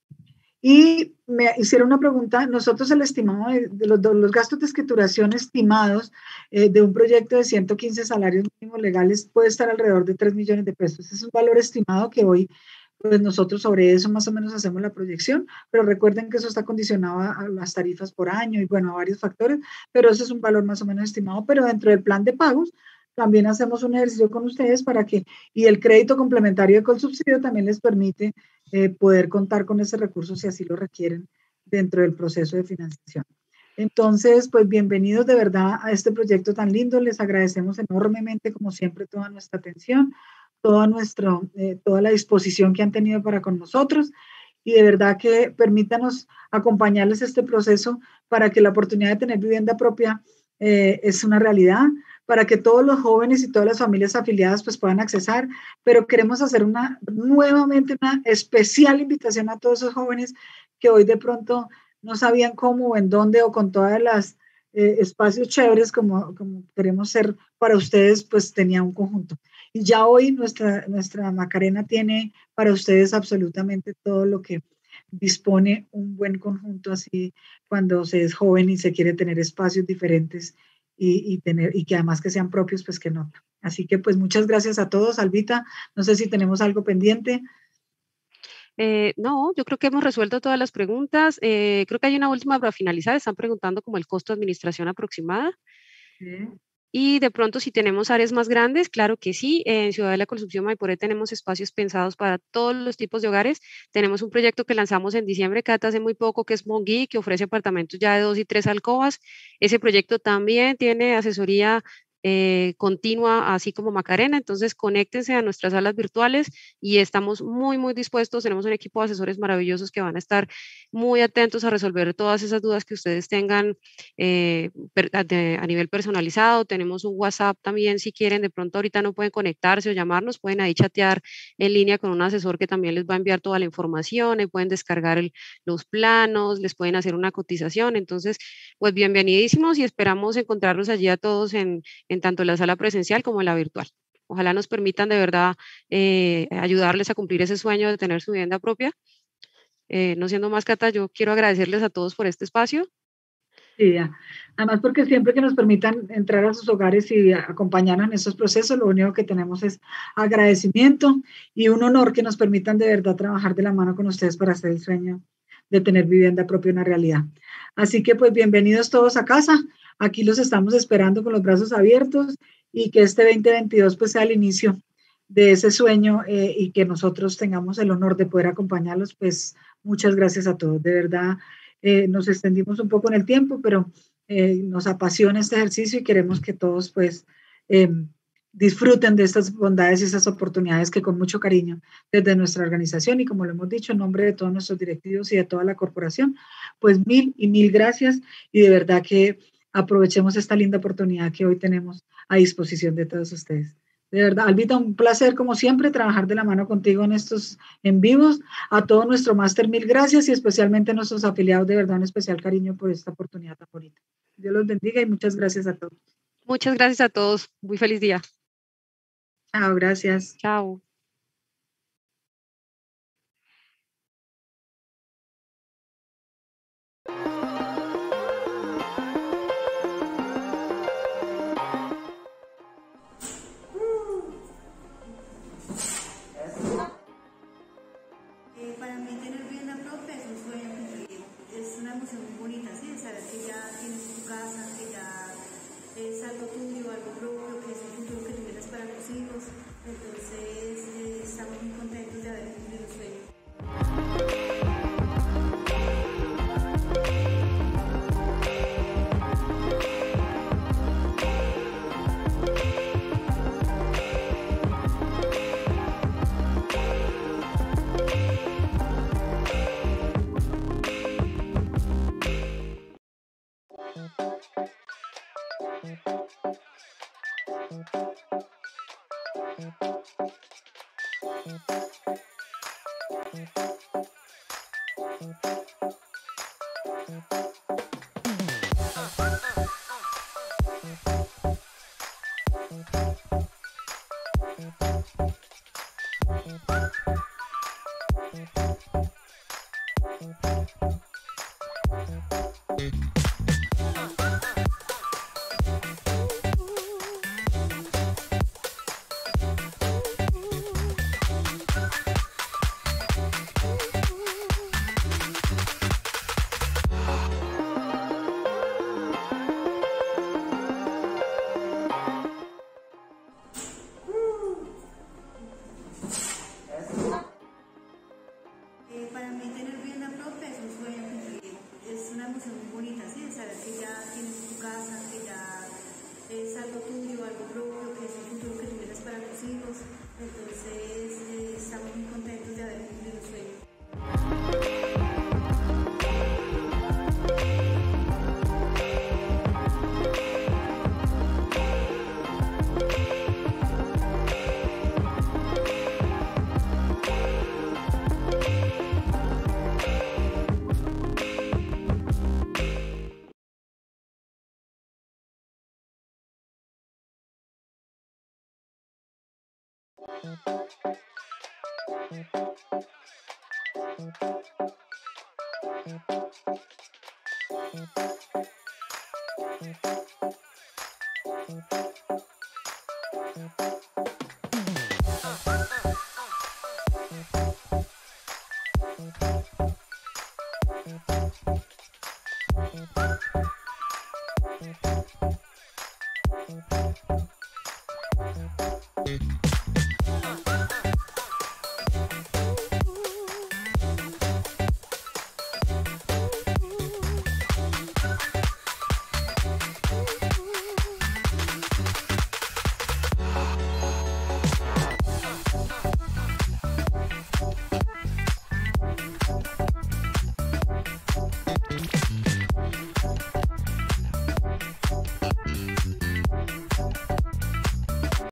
y me hicieron una pregunta, nosotros el estimado de, de, los, de los gastos de escrituración estimados eh, de un proyecto de ciento quince salarios mínimos legales puede estar alrededor de tres millones de pesos. Es un valor estimado que hoy pues nosotros sobre eso más o menos hacemos la proyección, pero recuerden que eso está condicionado a, a las tarifas por año y bueno, a varios factores, pero ese es un valor más o menos estimado, pero dentro del plan de pagos también hacemos un ejercicio con ustedes para que, y el crédito complementario de Colsubsidio también les permite eh, poder contar con ese recurso si así lo requieren dentro del proceso de financiación. Entonces, pues bienvenidos de verdad a este proyecto tan lindo, les agradecemos enormemente como siempre toda nuestra atención, toda, nuestro, eh, toda la disposición que han tenido para con nosotros y de verdad que permítanos acompañarles este proceso para que la oportunidad de tener vivienda propia eh, es una realidad, para que todos los jóvenes y todas las familias afiliadas pues puedan accesar, pero queremos hacer una nuevamente una especial invitación a todos esos jóvenes que hoy de pronto no sabían cómo o en dónde o con todas las eh, espacios chéveres como, como queremos ser para ustedes, pues tenía un conjunto. Y ya hoy nuestra, nuestra Macarena tiene para ustedes absolutamente todo lo que dispone un buen conjunto así cuando se es joven y se quiere tener espacios diferentes y, y, tener, y que además que sean propios, pues que no. Así que pues muchas gracias a todos. Albita, no sé si tenemos algo pendiente. Eh, no, yo creo que hemos resuelto todas las preguntas. Eh, creo que hay una última para finalizar. Están preguntando como el costo de administración aproximada. Sí. Y de pronto, si tenemos áreas más grandes, claro que sí. En Ciudad de la Concepción Maiporé tenemos espacios pensados para todos los tipos de hogares. Tenemos un proyecto que lanzamos en diciembre, Cata, hace muy poco, que es Monguí, que ofrece apartamentos ya de dos y tres alcobas. Ese proyecto también tiene asesoría eh, continua, así como Macarena. Entonces, conéctense a nuestras salas virtuales y estamos muy, muy dispuestos. Tenemos un equipo de asesores maravillosos que van a estar muy atentos a resolver todas esas dudas que ustedes tengan eh, de, a nivel personalizado. Tenemos un WhatsApp también, si quieren, de pronto ahorita no pueden conectarse o llamarnos, pueden ahí chatear en línea con un asesor que también les va a enviar toda la información, y pueden descargar el, los planos, les pueden hacer una cotización. Entonces, pues bienvenidísimos y esperamos encontrarlos allí a todos en, en tanto la sala presencial como en la virtual. Ojalá nos permitan de verdad eh, ayudarles a cumplir ese sueño de tener su vivienda propia. Eh, no siendo más, Cata, yo quiero agradecerles a todos por este espacio. Sí, a- además porque siempre que nos permitan entrar a sus hogares y a- acompañarnos en estos procesos, lo único que tenemos es agradecimiento y un honor que nos permitan de verdad trabajar de la mano con ustedes para hacer el sueño de tener vivienda propia una realidad. Así que pues bienvenidos todos a casa. Aquí los estamos esperando con los brazos abiertos y que este dos mil veintidós pues sea el inicio de ese sueño eh, y que nosotros tengamos el honor de poder acompañarlos. Pues muchas gracias a todos. De verdad, eh, nos extendimos un poco en el tiempo, pero eh, nos apasiona este ejercicio y queremos que todos pues eh, disfruten de estas bondades y estas oportunidades que con mucho cariño desde nuestra organización y como lo hemos dicho en nombre de todos nuestros directivos y de toda la corporación, pues mil y mil gracias y de verdad que aprovechemos esta linda oportunidad que hoy tenemos a disposición de todos ustedes. De verdad, Albita, un placer como siempre trabajar de la mano contigo en estos en vivos. A todo nuestro máster, mil gracias y especialmente a nuestros afiliados, de verdad, un especial cariño por esta oportunidad tan bonita. Dios los bendiga y muchas gracias a todos. Muchas gracias a todos. Muy feliz día. Chao, gracias. Chao. Eh, para mí tener vivienda propia es un sueño cumplido. Es una emoción muy bonita, ¿sí? De saber que ya tienes tu casa, que ya es algo tuyo, algo propio, que es un futuro que tú quieres para tus hijos. Entonces, eh, estamos muy contentos de haber cumplido el sueño. Eh, para mí tener vivienda propia es un sueño cumplido. Es una emoción muy bonita, ¿sí? De saber que ya tienes tu casa, que ya es algo tuyo, algo propio, que es el futuro que tú quieres para tus hijos. Entonces, eh, estamos muy contentos de haber cumplido el sueño.